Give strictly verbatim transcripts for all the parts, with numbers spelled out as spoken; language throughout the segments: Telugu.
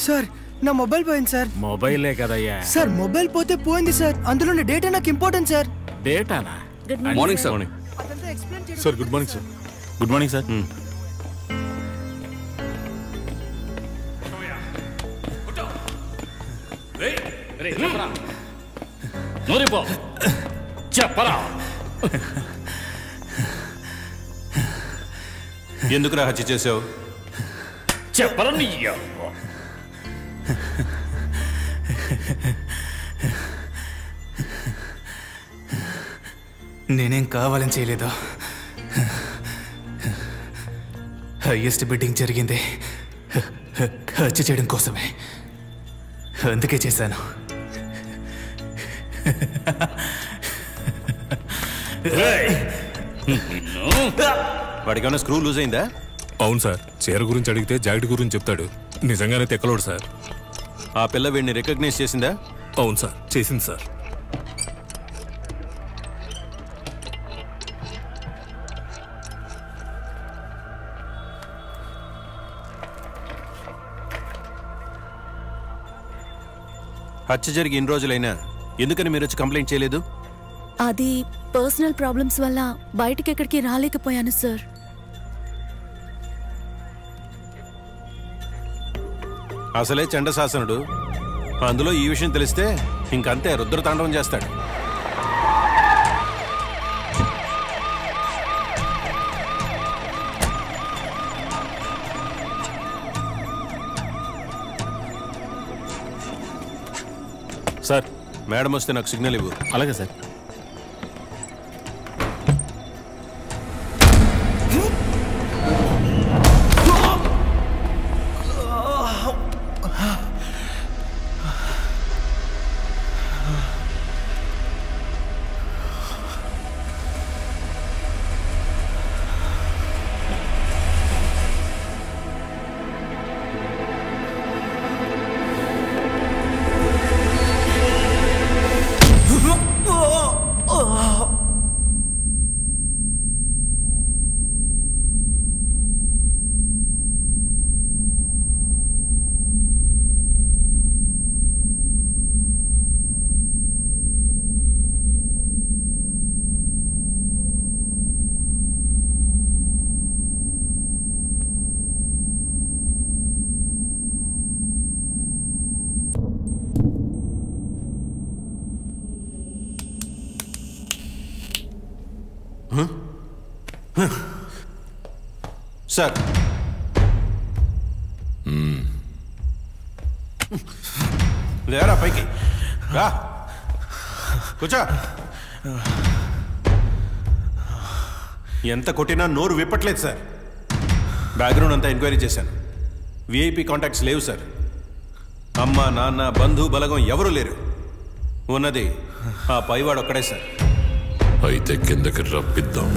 సార్ నా మొబైల్ పోయింది సార్. మొబైలే కదయ్యా సార్. మొబైల్ పోతే పోయింది సార్. అందులో డేటా నాకు ఇంపార్టెంట్ సార్. డేటానా? Morning sir. Sir good morning sir. Good morning sir. చెప్పరా ఎందుకురా హత్య చేసావు? చెప్పరా నీ నేనేం కావాలని చేయలేదు. హైయెస్ట్ బిడ్డింగ్ జరిగింది హత్య చేయడం కోసమే. అందుకే చేశాను. వాడికన్నా స్క్రూ లూజ్ అయిందా? అవును సార్. చీర గురించి అడిగితే జాకెట్ గురించి చెప్తాడు. నిజంగానే తెక్కలోడు సార్. ఆ పిల్ల వీడిని రికగ్నైజ్ చేసిందా? అవును సార్, చేసింది సార్. హత్య జరిగి ఇన్ని రోజులైనా ఎందుకని మీరు వచ్చి కంప్లైంట్ చేయలేదు? అది పర్సనల్ ప్రాబ్లమ్స్ వల్ల బయటికి ఎక్కడికి రాలేకపోయాను సార్. అసలే చండశాసనుడు. అందులో ఈ విషయం తెలిస్తే ఇంకంతే రుద్రతాండవం చేస్తాడు. సార్ మేడం వస్తే నాకు సిగ్నల్ ఇవ్వు. అలాగే సార్. సార్ లేరా పైకి రా కూర్చో. ఎంత కొట్టినా నోరు విప్పట్లేదు సార్. బ్యాక్గ్రౌండ్ అంతా ఎంక్వైరీ చేశాను. విఐపి కాంటాక్ట్స్ లేవు సార్. అమ్మ నాన్న బంధు బలగం ఎవరూ లేరు. ఉన్నది ఆ పైవాడు ఒక్కడే సార్. అయితే కిందకి రప్పిద్దాం.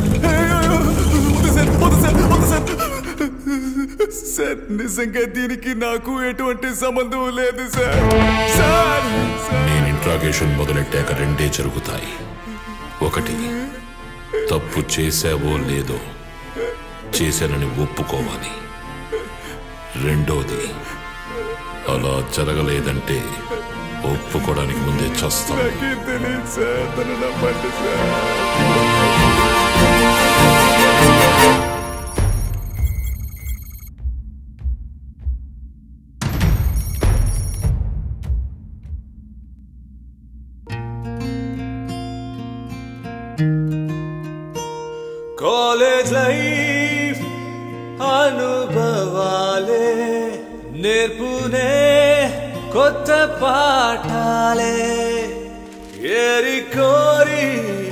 సార్ నిజంగా దీనికి నాకు ఎటువంటి సంబంధం లేదు సార్. సార్ నేను ఇంట్రాగేషన్ మొదలెట్టాక రెండే జరుగుతాయి. ఒకటి, తప్పు చేసావో లేదో చేశానని ఒప్పుకోవాలి. రెండోది, అలా జరగలేదంటే ఒప్పుకోవడానికి ముందే చస్తాను. కాలేజ్ లైఫ్ అనుభవాలే నేర్పునే కొత్త పాఠాలే ఏరి కోరి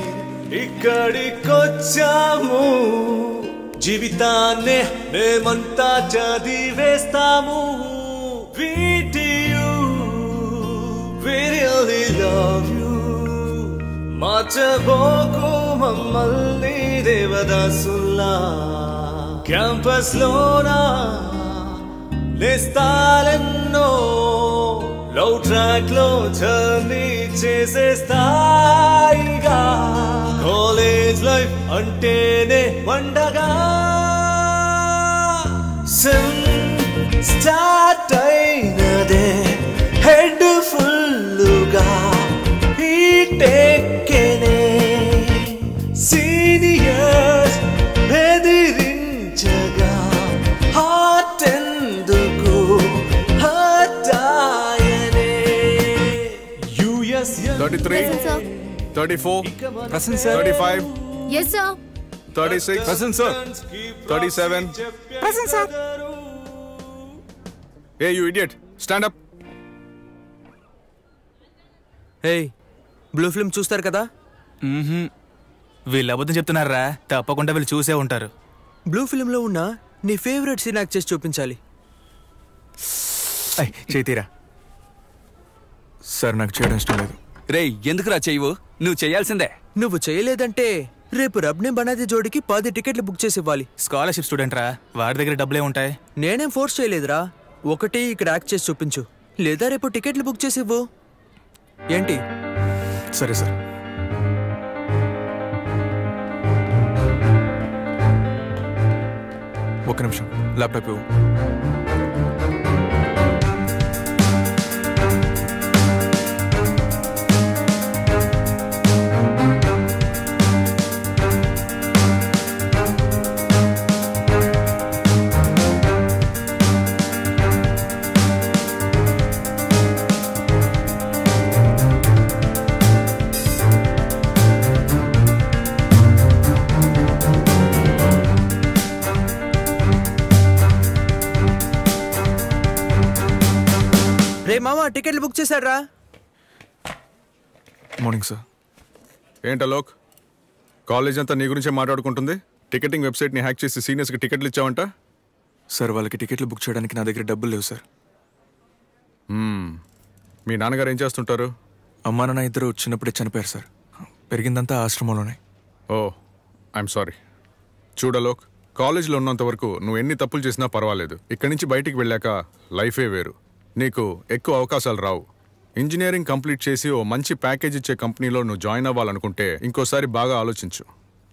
ఇక్కడికొచ్చాము. జీవితాన్నే మేమంతా చదివేస్తాము. We to you, we really love you. మార్చబోకు మమ్మల్ని దేవదాసుల్లా. క్యాంపస్ లోనా నేస్తాలెన్నో లవ్ ట్రాక్ లో జర్నీ చేసేస్తాయిగా. కాలేజ్ లైఫ్ అంటేనే పండగా. సెమ్ స్టార్ట్ అయినదే సీటెక్కేనే సీనియర్స్ బెదిరించగా హార్ట్ ఎందుకు హర్ట్ ఆయనే yes thirty-three, thirty-four, present sir. thirty-five, yes sir thirty-six, present sir. thirty-seven, present sir. Hey you idiot, stand up. ఏయ్ బ్లూ ఫిల్మ్ చూస్తారు కదా? వీళ్ళు అబద్ధం చెప్తున్నారా? తప్పకుండా వీళ్ళు చూసే ఉంటారు. బ్లూ ఫిల్మ్లో ఉన్న నీ ఫేవరెట్ సీన్ యాక్ట్ చేసి చూపించాలి. చేతిరా సార్, నాకు చేయడం ఇష్టం లేదు. రే ఎందుకురా చెయ్యవు? నువ్వు చేయాల్సిందే. నువ్వు చేయలేదంటే రేపు రబ్నే బనాది జోడికి పది టికెట్లు బుక్ చేసి ఇవ్వాలి. స్కాలర్షిప్ స్టూడెంట్ రా, వాడి దగ్గర డబ్బులే ఉంటాయి. నేనేం ఫోర్స్ చేయలేదురా, ఒకటి ఇక్కడ యాక్ట్ చేసి చూపించు, లేదా రేపు టికెట్లు బుక్ చేసి ఇవ్వు. ఏంటి? సరే సార్. ఒక్క నిమిషం, ల్యాప్టాప్ ఇవ్వు. రే మామ, టికెట్లు బుక్ చేశాడ్రా. Morning sir. ఏంటా లోక్, కాలేజ్ అంతా నీ గురించే మాట్లాడుకుంటుంది. టికెటింగ్ వెబ్సైట్ని హ్యాక్ చేసి సీనియర్స్కి టికెట్లు ఇచ్చావంట. సార్ వాళ్ళకి టికెట్లు బుక్ చేయడానికి నా దగ్గర డబ్బులు లేవు సార్. మీ నాన్నగారు ఏం చేస్తుంటారు? అమ్మా నాన్న ఇద్దరు చిన్నప్పుడే చనిపోయారు సార్. పెరిగిందంతా ఆశ్రమంలోనే. Oh I'm sorry. చూడలోక్, కాలేజీలో ఉన్నంత వరకు నువ్వు ఎన్ని తప్పులు చేసినా పర్వాలేదు. ఇక్కడి నుంచి బయటికి వెళ్ళాక లైఫే వేరు. నీకు ఎక్కువ అవకాశాలు రావు. ఇంజనీరింగ్ కంప్లీట్ చేసి ఓ మంచి ప్యాకేజ్ ఇచ్చే కంపెనీలో నువ్వు జాయిన్ అవ్వాలనుకుంటే ఇంకోసారి బాగా ఆలోచించు.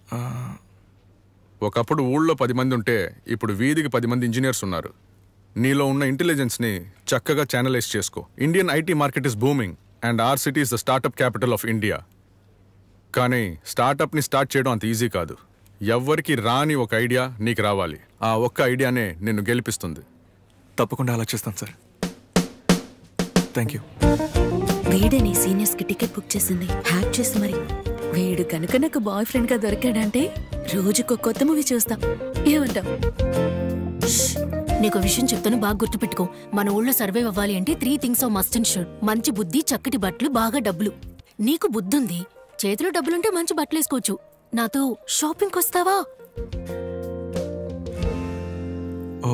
ఒకప్పుడు ఊళ్ళో పది మంది ఉంటే ఇప్పుడు వీధికి పది మంది ఇంజనీర్స్ ఉన్నారు. నీలో ఉన్న ఇంటెలిజెన్స్ని చక్కగా ఛానలైజ్ చేసుకో. Indian IT market is booming and our city is the startup capital of India. కానీ స్టార్టప్ని స్టార్ట్ చేయడం అంత ఈజీ కాదు. ఎవ్వరికి రాని ఒక ఐడియా నీకు రావాలి. ఆ ఒక్క ఐడియానే నిన్ను గెలిపిస్తుంది. తప్పకుండా అలా చేస్తాను సార్. Thank you. వీడే నీ సీనియర్స్ కి టికెట్ బుక్ చేసింది హ్యాక్ చేసి మరి. వీడు కనుక నాకు బాయ్ ఫ్రెండ్ గా దొరికాడంటే రోజుకో కొత్త మూవీ చూస్తాం. ఏమంటావు? నీకు విషయం చెప్తాను, బాగా గుర్తుపెట్టుకో. మన ఊళ్ళో సర్వైవ్ అవ్వాలి అంటే three things are must and should. మంచి బుద్ధి, చక్కటి బట్టలు, బాగా డబ్బులు. నీకు బుద్ధుంది, చేతిలో డబ్బులుంటే మంచి బట్టలు వేసుకోవచ్చు. నాతో షాపింగ్కి వస్తావా? Oh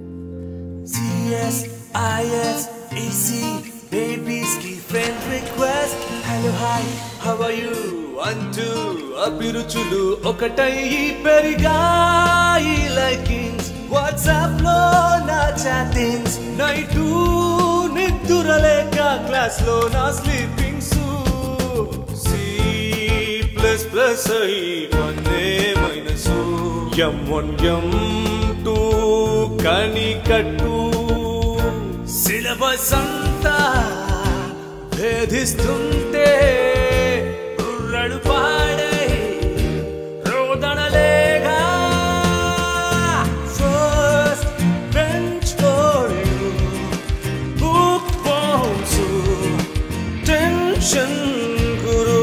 easy babies ki friend request hello hi how are you antu abiruchulu okatai perigai likings whatsapp lo na chattings night niduraleka class lo na sleepings c plus plus ai vanne minus m one m two kani kattu syllabus అంతా భేదిస్తుంటే బుర్రడు పాడై రోదనలేగా ఫస్ట్ బెంచ్ వాళ్ళు బుక్ బౌన్స్ టెన్షన్ గురు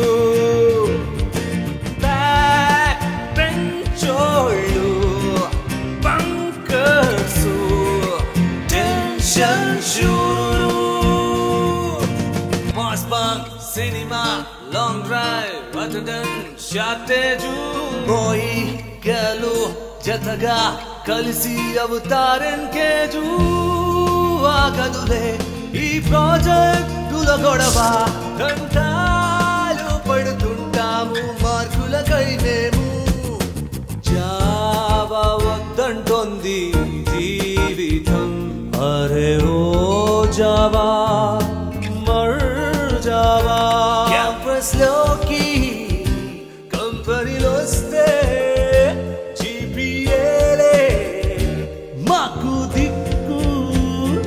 బ్యాక్ బెంచ్ వాళ్ళు bunkers tension cinema long drive rather than shortage boy galu jataga kalisi avtaren keju agadule ee project tula godava gantalu padutuntamu markulakai memu java vaddantondi jeevitham are o java Java campus loki company lo ste G P L maku dikku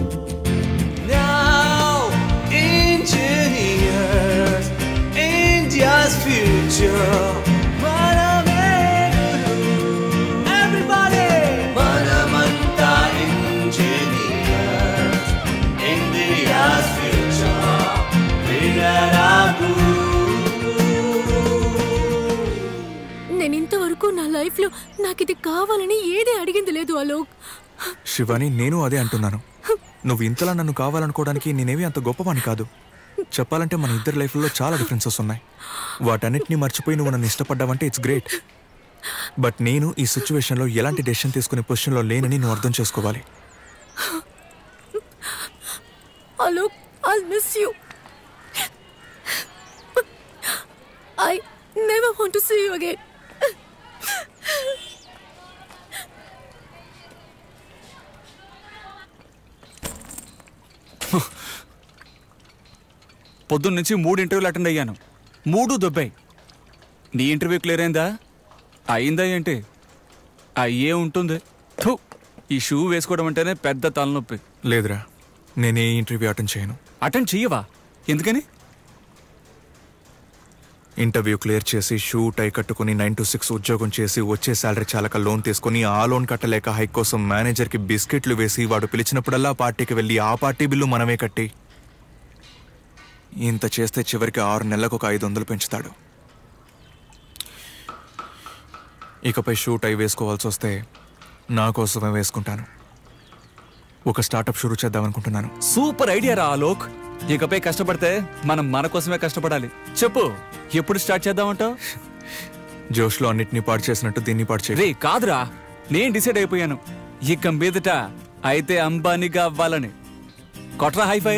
now engineers engineers future. మనమే గురు. Everybody. మనమంతా engineers. India's future. వినరాదు. నేను ఇంతవరకు నా లైఫ్ లో నాకు ఇది కావాలని ఏది అడిగింది లేదు అలోక్. శివాని, నేను అదే అంటున్నాను. నువ్వు ఇంతలా నన్ను కావాలనుకోవడానికి నేనేవి అంత గొప్పవాణ్ణి కాదు. చెప్పాలంటే మన ఇద్దరి లైఫ్లో చాలా డిఫరెన్సెస్ ఉన్నాయి. వాటన్నిటిని మర్చిపోయి నువ్వు నన్ను ఇష్టపడ్డావంటే ఇట్స్ గ్రేట్. బట్ నేను ఈ సిచ్యువేషన్లో ఎలాంటి డెసిషన్ తీసుకునే పొజిషన్లో లేనని నువ్వు అర్థం చేసుకోవాలి. Alok, I'll miss you. I never want to see you again. పొద్దున్న నుంచి మూడు ఇంటర్వ్యూలు అటెండ్ అయ్యాను, మూడు దొబ్బాయి. నీ ఇంటర్వ్యూ క్లియర్ అయిందా? అయిందా ఏంటి? అయ్యే ఉంటుంది. థు, ఈ షూ వేసుకోవడం అంటేనే పెద్ద తలనొప్పి. లేదురా, నేనే ఇంటర్వ్యూ అటెండ్ చేయను. అటెండ్ చెయ్యవా? ఎందుకని? ఇంటర్వ్యూ క్లియర్ చేసి షూ టై కట్టుకుని నైన్ టు సిక్స్ ఉద్యోగం చేసి వచ్చే శాలరీ చాలక లోన్ తీసుకుని ఆ లోన్ కట్టలేక హైక్ కోసం మేనేజర్కి బిస్కెట్లు వేసి వాడు పిలిచినప్పుడల్లా పార్టీకి వెళ్ళి ఆ పార్టీ బిల్లు మనమే కట్టి ఇంత చేస్తే చివరికి ఆరు నెలలకు ఒక ఐదు వందలు పెంచుతాడు. ఇకపై షూ టై వేసుకోవాల్సి వస్తే నా కోసమే వేసుకుంటాను. ఒక స్టార్టప్ షురూ చేద్దామనుకుంటున్నాను. సూపర్ ఐడియా రా ఆలోక్. ఇకపై కష్టపడితే మనం మన కోసమే కష్టపడాలి. చెప్పు, ఎప్పుడు స్టార్ట్ చేద్దామంటావు? జోష్లో అన్నిటినీ పాడు చేసినట్టు దీన్ని పాడు చేయి. రే కాదురా, నేను డిసైడ్ అయిపోయాను. ఇక మీదట అయితే అంబానీగా అవ్వాలని. కొట్రా hi fi.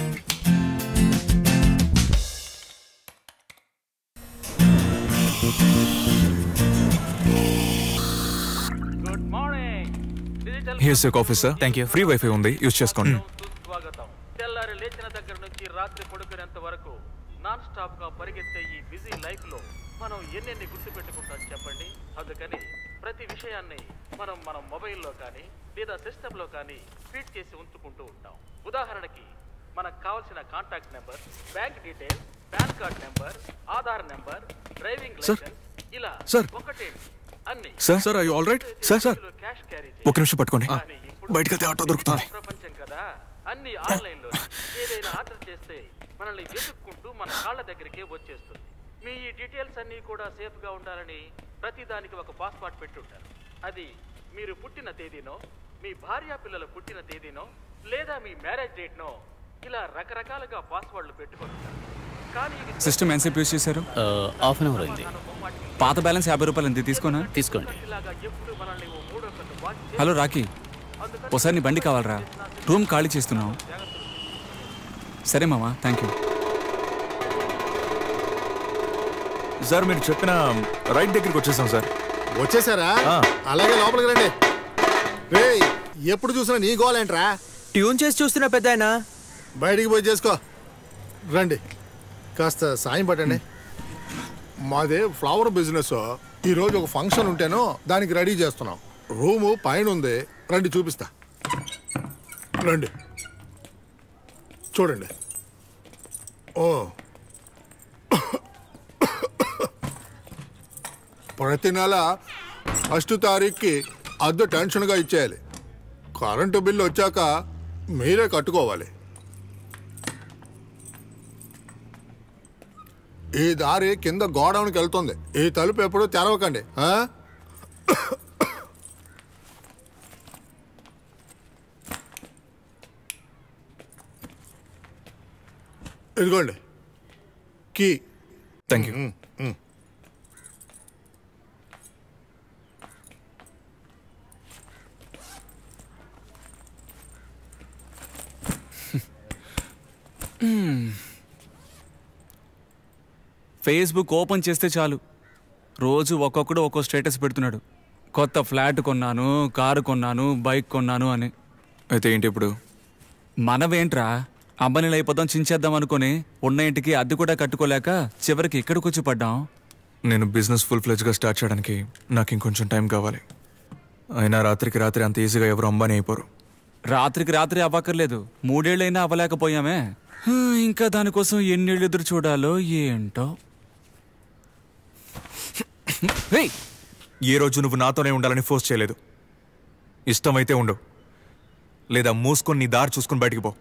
Here's your coffee sir. Thank you. Free wifi ఉంది, యూజ్ చేసుకోండి. స్వాగతం. తెల్లారి లేచిన దగ్గర నుంచి రాత్రి పడుకునేంత వరకు నాన్ స్టాప్ గా పరిగెత్తే ఈ బిజీ లైఫ్ లో మనం ఎన్నెన్ని గుర్తు పెట్టుకుంటాం చెప్పండి. అందుకని ప్రతి విషయాన్ని మనం మన మొబైల్లో కానీ లేదా సిస్టమ్ లో కానీ ఫీడ్ చేసి ఉంచుకుంటూ ఉంటాం. ఉదాహరణకి మనకు కావాల్సిన contact number, bank details, PAN card number, Aadhaar number, driving licence, ఇలా ఒకటే అన్ని. Sir sir I all right? Sir sir cash carry ఒక నిమిషం పట్టుకోండి, బయటకు వెళ్తే ఆటో దొరుకుతుంది. ప్రపంచం కదా, అన్ని ఆన్లైన్ లో. ఏదైనా ఆర్డర్ చేస్తే మనల్ని వెతుక్కుంటూ మన కాళ్ళ దగ్గరికే వచ్చేస్తుంది. మీ ఈ డీటెయిల్స్ అన్ని కూడా సేఫ్ గా ఉండాలని ప్రతి దానికి ఒక పాస్వర్డ్ పెట్టుంటారు. అది మీరు పుట్టిన తేదీనో, మీ భార్య పిల్లలు పుట్టిన తేదీనో, లేదా మీ మ్యారేజ్ డేట్ నో, ఇలా రకరకాలుగా పాస్వర్డ్లు పెట్టుకుంటారు. కానీ సిస్టమ్ ఎంతసేపు యూజ్ చేశారు? హాఫ్ అన్ అవర్ అయింది. పాత బ్యాలెన్స్ యాభై రూపాయలు ఎంత తీసుకోనా? తీసుకోండి. హలో రాకీ, ఒకసారి నీ బండి కావాలరా, రూమ్ ఖాళీ చేస్తున్నావు. సరే మామా, థ్యాంక్ యూ. సార్ మీరు చెప్పిన రైట్ దగ్గరికి వచ్చేసాం సార్. వచ్చేసారా? అలాగే లోపలికి రండి. రే, ఎప్పుడు చూసినా నీ గోలేంట్రా? ట్యూన్ చేసి చూస్తున్నా పెద్ద ఆయన. బయటికి పోయి చేసుకో. రండి, కాస్త సాయం పట్టండి. మాదే ఫ్లవర్ బిజినెస్. ఈరోజు ఒక ఫంక్షన్ ఉంటేనో దానికి రెడీ చేస్తున్నాం. రూము పైన ఉంది, రండి చూపిస్తా. రండి చూడండి. ఓ, ప్రతి నెల ఫస్ట్ తారీఖుకి అద్దె టెన్షన్గా ఇచ్చేయాలి. కరెంటు బిల్లు వచ్చాక మీరే కట్టుకోవాలి. ఈ దారి కింద గోడౌన్కి వెళ్తుంది. ఈ తలుపు ఎప్పుడు తెరవకండి. ఇదిగోండి key. Thank you. Facebook open చేస్తే చాలు, రోజు ఒక్కొక్కడు ఒక్కో స్టేటస్ పెడుతున్నాడు. కొత్త ఫ్లాట్ కొన్నాను, కారు కొన్నాను, బైక్ కొన్నాను అని. అయితే ఏంటి ఇప్పుడు? మనవేంట్రా, అంబనీలు అయిపోదాం చించేద్దాం అనుకుని ఉన్న ఇంటికి అద్దె కూడా కట్టుకోలేక చివరికి ఇక్కడికి వచ్చి పడ్డాం. నేను బిజినెస్ ఫుల్ ఫ్లెజ్గా స్టార్ట్ చేయడానికి నాకు ఇంకొంచెం టైం కావాలి. అయినా రాత్రికి రాత్రి అంత ఈజీగా ఎవరు అంబానీ అయిపోరు. రాత్రికి రాత్రి అవ్వక్కర్లేదు, మూడేళ్ళైనా అవ్వలేకపోయామే. ఇంకా దానికోసం ఎన్నేళ్ళు ఎదురు చూడాలో ఏంటో. ఏ రోజు నువ్వు నాతోనే ఉండాలని ఫోర్స్ చేయలేదు. ఇష్టమైతే ఉండు, లేదా మూసుకొని నీ దారి చూసుకొని బయటికి పో.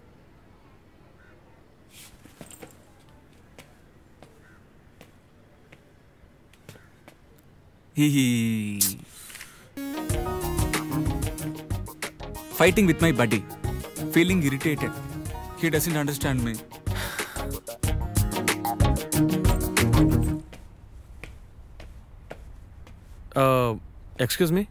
Fighting with my buddy, feeling irritated. He doesn't understand me. Excuse me,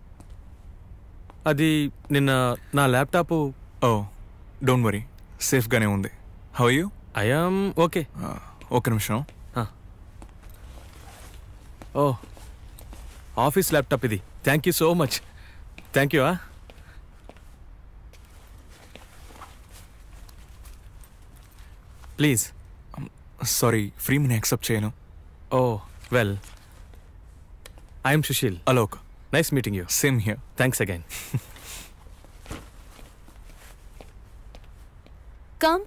అది నిన్న నా ల్యాప్టాప్. ఓ డోంట్ వరీ, సేఫ్గానే ఉంది. How you? I am okay. ఒక నిమిషం. ఓ ఆఫీస్ ల్యాప్టాప్ ఇది. Thank you so much. Thank you. Please. Sorry, free money accept చేయను. Oh well, I'm Sushil. Alok. Nice meeting you. Same here. Thanks again. Come.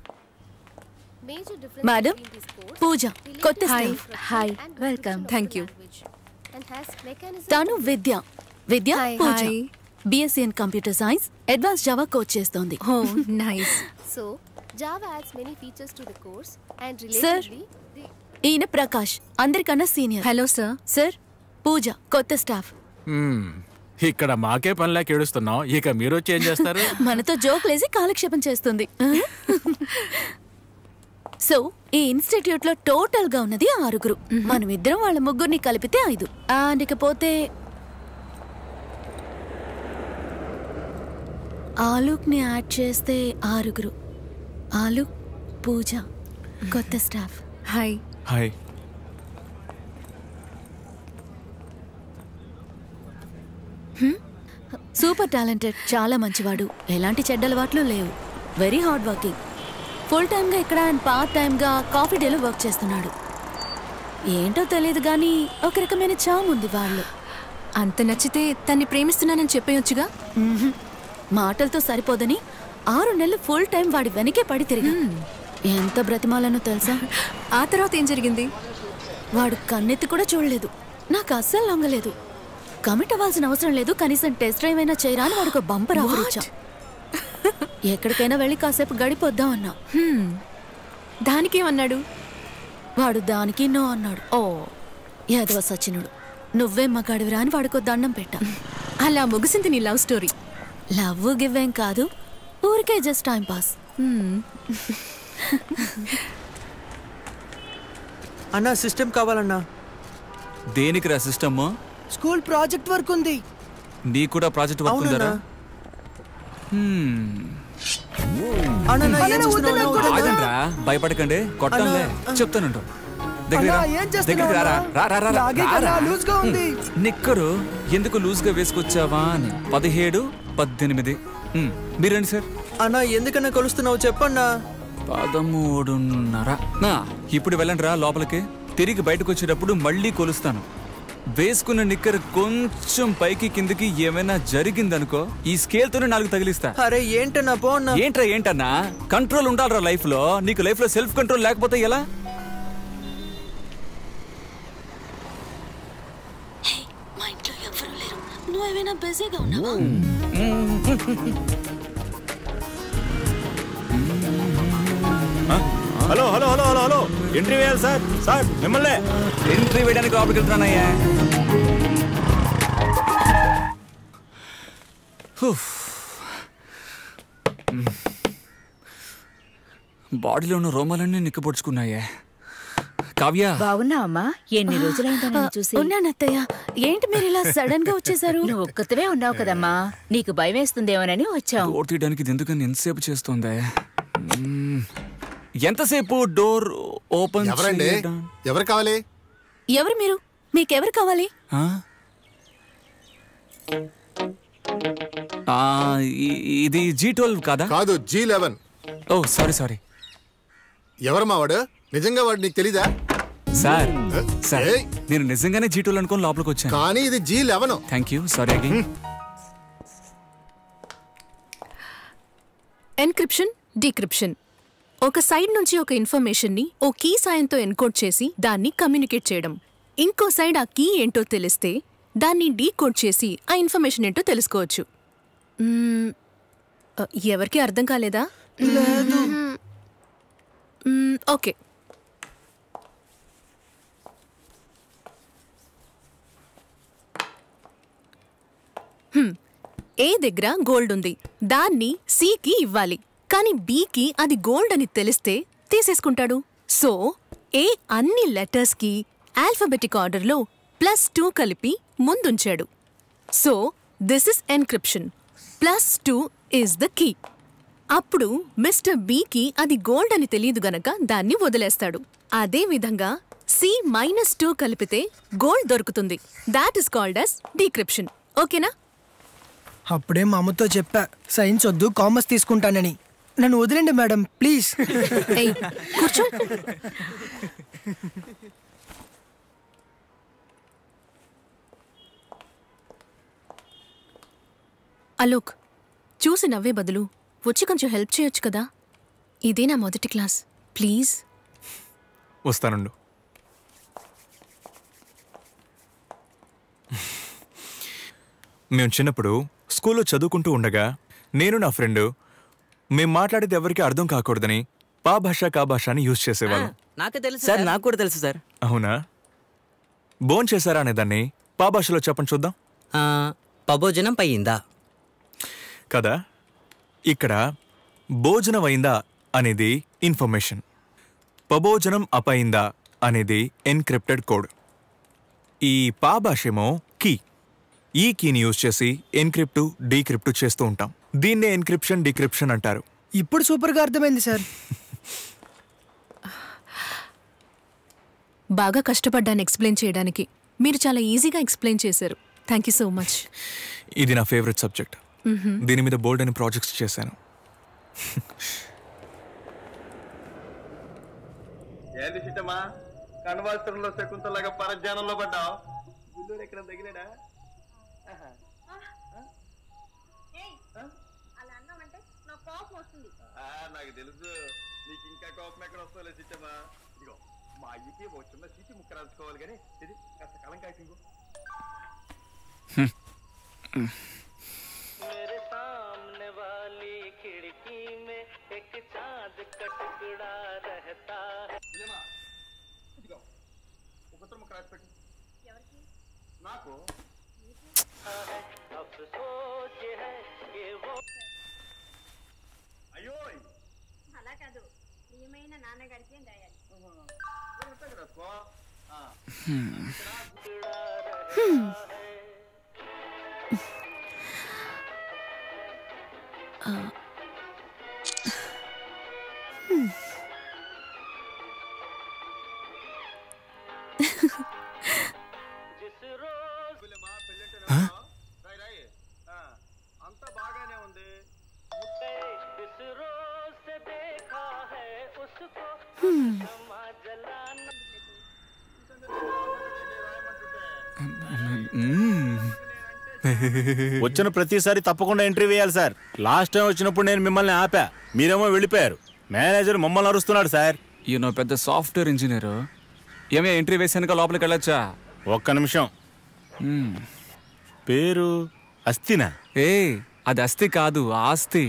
Madam, Pooja కొత్త hi. Staff. Hi, welcome. Thank you. తాను Vidya. Vidya hi. Pooja. Hi. BSc in computer science, advance Java coach చేస్తోంది. Oh nice. So, Java adds many features to the course and Sir. relatively the ఈయన ప్రకాష్, అందరికన్నా senior. Hello sir. Sir, Pooja కొత్త స్టాఫ్. ఇక్కడ మాకే పనిలాకి ఏడుస్తున్నాం, ఇక మీరు వచ్చి ఏం చేస్తారు? మనతో జోక్లేసి కాలక్షేపం చేస్తుంది. సో ఈ ఇన్స్టిట్యూట్ లో టోటల్ గా ఉన్నది ఆరుగురు. మనం ఇద్దరం వాళ్ళ ముగ్గురిని కలిపితే ఐదు. అండ్ ఇకపోతే ఆలుక్ ని యాడ్ చేస్తే ఆరుగురు. ఆలుక్, పూజ, కొత్త staff. Hi. Hi. Super talented, చాలా మంచివాడు. ఎలాంటి చెడ్డ అలవాట్లు లేవు. Very hard working. ఫుల్ టైమ్గా ఇక్కడ అండ్ పార్ట్ టైమ్గా కాఫీ డేలో వర్క్ చేస్తున్నాడు. ఏంటో తెలియదు కానీ ఒక రకమైన చామ్ ఉంది వాళ్ళు. అంత నచ్చితే తన్ని ప్రేమిస్తున్నానని చెప్పేయొచ్చుగా. మాటలతో సరిపోదని ఆరు నెలలు ఫుల్ టైం వాడి వెనకే పడి తిరిగి ఎంత బ్రతిమాలనో తెలుసా. ఆ తర్వాత ఏం జరిగింది? వాడు కన్నెత్తి కూడా చూడలేదు. నాకు అస్సలు లొంగలేదు. కమిట్ అవ్వాల్సిన అవసరం లేదు, కనీసం టెస్ట్ డ్రైవ్ అయినా చేయరా అని వాడికి బంపర్ ఆఫర్ ఇచ్చా. ఎక్కడికైనా వెళ్ళి కాసేపు గడిపోద్దాం అన్నా. దానికేమన్నాడు? వాడు దానికి నో అన్నాడు. ఓ యాదవ సచినుడు. నువ్వే మగాడివిరా అని వాడికో దండం పెట్టా. అలా ముగిసింది నీ లవ్ స్టోరీ. లవ్ గివ్వేం కాదు, ఊరికే జస్ట్ టైం పాస్. అన్నా సిస్టమ్ కావాలన్నా. దేనికి రా సిస్టమ్? స్కూల్ ప్రాజెక్ట్ వర్క్ ఉంది. నీ కూడా ప్రాజెక్ట్ వర్క్ ఉందరా? ఆగండ్రా, భయపడకండి, కొట్టంలే. చెప్తానుంటు. నిక్కరు ఎందుకు లూజ్ గా వేసుకొచ్చావా అని. పదిహేడు పద్దెనిమిది. మీరండి సార్. అన్నా ఎందుకన్నా కొలుస్తున్నావు చెప్పన్నా. పదమూడున్నర. ఇప్పుడు వెళ్ళండి రా లోపలికి. తిరిగి బయటకు వచ్చేటప్పుడు మళ్ళీ కొలుస్తాను. వేసుకున్న నిక్కర్ కొంచెం పైకి కిందకి ఏమైనా జరిగిందనుకో ఈ స్కేల్ తోనే నాలుగు తగిలిస్తా. అరే ఏంటన్నా పో అన్నా. ఏంట్రా ఏంటన్నా? కంట్రోల్ ఉండాలరా లైఫ్ లో. నీకు లైఫ్ లో సెల్ఫ్ కంట్రోల్ లేకపోతే ఎలా? మా ఇంట్లో ఎవరు లేరు, నువ్వేమైనా బిజీగా ఉన్నావా? Hello hello hello hello hello entry వేయాలి సార్. సార్ మిమ్మల్ని ఎంట్రీ వేయడానికి లోపలికి వెళ్తున్నానయ్యా. బాడీలో ఉన్న రోమాలన్నీ నిక్కపొడుచుకున్నాయే. కావ్య బాగున్నావమ్మా? ఎన్ని రోజులైందో నేను చూసి. ఉన్నానత్తయ్య. ఏంటి మీరు ఇలా సడన్ గా వచ్చేసారు? నువ్వు ఒక్కతవే ఉన్నావు కదమ్మా, నీకు భయం వేస్తుందేమోనని వచ్చావు. డోర్ తీయడానికి ఎందుకని ఎంతసేపు చేస్తుందే? ఎంతసేపు డోర్ ఓపెన్? ఎవరండి? ఎవరు కావాలి? ఎవరు మీరు? మీకెవరు కావాలి? ఇది జీ ట్వెల్వ్ కాదా? కాదు, G eleven. Oh sorry sorry. ఎవరు మా వాడు? నిజంగా వాడు నీకు తెలీదా? సార్ సార్ నేను నిజంగానే జీ ట్వెల్వ్ అనుకోని లోపలికి వచ్చాను. కానీ ఇది G eleven. Thank you. Sorry again. Encryption, decryption. ఒక సైడ్ నుంచి ఒక ఇన్ఫర్మేషన్ ని ఓ కీ సాయంతో ఎన్కోడ్ చేసి దాన్ని కమ్యూనికేట్ చేయడం. ఇంకో సైడ్ ఆ కీ ఏంటో తెలిస్తే దాన్ని డీకోడ్ చేసి ఆ ఇన్ఫర్మేషన్ ఏంటో తెలుసుకోవచ్చు. మ్మ్, ఆ, ఎవరికి అర్థం కాలేదా? Hmm, okay. హ్మ్, ఏ దగ్గర గోల్డ్ ఉంది, దాన్ని సికి ఇవ్వాలి. కానీ బికి అది గోల్డ్ అని తెలిస్తే తీసేసుకుంటాడు. సో ఏ అన్ని లెటర్స్ కి ఆల్ఫాబెటిక్ ఆర్డర్లో ప్లస్ టూ కలిపి ముందుంచాడు. So this is encryption. Plus two is the key. అప్పుడు మిస్టర్ బికి అది గోల్డ్ అని తెలియదు గనక దాన్ని వదిలేస్తాడు. అదే విధంగా సి మైనస్ టూ కలిపితే గోల్డ్ దొరుకుతుంది. That is called as decryption. ఓకేనా? అప్పుడే మా అమ్మతో చెప్పా సైన్స్ వద్దు కామర్స్ తీసుకుంటానని. నన్ను వదిలేండి మేడం ప్లీజ్. కూర్చో. అలోక్, చూసి నవ్వే బదులు వచ్చి కొంచెం హెల్ప్ చేయొచ్చు కదా. ఇదే నా మొదటి క్లాస్, ప్లీజ్. వస్తానుండు. మేము చిన్నప్పుడు స్కూల్లో చదువుకుంటూ ఉండగా నేను నా ఫ్రెండ్ మేం మాట్లాడేది ఎవరికి అర్థం కాకూడదని పా భాష కా భాష అని యూజ్ చేసేవాళ్ళం. నాకు తెలుసు సార్. నాకు కూడా తెలుసు సార్. అవునా? బోన్ చేశారా అనేదాన్ని పా భాషలో చెప్పండి చూద్దాం. పభోజనం పయ్యిందా కదా. ఇక్కడ భోజనం అయిందా అనేది ఇన్ఫర్మేషన్, పభోజనం అపయిందా అనేది ఎన్క్రిప్టెడ్ కోడ్. ఈ పా భాషేమో కీ. ఈ కీని యూజ్ చేసి ఎన్క్రిప్టు డీక్రిప్టు చేస్తూ ఉంటాం. దీన్నే ఎన్క్రిప్షన్ డీక్రిప్షన్ అంటారు. ఇప్పుడు సూపర్గా అర్థమైంది సార్. బాగా కష్టపడ్డాను ఎక్స్ప్లెయిన్ చేయడానికి. మీరు చాలా ఈజీగా ఎక్స్ప్లెయిన్ చేశారు. Thank you so much. ఇది నా ఫేవరెట్ సబ్జెక్ట్. దీని మీద బోర్డ్ అని ప్రాజెక్ట్స్ చేశాను. ఏంది సిట్టమ్మా, కణవాస్త్రంలో శకుంతలాగా పరధ్యానంలో పడ్డావు. గుండూరు ఎక్కడ తగిలేడా? నాకు తెలుసు నీకు ఇంకా కోపం ఎక్కడ వస్తుందో సిట్టమ్మా. ఇదిగో మా అయ్యకి ఒక చిన్న సీటి ముక్క రాసుకోవాలి కానీ ఇది కాస్త కలం కాసింగు. मेरे सामने वाली खिड़की में एक चांद का टुकड़ा रहता है. ఇదిగో ఒక ఉత్తరం ముక్క రాసి పెట్టు. ఎవరికి? నాకు. అఫ్సోస్ है कि वो అయ్యో అలా కాదు, ప్రియమైన నాన్నగారికి రాయాలి. ఉత్తరం రాసుకో. ఆ అంతా బాగానే ఉంది. వచ్చిన ప్రతిసారి తప్పకుండా ఎంట్రీ వేయాలి సార్. లాస్ట్ టైం వచ్చినప్పుడు నేను మిమ్మల్ని ఆపా, మీరేమో వెళ్ళిపోయారు. మేనేజర్ మమ్మల్ని అరుస్తున్నాడు సార్. ఈయన పెద్ద సాఫ్ట్వేర్ ఇంజనీర్. ఏమే ఎంట్రీ వేసానుక లోపలికి వెళ్ళొచ్చా? ఒక్క నిమిషం. పేరు అస్థినా? ఏ అది అస్థి కాదు, ఆస్తి.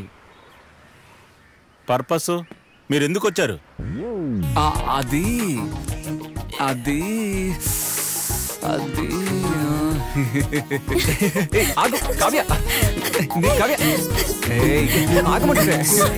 పర్పస్ మీరు ఎందుకు వచ్చారు? అది అది అది ఆగు కావ్య, నీ కావ్య ఆగమంటే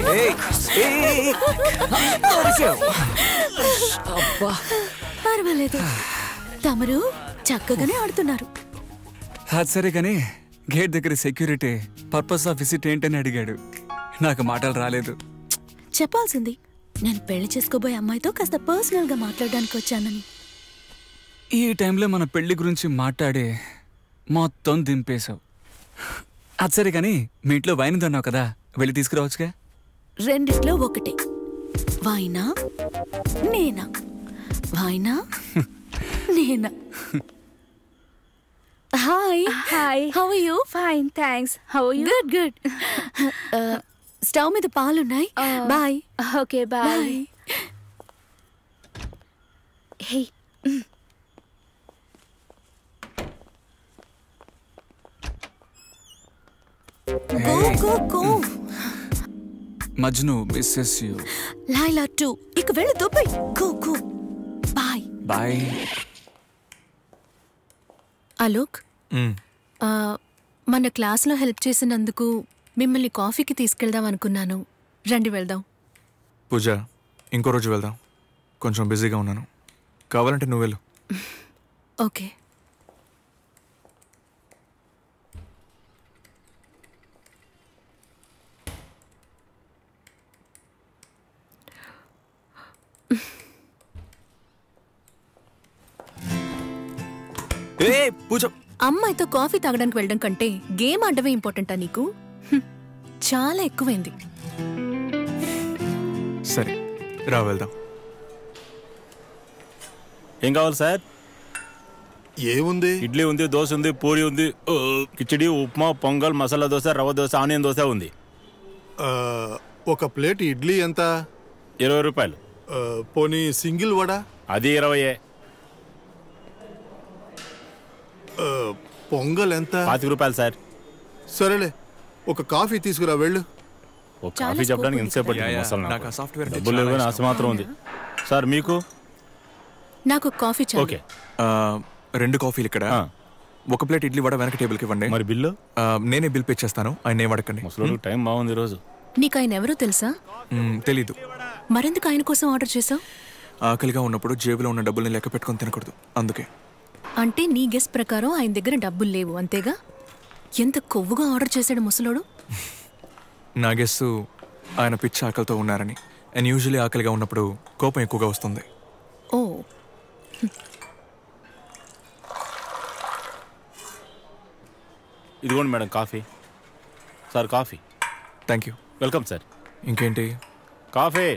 పర్వాలేదు, తమరు చక్కగానే ఆడుతున్నారు. అది సరే కానీ గేట్ దగ్గర సెక్యూరిటీ పర్పస్ ఆఫ్ విజిట్ ఏంటని అడిగాడు. నాకు మాటలు రాలేదు. చెప్పాల్సింది నేను పెళ్లి చేసుకోబోయే అమ్మాయితో కాస్త పర్సనల్ గా మాట్లాడడానికి వచ్చానని. ఈ టైంలో మన పెళ్లి గురించి మాట్లాడే మొత్తం దింపేశావు. అది సరే కానీ మీ ఇంట్లో వైన్ దన్నావు కదా, వెళ్ళి తీసుకురావచ్చుగా. రెండిట్లో ఒకటే, వైనా నేనా, వైనా నేనా. Hi hi, how are you? Fine thanks. How are you? Good good. Stove మీద పాలున్నాయి. Bye. Okay bye. Hey go go go Majnu misses you Laila too ఇక వెళ్ళు Dubai go go bye bye Alok ఆ, మన క్లాస్లో హెల్ప్ చేసినందుకు మిమ్మల్ని కాఫీకి తీసుకెళ్దాం అనుకున్నాను రండి వెళ్దాం. పూజ ఇంకో రోజు వెళ్దాం, కొంచెం బిజీగా ఉన్నాను. కావాలంటే నువ్వు వెళ్ళు. ఓకే. పూజ అమ్మాయితో కాఫీ తాగడానికి వెళ్ళడం కంటే గేమ్ ఆడడమే ఇంపార్టెంటా నీకు? హ్మ్. చాలా ఎక్కువైంది. సరే రా వెళ్దాం. ఏం కావాలి సార్? ఏముంది? ఇడ్లీ ఉంది, దోశ ఉంది, పూరి ఉంది, ఓ, కిచిడి, ఉప్మా, పొంగల్, మసాలా దోశ, రవ్వ దోశ, ఆనియన్ దోశ ఉంది. ఆ, ఒక ప్లేట్ ఇడ్లీ ఎంత? ఇరవై రూపాయలు. ఆ, పోనీ సింగిల్ వడ? అది ఇరవయే. ఆ, పొంగల్ ఎంత? పాతిక రూపాయలు సార్. సరేలే, ఒక కాఫీ తీసుకురా వెళ్ళు. ఒక కాఫీ చెప్పడానికి ఎంతసేపు పట్టింది మసాలా నాకు? డబ్బులు లేవు కానీ ఆశ మాత్రం ఉంది. సార్ మీకు? నాకు కాఫీ చాలు. ఓకే. ఆ, రెండు కాఫీలు ఇక్కడ, ఒక ప్లేట్ ఇడ్లీ వడ వెనక టేబుల్కి ఇవ్వండి. మరి బిల్లు? ఆ, నేనే బిల్ పే చేస్తాను, ఆయన ఏం అడగండి. ముసలోడు టైం బాగుంది ఈరోజు. నీకు ఆయన ఎవరో తెలుసా? మ్, తెలీదు. మరెందుకు ఆయన కోసం ఆర్డర్ చేసావు? ఆకలిగా ఉన్నప్పుడు జేబులో ఉన్న డబ్బుల్ని లెక్క పెట్టుకొని తినకూడదు, అందుకే. అంటే నీ గెస్ ప్రకారం ఆయన దగ్గర డబ్బులు లేవు అంతేగా? ఎంత కొవ్వుగా ఆర్డర్ చేశాడు ముసలోడు. నా గెస్సు ఆయన పిచ్చి ఆకలితో ఉన్నారని. అండ్ యూజువలీ ఆకలిగా ఉన్నప్పుడు కోపం ఎక్కువగా వస్తుంది. ఓ, ఇదిగోండి madam coffee. Sir coffee. Thank you. Welcome sir. ఇంకేంటి? కాఫీ.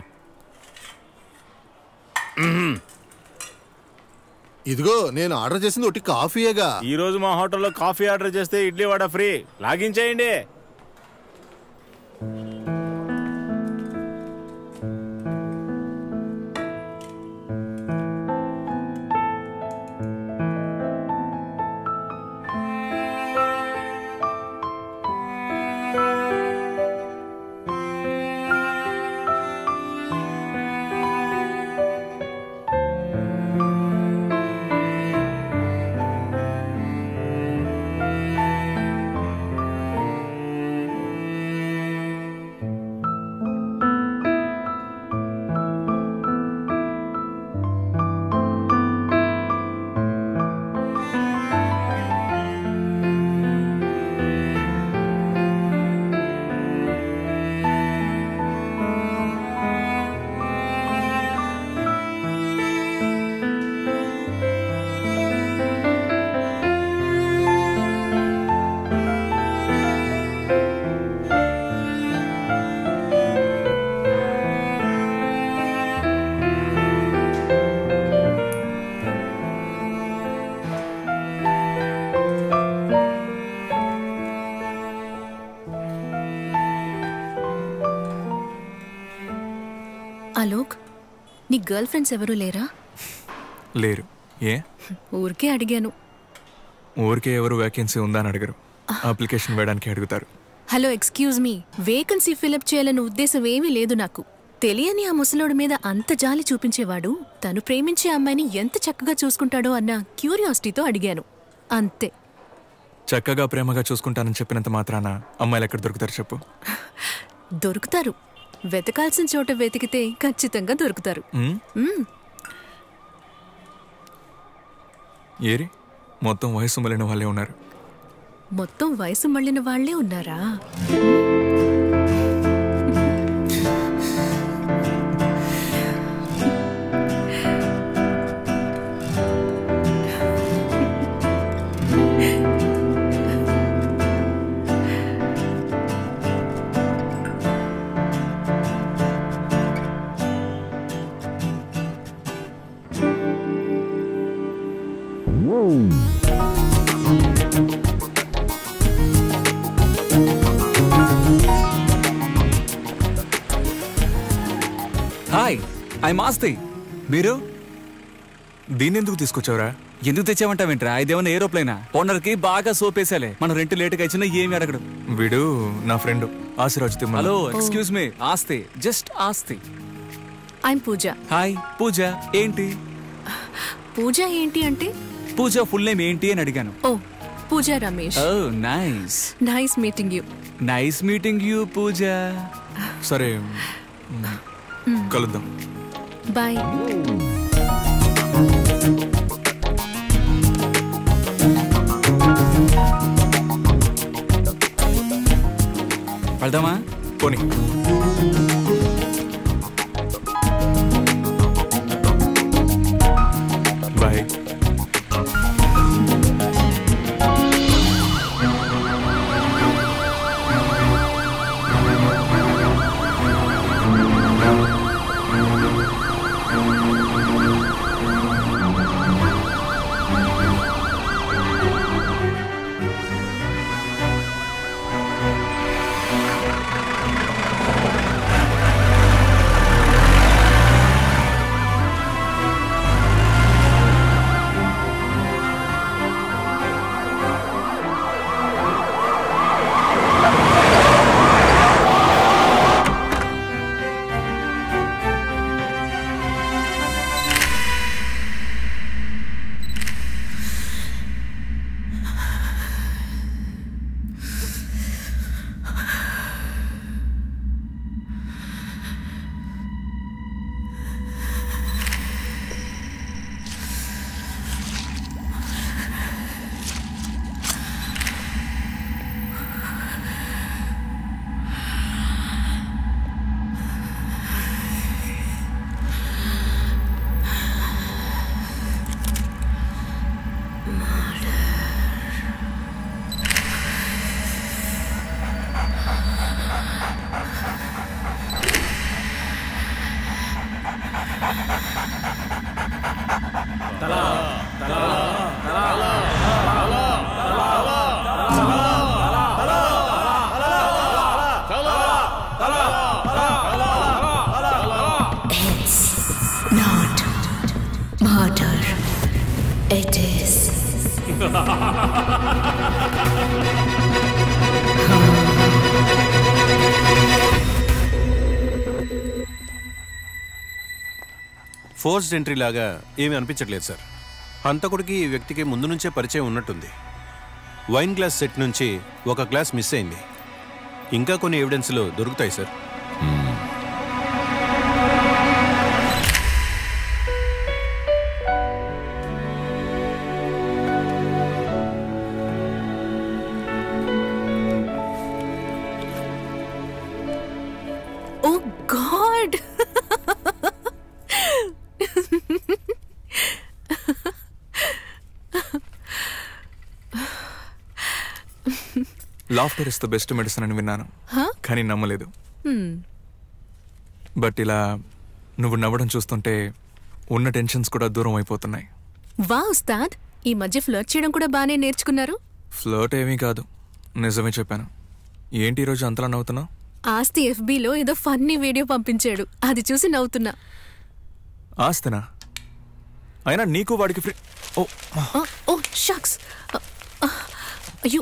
ఇదిగో నేను ఆర్డర్ చేసింది ఒకటి కాఫీయేగా. ఈ రోజు మా హోటల్లో కాఫీ ఆర్డర్ చేస్తే ఇడ్లీ వడ ఫ్రీ. లాగిన్ చేయండి. అలోక్, నీ గర్ల్ ఫ్రెండ్స్ ఎవరూ లేరా? లేరు. ఏ? ఊరికే అడిగాను. ఊరికే ఎవరు వేకెన్సీ ఉందా అని అడగరు, అప్లికేషన్ వేయడానికి అడుగుతారు. Hello, excuse me, vacancy fill up చేయాలన్న ఉద్దేశం ఏమీ లేదు నాకు. తెలియని ఆ ముసలోడి మీద అంత జాలి చూపించేవాడు తను ప్రేమించే అమ్మాయిని ఎంత చక్కగా చూసుకుంటాడో అన్న క్యూరియాసిటీతో అడిగాను, అంతే. చక్కగా ప్రేమగా చూసుకుంటానని చెప్పినంత మాత్రాన అమ్మాయిలు ఎక్కడ దొరుకుతారు చెప్పు? దొరుకుతారు. వెతకాల్సిన చోట వెతికితే ఖచ్చితంగా దొరుకుతారు. మ్? మ్. ఏరి మొత్తం వయసు మళ్ళిన వాళ్ళే ఉన్నారు. మొత్తం వయసు మళ్ళిన వాళ్లే ఉన్నారా? Hi, I Masti. మీరు దీన్ని ఎందుకు తీసుకొచ్చావురా? ఎందుకు తెచ్చామంటావేంట్రా? ఇదేమన్నా ఏరోప్లేనా? ఓనర్ కి బాగా సోపేసాలే. మనం రెంట్ లేటుగా ఇచ్చినా ఏమి అడగడు. వీడు నా friend Ashirvaj Thimmala. Hello, excuse me. Aasthi, just Aasthi. I'm Pooja. Hi Pooja. ఏంటి పూజ ఏంటి అంటే? పూజ ఫుల్ నేమ్ ఏంటి అని అడిగాను. Oh, Pooja Ramesh. Oh nice. Nice meeting you. Nice meeting you Pooja. సరే కలుద్దాం. బాయ్. వెళ్దామా? పోనీ. బాయ్. ఫోర్స్డ్ ఎంట్రీ లాగా ఏమీ అనిపించట్లేదు సార్. హంతకుడికి ఈ వ్యక్తికి ముందు నుంచే పరిచయం ఉన్నట్టుంది. వైన్ గ్లాస్ సెట్ నుంచి ఒక గ్లాస్ మిస్ అయింది. ఇంకా కొన్ని ఎవిడెన్స్లు దొరుకుతాయి sir. Oh god, laughter is the best medicine అని విన్నాను, కానీ నమ్మలేదు. బట్ ఇలా నువ్వు నవ్వడం చూస్తుంటే ఉన్న టెన్షన్స్ కూడా దూరం అయిపోతున్నాయి. వా ఉస్తాద్, ఈ మధ్య ఫ్లర్ట్ చేయడం కూడా బానే నేర్చుకున్నారు. ఫ్లర్ట్ ఏమీ కాదు, నిజమే చెప్పాను. ఏంటి ఈరోజు అంతలా నవ్వుతున్నావు? ఆస్తి ఎఫ్బీలో ఏదో ఫన్నీ వీడియో పంపించాడు, అది చూసి నవ్వుతున్నా. ఆస్తినా? అయినా నీకు వాడికి ఫ్రీ. ఓ ఓ షక్స్, అయ్యో.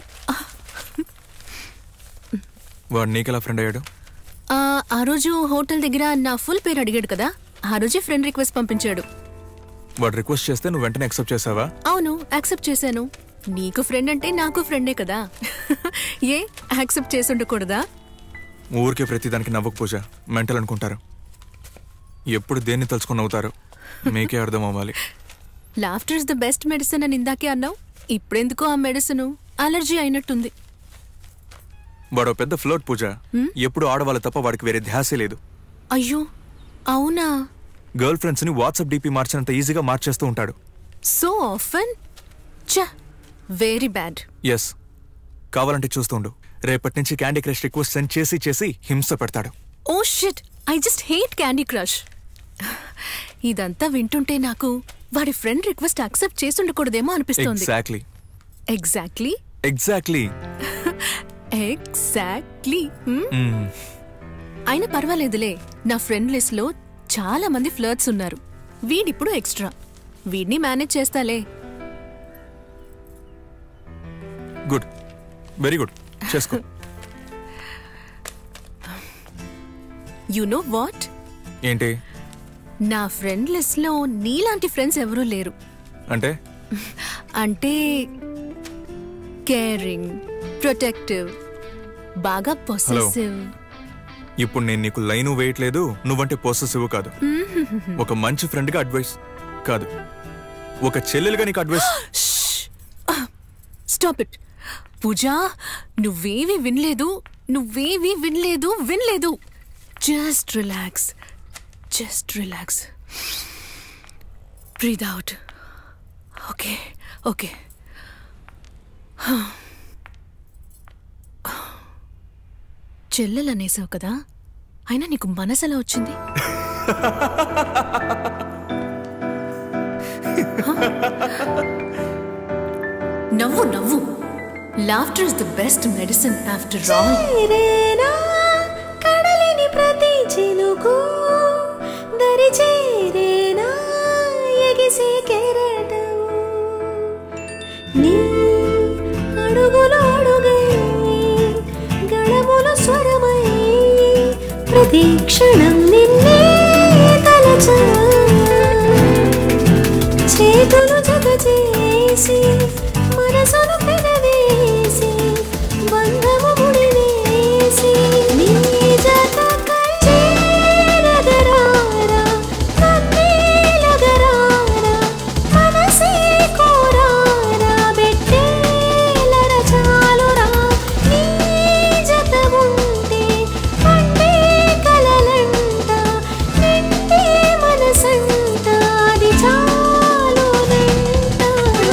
వాడు నీకెలా ఫ్రెండ్ అయ్యాడు? ఆ రోజు హోటల్ దగ్గర నా ఫుల్ పేరు అడిగాడు కదా, ఆ రోజే ఫ్రెండ్ రిక్వెస్ట్ పంపించాడు. వాడు రిక్వెస్ట్ చేస్తే నువ్వు వెంటనే యాక్సెప్ట్ చేసావా? అవును, యాక్సెప్ట్ చేశాను. నీకు ఫ్రెండ్ అంటే నాకు ఫ్రెండే కదా, ఏ యాక్సెప్ట్ చేసి ఉండకూడదా? ఊరికే ప్రతిదానికి నవ్వకు పూజ, మెంటల్ అనుకుంటారు. ఎప్పుడు దేన్ని తలుచుకొని నవ్వుతారు, మీకే అర్థం అవ్వాలి. Laughter is the best medicine అని ఇందాకే అన్నావు, ఇప్పుడెందుకో ఆ మెడిసిన్ అలర్జీ అయినట్టుంది. వాడు పెద్ద ఫ్లోట్ పూజ, ఎప్పుడు ఆడవాళ్ళు తప్ప వాడికి వేరే ధ్యాసే లేదు. అయ్యో అవునా? గర్ల్ ఫ్రెండ్స్ ని వాట్సాప్ డీపీ మార్చినంత ఈజీగా మార్చేస్తూ ఉంటాడు. So often? చ, వెరీ బ్యాడ్. ఎస్, కావాలంటే చూస్తుండు. రేపటి నుంచి క్యాండీ క్రష్ రిక్వెస్ట్ సెండ్ చేసి చేసి హింస పెడతాడు. Oh shit, I just hate candy crush. ఇదంతా వింటుంటే నాకు వాడి ఫ్రెండ్ రిక్వెస్ట్ యాక్సెప్ట్ చేసి ఉండకూడదేమో అనిపిస్తోంది. ఎగ్జాక్ట్లీ ఎగ్జాక్ట్లీ ఎగ్జాక్ట్లీ ఎగ్జాక్ట్లీ అయినా పర్వాలేదులే, నా ఫ్రెండ్ లిస్ట్ లో చాలా మంది ఫ్లర్ట్స్ ఉన్నారు. వీడిప్పుడు ఎక్స్ట్రా, వీడిని మేనేజ్ చేస్తాలే. గుడ్, వెరీ గుడ్, చేసుకో. యు నో వాట్, ఏంటి నా ఫ్రెండ్ లిస్ట్ లో నీలాంటి ఫ్రెండ్స్ ఎవరూ లేరు. అంటే అంటే కేరింగ్, ప్రొటెక్టివ్, బాగా పొసెసివ్. ఇప్పుడు నేను నీకు లైన్ వేయట్లేదు, నువ్వంటే పొసెసివ్ కాదు. ఒక మంచి ఫ్రెండ్గా అడ్వైస్ కాదు, ఒక చెల్లెలుగా నీకు అడ్వైస్. స్టాప్ ఇట్ పూజా, నువ్వేవి వినలేదు, నువ్వేవి వినలేదు వినలేదు just relax, just relax, breathe out. Okay okay. చెల్లెలనేసావు కదా, అయినా నీకు మనసు ఎలా వచ్చింది? నవ్వు నవ్వు. Laughter is the best medicine after all. కడలిని ప్రతి చినుకు దరి చేరేనా ఎగిసే కెరటం నీ అడుగులు అడుగై గళములు స్వరమై ప్రతి క్షణం నిన్నే తలచా చేతులు జత చేసి మనసును పెనవేసి బంధము ముడివేసి నీ జత కై చేరగరారా నన్నేలగరారా మనసే కోరారా బెట్టేలర చాలురా నీ జత ఉంటే పండే కలలంట నిండే మనసంట అది చాలునంట.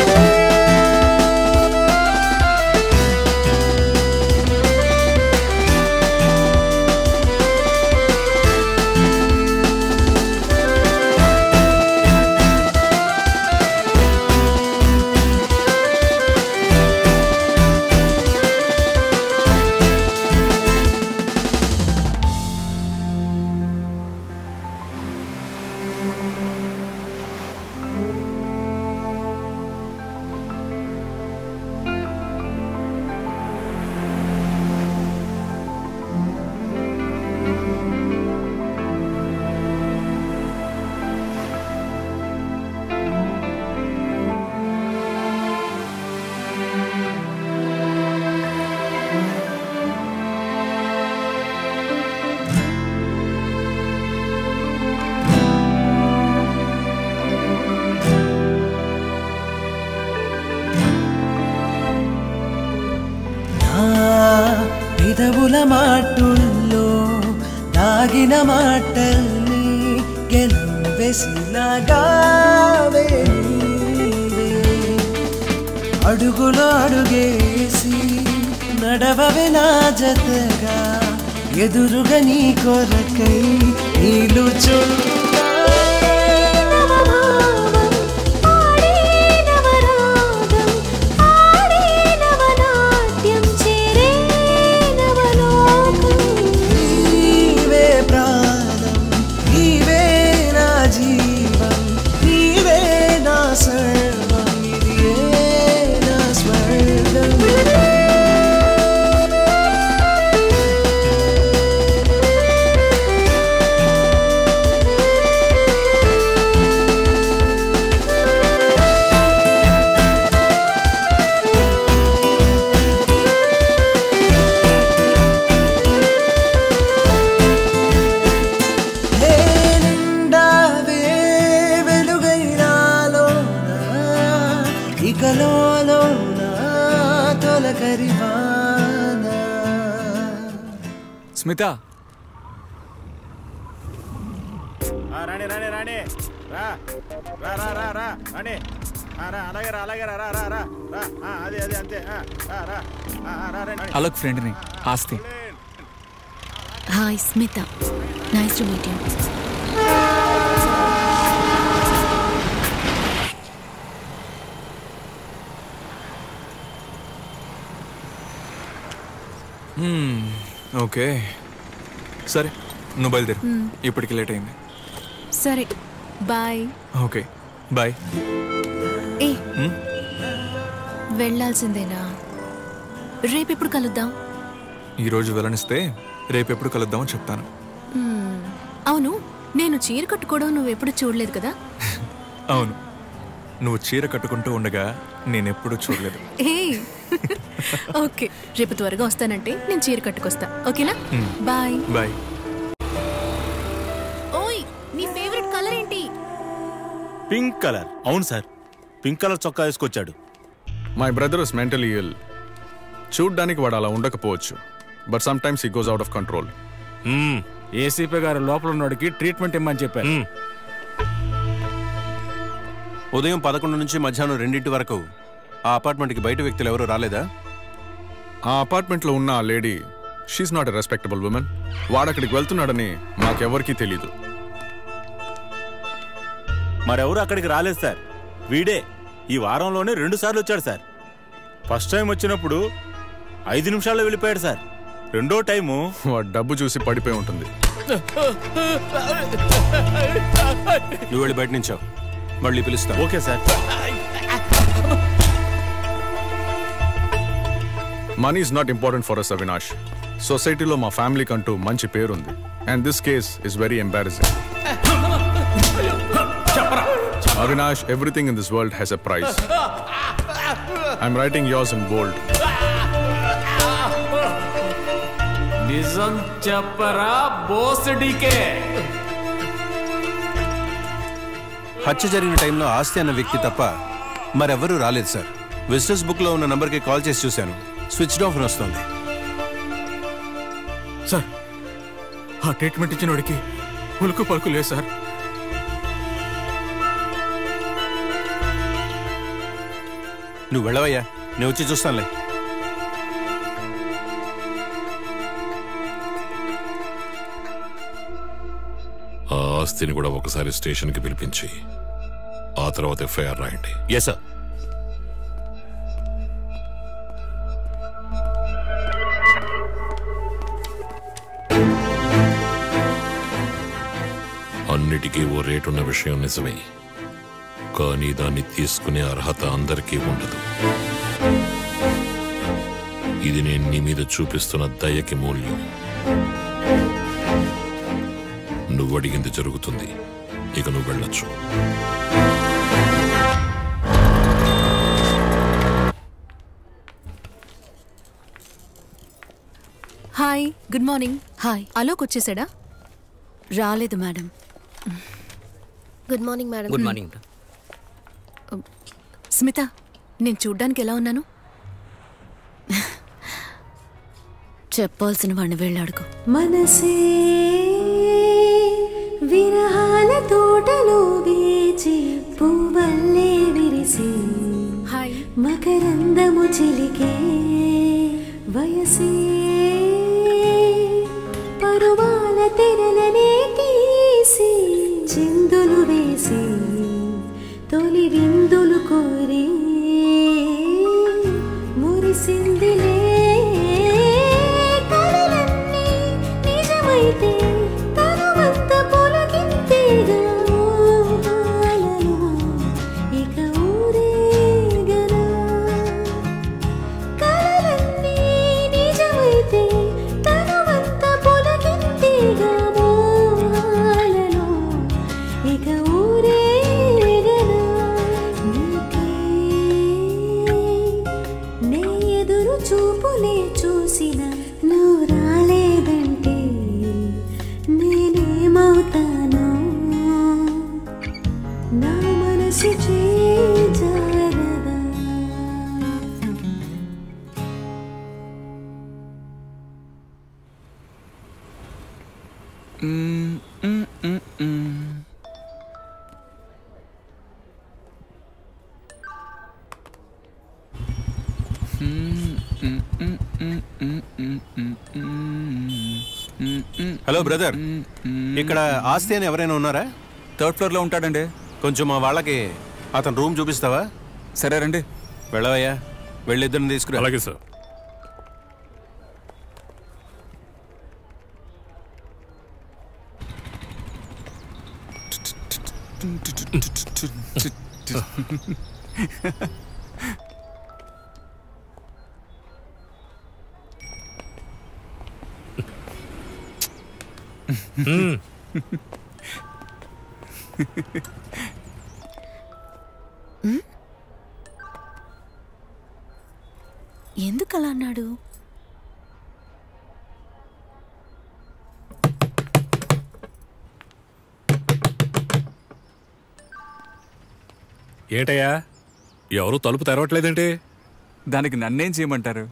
పెదవుల మాటుల్లో దాగిన మాటల్ని గెలువెసిలాగావే నీవే. అడుగులో అడుగేసి నడవవే నా జతగా ఎదురుగా నీ కొరకై నిలుచున్నా. నీవే ప్రాణం, నీవే నా జీవం, నీవే నా సర్వం, ఇదే నా స్వర్గం. హే నిండావే వెలుగైనాలోనా ఇకలోనా తొలకరివానా. స్మిత, ఆ, రాణి రాణి రాణి రా రా రా రా రా రాణి ఆ, రా అలాగే రా అలాగే రా రా రా రా రా ఆ, అది అది అంతే ఆ, రా రా ఆ, ఆ, రా రండి. అలక్ ఫ్రెండ్ని Aasthi. Hi Smita, nice to meet you. Okay సరే, నువ్వు బయలుదేరు, Hmm. ఇప్పటికి లేట్ అయింది. సరే బాయ్. Okay bye. ఏ వెళ్ళాల్సిందేనా? రేపెప్పుడు కలుద్దాం? ఈరోజు వెళ్ళనిస్తే రేపెప్పుడు కలుద్దామని చెప్తాను. మ్మ్. అవును, నేను చీర కట్టుకోవడం నువ్వెప్పుడు చూడలేదు కదా? అవును, నువ్వు చీర కట్టుకుంటూ ఉండగా నేనెప్పుడు చూడలేదు. ఏ ఓకే, రేపు త్వరగా వస్తానంటే నేను చీర కట్టుకొస్తా. ఓకేనా? Bye bye. ఓయ్, నీ ఫేవరెట్ కలర్ ఏంటి? Pink colour. అవును సార్, పింక్ కలర్ చొక్కా వేసుకొచ్చాడు. My brother is mentally ill. చూడ్డానికి వాడు అలా ఉండకపోవచ్చు, but sometimes he goes out of control. ACP గారు లోపల ఉన్నోడికి ట్రీట్మెంట్ ఇమ్మని చెప్పారు. ఉదయం పదకొండు నుంచి మధ్యాహ్నం రెండింటి వరకు ఆ అపార్ట్మెంట్కి బయట వ్యక్తులు ఎవరు రాలేదా? ఆ అపార్ట్మెంట్లో ఉన్న ఆ lady, she's not a respectable woman. వాడక్కడికి వెళ్తున్నాడని మాకెవరికీ తెలీదు. మరెవరు అక్కడికి రాలేదు సార్. వీడే ఈ వారంలోనే రెండు సార్లు వచ్చాడు సార్. ఫస్ట్ టైం వచ్చినప్పుడు ఐదు నిమిషాల్లో వెళ్ళిపోయాడు సార్. రెండో టైము వాడు డబ్బు చూసి పడిపోయి ఉంటుంది. నువ్వు వెళ్ళి బయట నుంచావు, మళ్ళీ పిలుస్తా. Okay sir. Money is not important for us Avinash. సొసైటీలో మా ఫ్యామిలీకి అంటూ మంచి పేరుంది. And this case is very embarrassing. Avinash, everything in this world has a price. I'm writing yours in bold. నిజం చెప్పరా బోసడికే? హత్య జరిగిన టైంలో ఆస్తి అన్న వ్యక్తి తప్ప మరెవరూ రాలేదు సార్. విజిటర్స్ బుక్ లో ఉన్న నంబర్కి కాల్ చేసి చూశాను, స్విచ్ ఆఫ్ వస్తుంది. సార్, ఆ ట్రీట్మెంట్ ఇచ్చిన వాడికి ఉలుకు పలుకు లేదు సార్. నువ్వు వెళ్ళవయ్యా, నేను వచ్చి చూస్తానులే. ఆ ఆస్తిని కూడా ఒకసారి స్టేషన్కి పిలిపించి ఆ తర్వాత ఎఫ్ఐఆర్ రాయండి. Yes sir. అన్నిటికీ ఓ రేటున్న విషయం నిజమే, కానీ దాన్ని తీసుకునే అర్హత అందరికీ ఉండదు. ఇది నేను నీ మీద చూపిస్తున్న దయకి మూల్యం. నువ్వు అడిగింది జరుగుతుంది, ఇక నువ్వు వెళ్ళొచ్చు. Hi, good morning. Hi, Alok వచ్చేసాడా? రాలేదు madam. Good morning madam. Good morning. Smita, నేను చూడ్డానికి ఎలా ఉన్నాను? చెప్పాల్సిన వాడిని వెళ్ళాడుకో. మనసే విరహాల తోటలో వేచి పువ్వల్లే విరిసి మకరందము చిలికే వయసే పరువాల తెరలనే తీసి చిందులు వేసి తొలి విందులు కోరి మురిసిందిలే కలలన్నీ నిజమైతే తనువంత పొలకింతేగా ఊహాలలో ఇక ఊరేగనా. కలలన్నీ నిజమైతే తనువంత పొలకింతేగా ఊహాలలో ఇక ఊరేగనా. నీకే నే ఎదురు చూపులే చూసిన నువ్వు రాలేదంటే నేనేమవుతానో నా మనసు చేజారదా. మ్మ్, మ్మ్, మ్మ్, మ్మ్. హలో బ్రదర్, ఇక్కడ ఆస్తి అని ఎవరైనా ఉన్నారా? థర్డ్ ఫ్లోర్ లో ఉంటాడండి. కొంచెం మా వాళ్ళకి అతను రూమ్ చూపిస్తావా? సరే రండి. వెళ్ళవయ్యా, వెళ్ళి ఇద్దరిని తీసుకురా. అలాగే సార్. ఎందుకు అలా అన్నాడు? ఏంటయ్యా ఎవరు తలుపు తెరవట్లేదంటే? దానికి నన్నేం చేయమంటారు?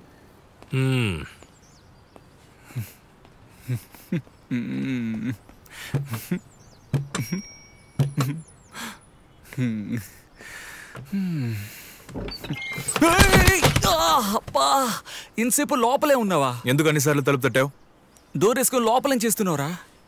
అబ్బా, ఇంతసేపు లోపలే ఉన్నావా? ఎందుకు అన్నిసార్లు తలుపు తట్టావు? డోర్ వేసుకొని లోపలేం చేస్తున్నావురా?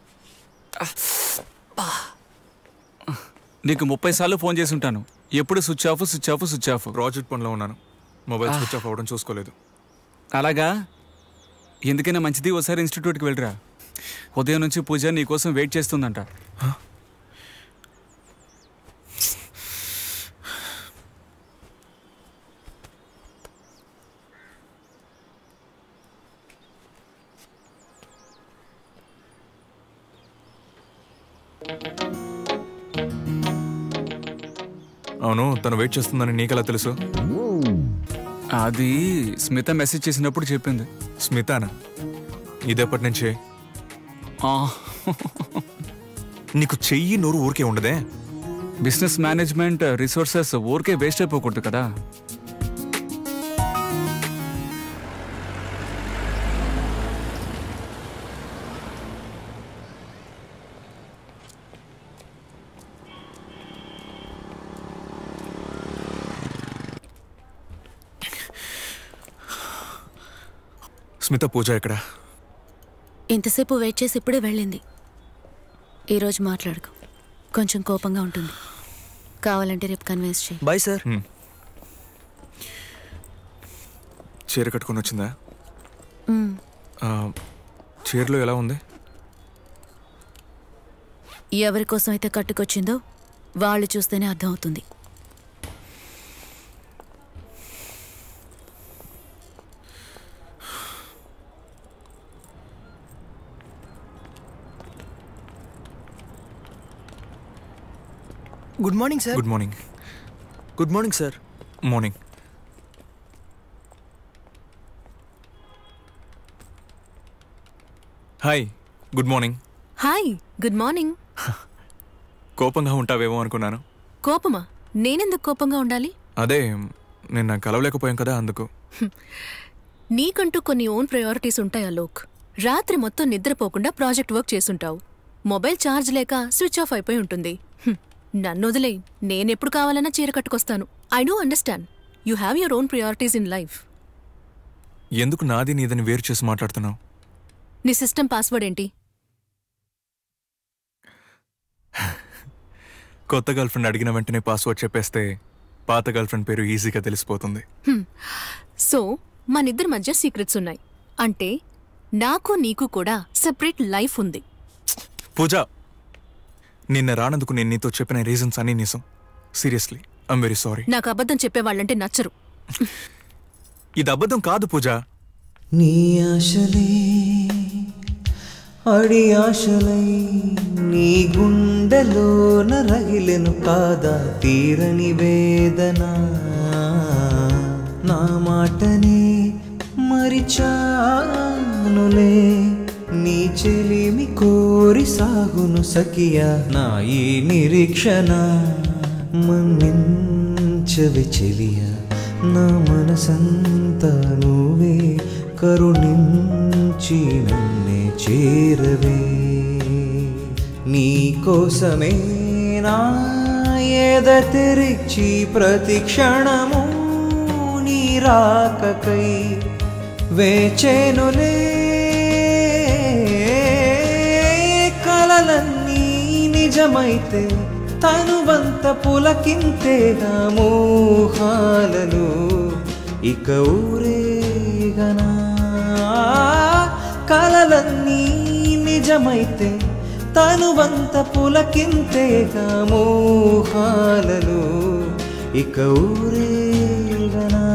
నీకు ముప్పై సార్లు ఫోన్ చేసి ఉంటాను. ఎప్పుడు switch off switch off switch off. Project పనిలో ఉన్నాను, మొబైల్ స్విచ్ ఆఫ్ అవ్వడం చూసుకోలేదు. అలాగా? ఎందుకైనా మంచిది ఒకసారి ఇన్స్టిట్యూట్కి వెళ్ళరా. ఉదయం నుంచి పూజ నీ కోసం వెయిట్ చేస్తుందంట. అవును, తను వెయిట్ చేస్తుందని నీకెలా తెలుసు? అది స్మిత మెసేజ్ చేసినప్పుడు చెప్పింది. స్మితానా? ఇదేపటి నుంచే? నీకు చెయ్యి నోరు ఊరికే ఉండదే? బిజినెస్ మేనేజ్మెంట్ రిసోర్సెస్ ఊరికే వేస్ట్ అయిపోకూడదు కదా. స్మిత, పూజ ఎక్కడ? ఇంతసేపు వెయిట్ చేసి ఇప్పుడే వెళ్ళింది. ఈరోజు మాట్లాడుకో, కొంచెం కోపంగా ఉంటుంది. కావాలంటే రేపు కన్విన్స్ చేయి. Bye sir. చీర కట్టుకొని వచ్చిందా? మ్. ఆ, చీరలో ఎలా ఉంది? ఎవరి కోసం అయితే కట్టుకొచ్చిందో వాళ్ళు చూస్తేనే అర్థం అవుతుంది. Good morning sir. Good morning. Good morning sir. Morning. Hi, good morning. Hi, good morning. కోపంగా ఉంటావేమో అనుకున్నాను. కోపమా? నేనెందుకు కోపంగా ఉండాలి? అదే, నేను నాకు కలవలేకపోయాం కదా, అందుకు. నీకంటూ కొన్ని ఓన్ ప్రయారిటీస్ ఉంటాయా లోక్? రాత్రి మొత్తం నిద్రపోకుండా ప్రాజెక్ట్ వర్క్ చేసుంటావు. మొబైల్ ఛార్జ్ లేక స్విచ్ ఆఫ్ అయిపోయి ఉంటుంది. నన్ను వదిలే, నేనెప్పుడు కావాలన్నా చీర కట్టుకొస్తాను. I do understand you have your own priorities in life. ఎందుకు నాది నీదని వేరు చేసి మాట్లాడుతున్నావు? నీ సిస్టమ్ పాస్వర్డ్ ఏంటి? కొత్త గర్ల్ ఫ్రెండ్ అడిగిన వెంటనే పాస్వర్డ్ చెప్పేస్తే పాత గర్ల్ ఫ్రెండ్ పేరు ఈజీగా తెలిసిపోతుంది. సో మనిద్దరి మధ్య సీక్రెట్స్ ఉన్నాయి అంటే నాకు నీకు కూడా సెపరేట్ లైఫ్ ఉంది. పూజ, నిన్న రానందుకు నేను నీతో చెప్పిన రీజన్స్ అన్నీ నిజం. Seriously I'm very sorry. నాకు అబద్ధం చెప్పేవాళ్ళంటే నచ్చరు. ఇది అబద్ధం కాదు పూజ. నీ ఆశలే అడి ఆశలై నీ గుండెలోన రగిలెను కాదా తీరని వేదన. నా మాటనే మరిచానులే నీ చెలిమి కోరి సాగును సఖియా. నా ఈ నిరీక్షణ మన్నించవి చెలియా. నా మనసంతా నువ్వే కరుణించి నన్నే చేరవే. నీ కోసమే నా ఏద తెరిచి ప్రతి క్షణము నీ రాకకై వేచేనులే. కలలన్నీ నిజమైతే తనువంత పులకింతేగా మోహాలను ఇక ఊరేగనా. కలలన్నీ నిజమైతే తనువంత పులకింతేగా మోహాలను ఇక ఊరేగనా.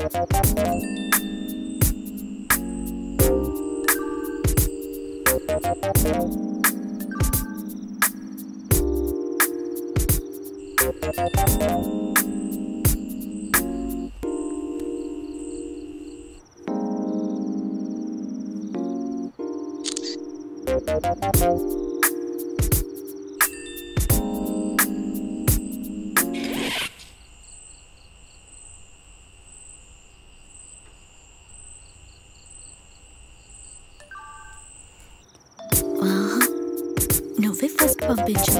నువ్వే ఫస్ట్ పంపించు.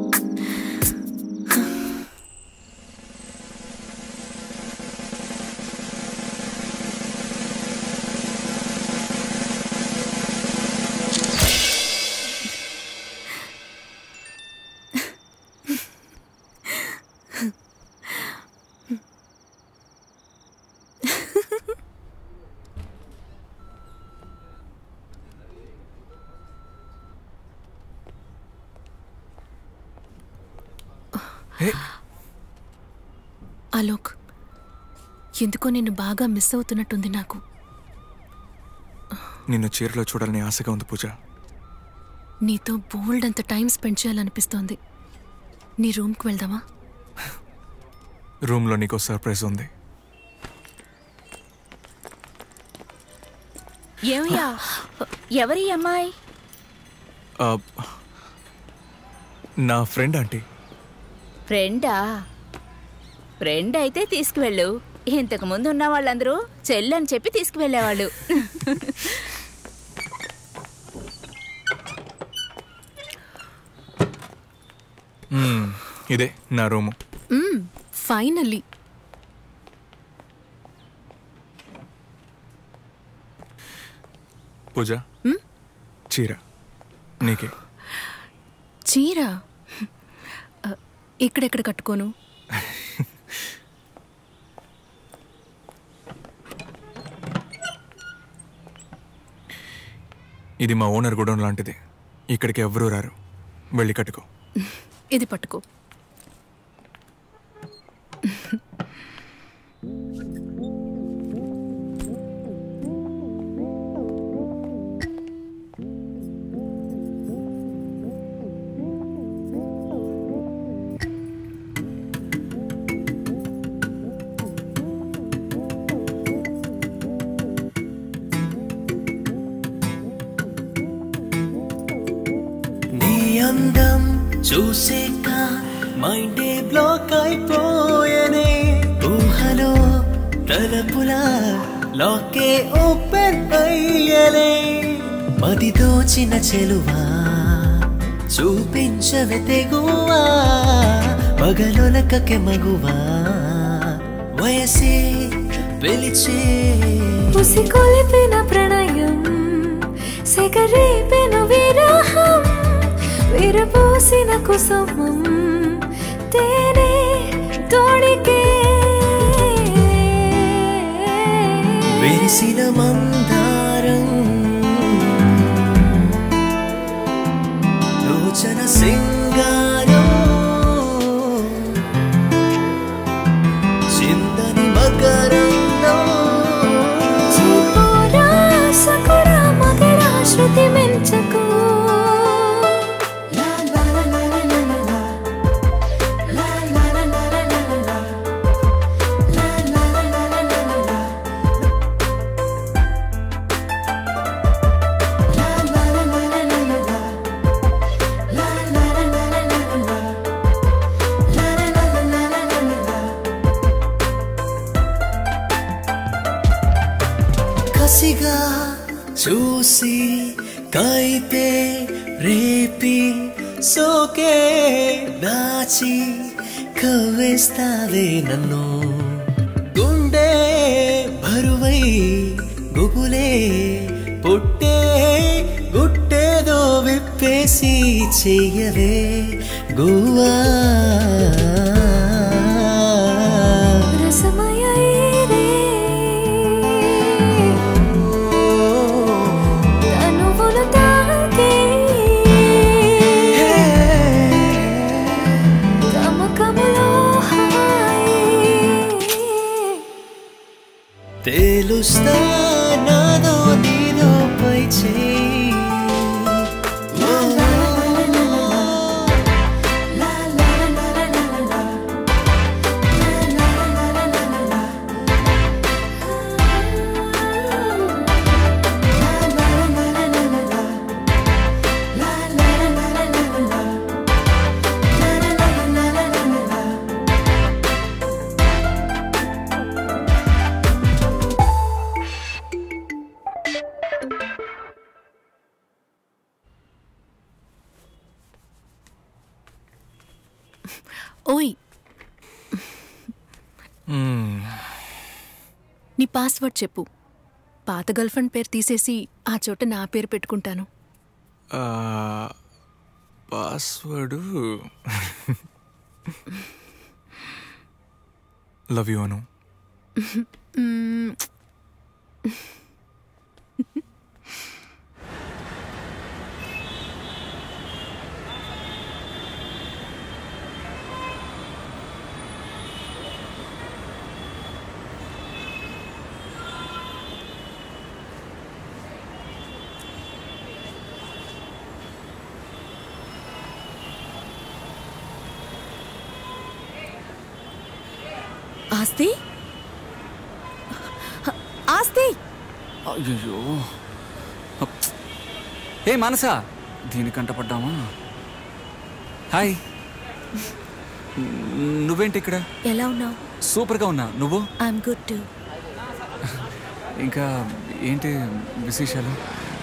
అలోక్, ఎందుకో నిన్ను బాగా మిస్ అవుతున్నట్టుంది నాకు. నిన్ను చీరలో చూడాలని ఆశగా ఉంది పూజ. నీతో బోల్డ్ అంత టైం స్పెండ్ చేయాలనిపిస్తోంది. నీ రూమ్కి వెళ్దామా? రూమ్లో నీకో సర్ప్రైజ్ ఉంది. ఏమయ్యా, ఎవరి అమ్మాయి? ఆ, నా ఫ్రెండ్ ఆంటీ. ఫ్రెండా? ఫ్రెండ్ అయితే తీసుకువెళ్ళు. ఇంతకు ముందు ఉన్న వాళ్ళందరూ చెల్లని చెప్పి తీసుకువెళ్ళేవాళ్ళు. మ్మ్, ఇదే నా రూము. ఫైనల్లీ. పూజ, చీర నీకే. చీర ఇక్కడెక్కడ కట్టుకోను? ఇది మా ఓనర్ గుడౌన్ లాంటిది. ఇక్కడికి ఎవరూ రారు. వెళ్ళి కట్టుకో. ఇది పట్టుకో. అందం చూసేక మైండే బ్లాక్ అయిపోయనే, ఊహలో తలపులా లాకే ఓపెన్ అయ్యలే, మది దోచిన చెలువా చూపించవే తెగువా, మగలొలకకే మగువా వయసే పిలిచే, ఉసికొలిపిన ప్రణయం సెగరేపిన విరహం, విరబోసిన కుసుమం తేనే తోడికే, విరిసిన మందారం లోచన సింగారం, చిందని మకరంలో చిపోరాస కూడా మగరా శృతి మించకు, కసిగా చూసి కైతే రేపి సోకే దాచి కవ్వేస్తావే నన్ను, గుండె బరువై గుబులే పుట్టే గుట్టేదో విప్పేసి చెయ్యవే గువా, రసమయ తనువులు తాకే తమకములో హాయి, తేలుస్తా నాదో నీదో పై చేయి ఓయ్ నీ పాస్వర్డ్ చెప్పు. పాత గర్ల్ ఫ్రెండ్ పేరు తీసేసి ఆ చోట నా పేరు పెట్టుకుంటాను. పాస్వర్డు లవ్ యూ అను. ఆస్తి ఆస్తి అయ్యో ఏ మనసా దీనికంట పడ్డామా? హాయ్, నువ్వేంటి ఇక్కడ? ఎలా ఉన్నావు? సూపర్గా ఉన్నా. నువ్వు? I'm good too. ఇంకా ఏంటి విశేషాలు?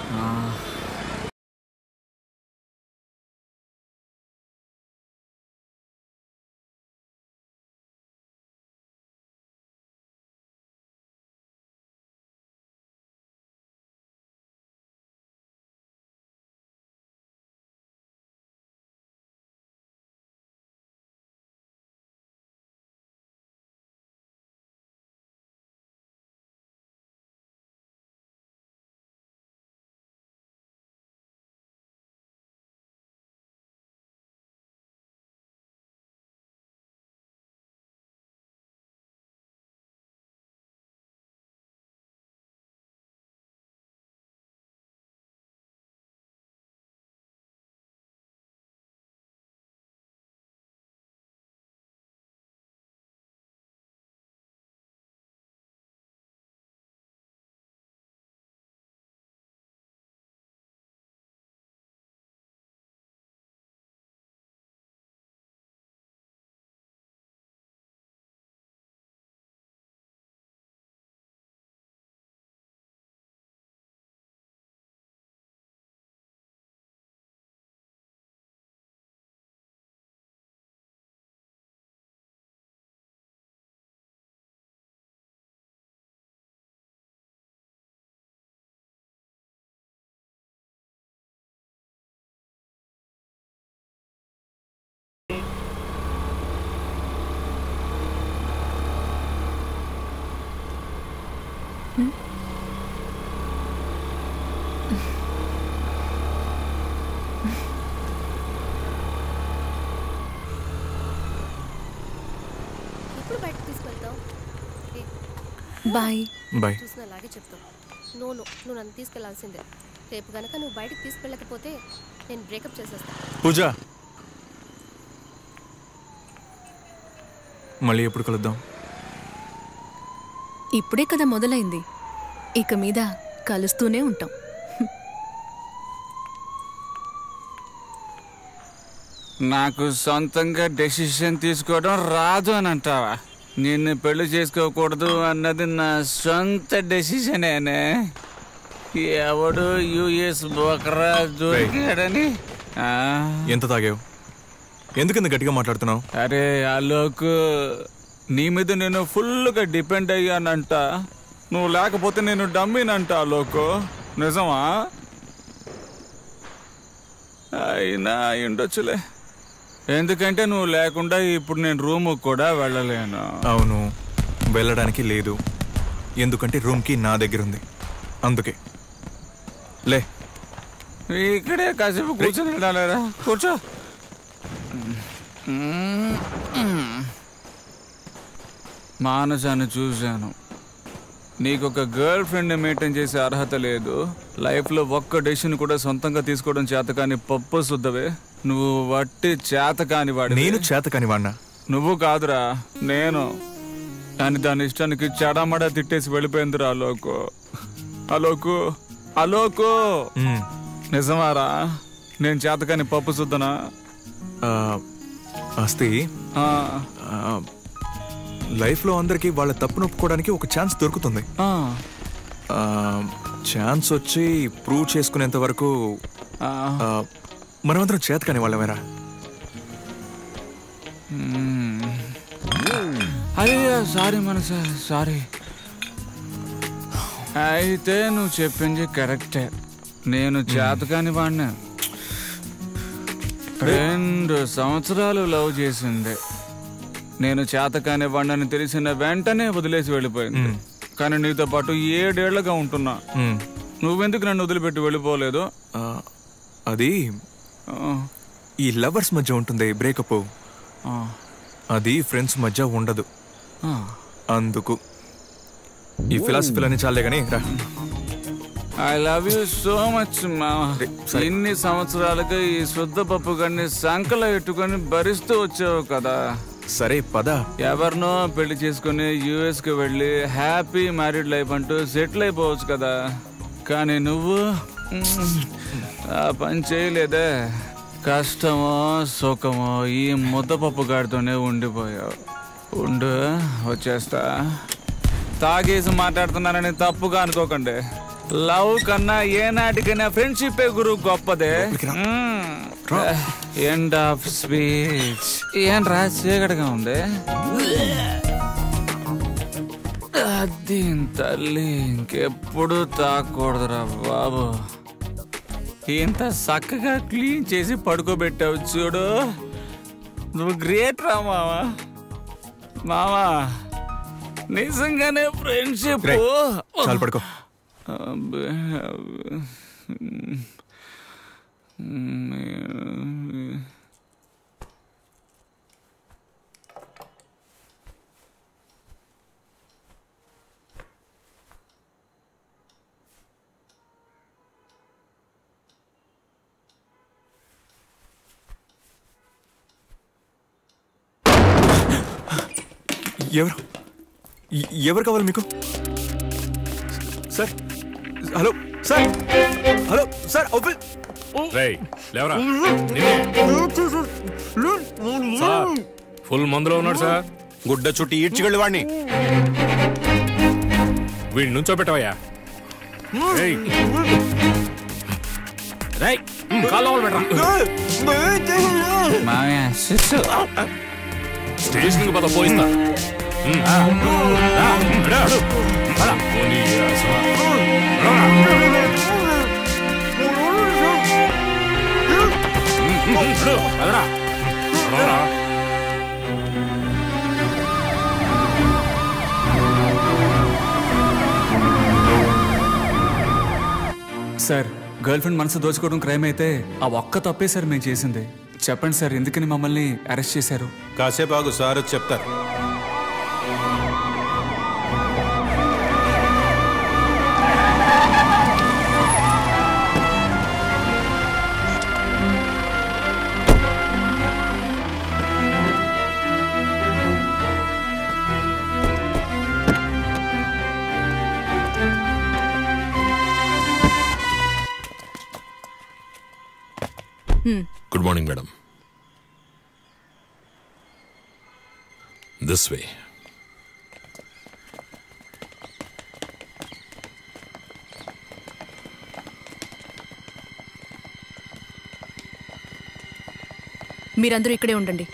Bye bye. చూసిన అలాగే చెప్తావు. నో నో నువ్వు నన్ను తీసుకెళ్లాల్సిందే. రేపు గనక నువ్వు బయటకు తీసుకెళ్ళకపోతే నేను బ్రేకప్ చేసేస్తాను. పూజ, మళ్ళీ ఎప్పుడు కలుద్దాం? ఇప్పుడే కదా మొదలైంది, ఇక మీద కలుస్తూనే ఉంటాం. నాకు సొంతంగా డెసిషన్ తీసుకోవడం రాదు అని అంటావా? నిన్ను పెళ్లి చేసుకోకూడదు అన్నది నా సొంత డెసిషనేనే. ఎవడు యుఎస్ బోకరా దొరికాడని. ఎంత తాగావు? ఎందుకు ఇంత గట్టిగా మాట్లాడుతున్నావు? అరే అలోక్, నీ మీద నేను ఫుల్గా డిపెండ్ అయ్యానంట. నువ్వు లేకపోతే నేను డమ్మీనంట అలోక్. నిజమా? అయినా ఉండొచ్చులే, ఎందుకంటే నువ్వు లేకుండా ఇప్పుడు నేను రూమ్ కూడా వెళ్ళలేను. అవును, వెళ్ళడానికి లేదు, ఎందుకంటే రూమ్కి నా దగ్గర ఉంది, అందుకే. లే, ఇక్కడే కాసేపు కూర్చొని వెళ్ళాలేరా. కూర్చో. మానసాన్ని చూశాను, నీకు ఒక గర్ల్ ఫ్రెండ్ మెయింటైన్ చేసే అర్హత లేదు. లైఫ్లో ఒక్క డెసిషన్ కూడా సొంతంగా తీసుకోవడం చేత కాని పప్పు శుద్ధవే. నువ్వు వట్టి చేత కాని వాడి. నేను చేత కాని వాడినా? నువ్వు కాదురా, నేను. కానీ దాని ఇష్టానికి చెడమడా తిట్టేసి వెళ్ళిపోయిందిరా అలోకు. అలోకు అలోకు నిజమారా? నేను చేత కాని పప్పు శుద్ధనా? అస్తి, లైఫ్లో అందరికీ వాళ్ళ తప్పు నొప్పుకోవడానికి ఒక ఛాన్స్ దొరుకుతుంది. ఛాన్స్ వచ్చి ప్రూవ్ చేసుకునేంత వరకు మనమందరం చేత కాని వాళ్ళమేరా. అయ్యా సారీ మనసా, సారీ. అయితే నువ్వు చెప్పింది కరెక్టే, నేను చేత కాని వాడినా. రెండు సంవత్సరాలు లవ్ చేసింది. నేను చేతకాని వాడిని తెలిసిన వెంటనే వదిలేసి వెళ్ళిపోయింది. కానీ నీతో పాటు ఏడేళ్లగా ఉంటున్నా. నువ్వెందుకు నన్ను వదిలిపెట్టి వెళ్ళిపోలేదు? అది ఈ లవర్స్ మధ్య ఉంటుంది బ్రేకప్, అది ఫ్రెండ్స్ మధ్య ఉండదు. అందుకు ఈ ఫిలాసఫీలన్నీ చాలే కానీ రా. I love you so much మామ. ఇన్ని సంవత్సరాలుగా ఈ శుద్ధ పప్పు గన్ని సంకలో ఎట్టుకొని భరిస్తూ వచ్చావు కదా. సరే పద. ఎవరినో పెళ్లి చేసుకుని యుఎస్ కి వెళ్ళి హ్యాపీ మ్యారీడ్ లైఫ్ అంటూ సెటిల్ అయిపోవచ్చు కదా. కానీ నువ్వు ఆ పని చేయలేదే. కష్టమో సుఖమో ఈ ముద్దపప్పు గాడితోనే ఉండిపోయావు. ఉండు, వచ్చేస్తా. తాగేసి మాట్లాడుతున్నానని తప్పుగా అనుకోకండి. లవ్ కన్నా ఏనాటికైనా ఫ్రెండ్షిప్ గురు గొప్పదే. End of speech. ఏం రా చీకటిగా ఉంది. అది తల్లి ఇంకెప్పుడు తాకూడదురా బాబు. ఇంత చక్కగా క్లీన్ చేసి పడుకోబెట్టావు చూడు. నువ్వు గ్రేట్ రా మావా. మావా నిజంగానే ఫ్రెండ్షిప్. చాలు పడుకో. ఎవరు ఎవరు కావాలి మీకు? Sir, hello sir, hello sir. Full మందులో ఉన్నాడు సార్. గుడ్డ చుట్టి ఈడ్చికెళ్ళి వాడిని. వీడి నుంచో పెట్టవయ్యా. స్టేషన్ పద పోయిస్తా. సార్, గర్ల్ ఫ్రెండ్ మనసు దోచుకోవడం క్రైమ్ అయితే ఆ ఒక్క తప్పే సార్ మేము చేసింది. చెప్పండి సార్, ఎందుకని మమ్మల్ని అరెస్ట్ చేశారు? కాసేపు ఆగు, సార్ చెప్తారు. Good morning, madam. This way. మీరందరూ ఇక్కడే ఉండండి.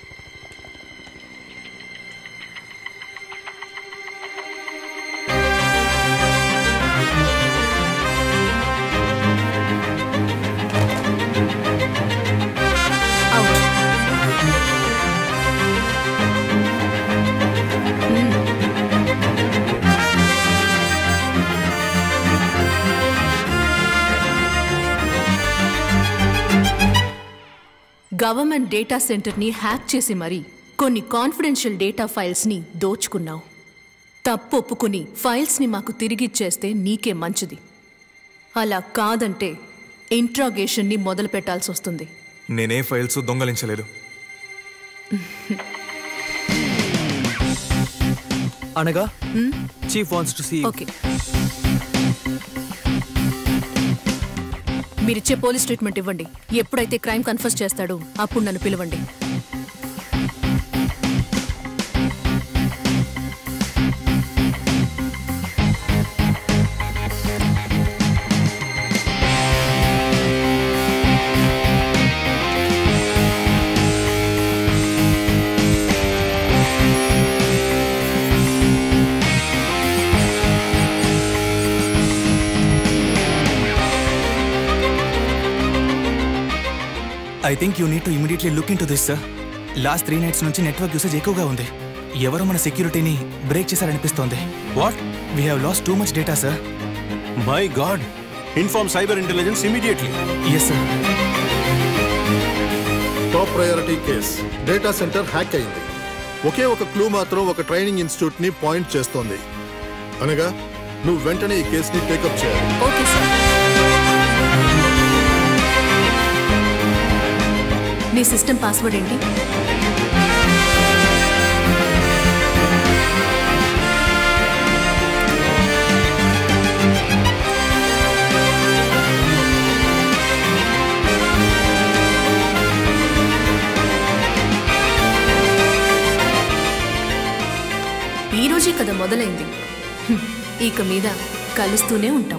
గవర్నమెంట్ డేటా సెంటర్ని హ్యాక్ చేసి మరీ కొన్ని కాన్ఫిడెన్షియల్ డేటా ఫైల్స్ని దోచుకున్నావు. తప్పు ఒప్పుకుని ఫైల్స్ని మాకు తిరిగిచ్చేస్తే నీకే మంచిది. అలా కాదంటే ఇంట్రాగేషన్ని మొదలు పెట్టాల్సి వస్తుంది. నేనే ఫైల్స్ దొంగలించలేదు. అనగా chief wants to see. Okay, మీరిచ్చే పోలీస్ ట్రీట్మెంట్ ఇవ్వండి. ఎప్పుడైతే క్రైమ్ కన్ఫర్స్ చేస్తాడో అప్పుడు నన్ను పిలవండి. I think you need to immediately look into this sir. Last three nights నుంచి నెట్వర్క్ యూసేజ్ ఎక్కువగా ఉంది. ఎవరు మన సెక్యూరిటీని బ్రేక్ చేశారనిపిస్తోంది. What we have lost too much data sir. My god, inform cyber intelligence immediately. Yes sir. Top priority case. Data centre hack అయింది. ఒకే ఒక క్లూ మాత్రం ఒక ట్రైనింగ్ ఇన్స్టిట్యూట్ ని పాయింట్ చేస్తోంది. అనగా నువ్వు వెంటనే ఈ కేసుని టేకప్ చేయాలి. Okay sir. నీ సిస్టమ్ పాస్వర్డ్ ఏంటి? ఈ రోజే కదా మొదలైంది. ఇక మీద కలుస్తూనే ఉంటాం.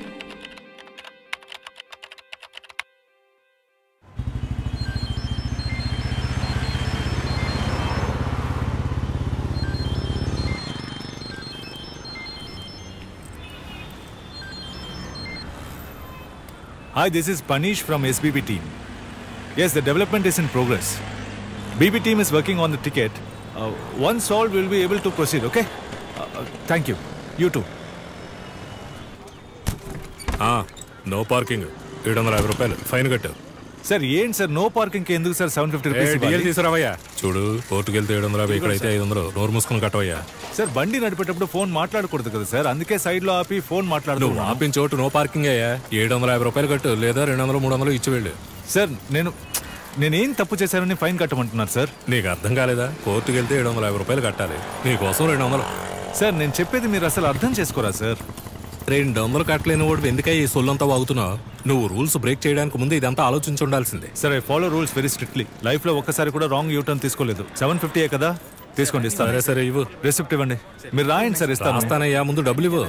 Hi, this is Panish from S B B team. Yes, the development is in progress. B B team is working on the ticket. Uh, once solved, we'll be able to proceed, okay? Uh, uh, thank you. You too. No parking ఏడు వందల యాభై రూపాయలు ఫైన్ కట్టారు. సార్ ఏంటి సార్ నో పార్కింగ్ కి ఎందుకు సార్ సెవెన్ ఫిఫ్టీ రూపీస్ తీసుకురావయ్యా? చూడు, కోర్టుకు వెళ్తే ఏడు వందల యాభై, ఇక్కడైతే ఐదు వందలు. నోరు మూసుకుని కట్టవయ్యా. సార్ బండి నడిపేటప్పుడు ఫోన్ మాట్లాడకూడదు కదా సార్, అందుకే సైడ్ లో ఆపి ఫోన్ మాట్లాడు. నువ్వు ఆపిన చోటు నో పార్కింగ్ అయ్యా. ఏడు వందల యాభై రూపాయలు కట్టు, లేదా రెండు వందలు మూడు వందలు ఇచ్చి వెళ్ళు. సార్ నేను నేనేం తప్పు చేశానని ఫైన్ కట్టమంటున్నారు సార్? నీకు అర్థం కాలేదా? కోర్టుకు వెళ్తే ఏడు వందల యాభై రూపాయలు కట్టాలి, నీకోసం రెండు వందలు. సార్ నేను చెప్పేది మీరు అసలు అర్థం చేసుకోరా సార్? రెండు వందలు కట్టలేని వాడు ఎందుకై ఈ సొల్లంతా వాగుతున్నావు? నువ్వు రూల్స్ బ్రేక్ చేయడానికి ముందు ఇదంతా ఆలోచించి ఉండాల్సిందే. సరే, follow rules very strictly. Life లో ఒక్కసారి కూడా రాంగ్ యూటర్న్ తీసుకోలేదు. సెవెన్ ఫిఫ్టీ కదా, తీసుకోండి. ఇస్తాను. సరే సరే ఇవ్వు. రెసిప్ట్ ఇవ్వండి. మీరు రాయండి సార్, ఇస్తాను. రాస్తానయ్యా, ముందు డబ్బులు ఇవ్వు.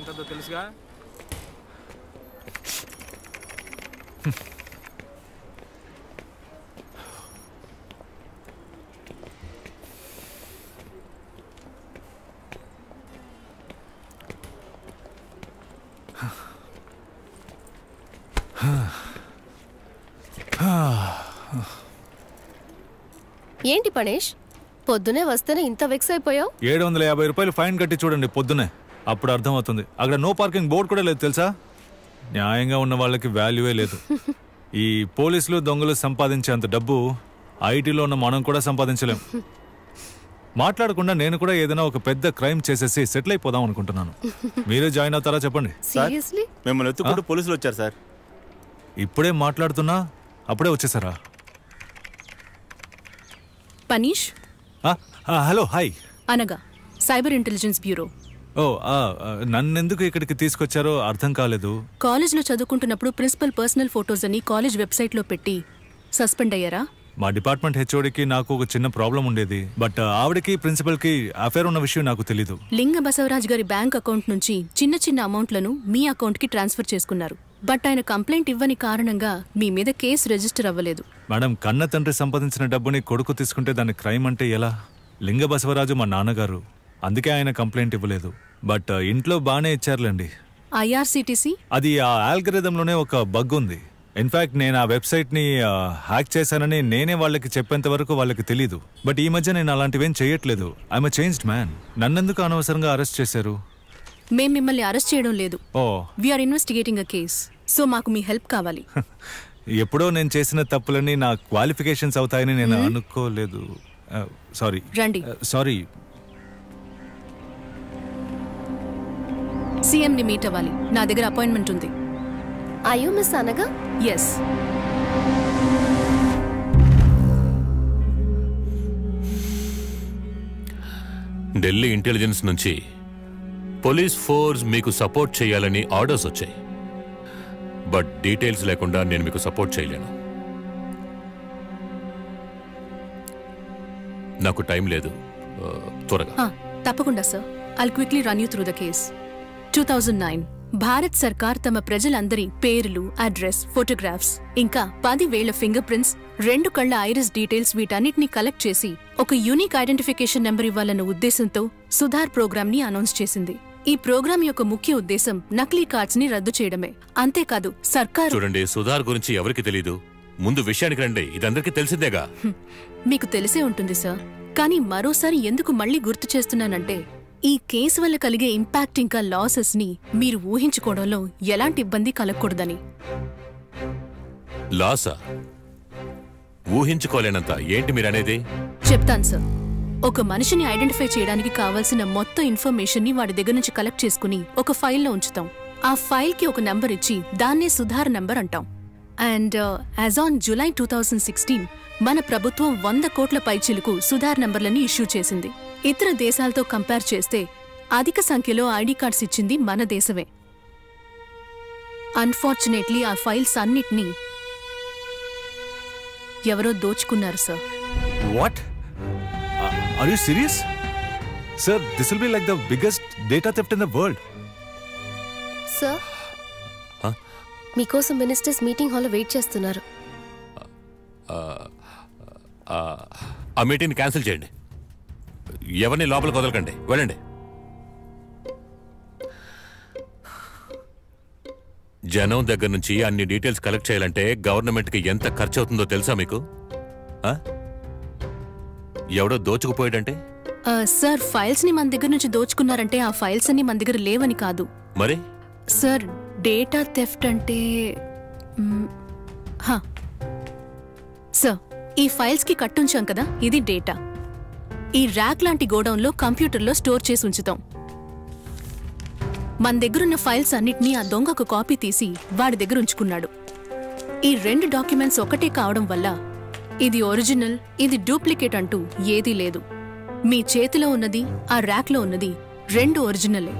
ఏంటి పణేష్, పొద్దునే వస్తేనే ఇంత వెక్స్ అయిపోయావు? ఏడు వందల యాభై రూపాయలు ఫైన్ కట్టి చూడండి పొద్దునే, అప్పుడు అర్థం అవుతుంది. అక్కడ నో పార్కింగ్ బోర్డు కూడా లేదు తెలుసా? న్యాయంగా ఉన్న వాళ్ళకి వాల్యూవే లేదు. ఈ పోలీసులు దొంగలు సంపాదించేంత డబ్బు ఐటీలో ఉన్న మనం కూడా సంపాదించలేం. మాట్లాడకుండా నేను కూడా ఏదైనా ఒక పెద్ద క్రైమ్ చేసేసి సెటిల్ అయిపోదాం అనుకుంటున్నాను. మీరే జాయిన్ అవుతారా చెప్పండి? మిమ్మల్ని ఎత్తుకుంటూ పోలీసులు వచ్చారు సార్. ఇప్పుడే మాట్లాడుతున్నా అప్పుడే వచ్చేసారా? Panish. Hello, hi. Anaga cyber intelligence bureau. ఓ, నన్నెందుకు ఇక్కడికి తీసుకొచ్చారో అర్థం కాలేదు. కాలేజ్లో చదువుకుంటున్నప్పుడు ప్రిన్సిపల్ పర్సనల్ ఫోటోస్ అని కాలేజ్ వెబ్సైట్లో పెట్టి సస్పెండ్ అయ్యారా? మా డిపార్ట్మెంట్ హెచ్ఓడికి నాకు ఒక చిన్న ప్రాబ్లం ఉండేది. బట్ ఆవిడకి ప్రిన్సిపల్ కి అఫేర్ ఉన్న విషయం నాకు తెలీదు. లింగ బసవరాజ్ గారి బ్యాంక్ అకౌంట్ నుంచి చిన్న చిన్న అమౌంట్లను మీ అకౌంట్ కి ట్రాన్స్ఫర్ చేసుకున్నారు. బట్ ఆయన కంప్లైంట్ ఇవ్వని కారణంగా మీ మీద కేసు రిజిస్టర్ అవ్వలేదు. మేడం, కన్న తండ్రి సంపాదించిన డబ్బుని కొడుకు తీసుకుంటే దాన్ని క్రైమ్ అంటే ఎలా? లింగ బసవరాజు మా నాన్నగారు, అందుకే ఆయన కంప్లైంట్ ఇవ్వలేదు. బట్ ఇంట్లో బాగానే ఇచ్చారులేండి. ఐఆర్సిటిసి అది ఆ ఆల్గరిథంలోనే ఒక బగ్ ఉంది. ఇన్ఫాక్ట్ నేను ఆ వెబ్సైట్ ని హ్యాక్ చేశానని నేనే వాళ్ళకి చెప్పేంత వరకు వాళ్ళకి తెలీదు. బట్ ఈ మధ్య నేను అలాంటివేం చేయట్లేదు. I'm a changed man. నన్నెందుకు అనవసరంగా అరెస్ట్ చేశారు? మేం మిమ్మల్ని అరెస్ట్ చేయడం లేదు. Oh, we're investigating a case. So మాకు మీ హెల్ప్ కావాలి. ఎప్పుడో నేను చేసిన తప్పులన్నీ నా క్వాలిఫికేషన్స్ అవుతాయని నేను అనుకోలేదు. సారీ రండి. సారీ. సీఎం ని మీట్ అవ్వాలి. నా దగ్గర అపాయింట్మెంట్ ఉంది. అయ్యో miss Anaga yes. Delhi intelligence నుంచి పోలీస్ ఫోర్స్ మీకు సపోర్ట్ చేయాలని ఆర్డర్స్ వచ్చాయి. బట్ డీటెయిల్స్ లేకుండా నేను మీకు సపోర్ట్ చేయలేను. నాకు టైం లేదు, త్వరగా. తప్పకుండా sir. I'll quickly run you through the case. Two thousand nine Bharat సర్కార్ తమ ప్రజలందరి పేర్లు, అడ్రస్, ఫోటోగ్రాఫ్స్ ఇంకా పదివేల ఫింగర్ ప్రింట్స్, రెండు కళ్ల ఐరిస్ డీటెయిల్స్ వీటన్నిటిని కలెక్ట్ చేసి ఒక యూనిక్ ఐడెంటిఫికేషన్ నెంబర్ ఇవ్వాలన్న ఉద్దేశంతో సుధార్ ప్రోగ్రామ్ ని అనౌన్స్ చేసింది. ఈ ప్రోగ్రాం యొక్క ముఖ్య ఉద్దేశం నకిలీ కార్డ్స్ ని రద్దు చేయడమే. అంతేకాదు సర్కార్. చూడండి, సుధార్ గురించి ఎవరికి తెలీదు. ముందు విషయానికి రండి, ఇదందరికీ తెలిసిందేగా. మీకు తెలిసే ఉంటుంది సార్, కానీ మరోసారి ఎందుకు మళ్ళీ గుర్తు చేస్తున్నానంటే ఈ కేసు వల్ల కలిగే ఇంపాక్ట్ ఇంకా లాసెస్ ని మీరు ఊహించుకోవడంలో ఎలాంటి ఇబ్బంది కలగకూడదని. లాసా? ఊహించుకోలేనంత ఏంటి మీరనేది? చెప్తాను సార్. ఒక మనిషిని ఐడెంటిఫై చేయడానికి కావాల్సిన మొత్తం ఇన్ఫర్మేషన్ ని వాడి దగ్గర నుంచి కలెక్ట్ చేసుకుని ఒక ఫైల్లో ఉంచుతాం. ఆ ఫైల్ కి ఒక నంబర్ ఇచ్చి దాన్నే సుధార్ నంబర్ అంటాం. And as on July two thousand sixteen మన ప్రభుత్వం వంద కోట్ల పైచిలుకు సుధార్ నంబర్లని ఇష్యూ చేసింది. ఇతర దేశాలతో కంపేర్ చేస్తే అధిక సంఖ్యలో ఐడి కార్డ్స్ ఇచ్చింది మన దేశమే. అన్ఫార్చునేట్లీ ఆ ఫైల్స్ అన్నిటినీ ఎవరో దోచుకున్నారు సార్. What? Are you serious? Sir, this will be like the biggest data theft in the world. Sir, మీకోసం మినిస్టర్స్ మీటింగ్ హాల్లో వెయిట్ చేస్తున్నారు. ఆ మీటింగ్ క్యాన్సిల్ చేయండి. ఎవరిని లోపలికి వదలకండి, వెళ్ళండి. జనం దగ్గర నుంచి అన్ని డీటెయిల్స్ కలెక్ట్ చేయాలంటే గవర్నమెంట్కి ఎంత ఖర్చు అవుతుందో తెలుసా మీకు? ఎవడో దోచుకుపోయాడంటే? సార్, ఫైల్స్ ని మన దగ్గర నుంచి దోచుకున్నారంటే ఆ ఫైల్స్ అన్ని మన దగ్గర లేవని కాదు. మరి సార్, డేటా థెఫ్ట్ అంటే సార్, ఈ ఫైల్స్ కి కట్టుంచాం కదా, ఇది డేటా. ఈ ర్యాక్ లాంటి గోడౌన్లో కంప్యూటర్లో స్టోర్ చేసి ఉంచుతాం. మన దగ్గరున్న ఫైల్స్ అన్నిటినీ ఆ దొంగ ఒక కాపీ తీసి వాడి దగ్గర ఉంచుకున్నాడు. ఈ రెండు డాక్యుమెంట్స్ ఒకటే కావడం వల్ల ఇది ఒరిజినల్, ఇది డూప్లికేట్ అంటూ ఏదీ లేదు. మీ చేతిలో ఉన్నది, ఆ ర్యాక్లో ఉన్నది రెండు ఒరిజినలే.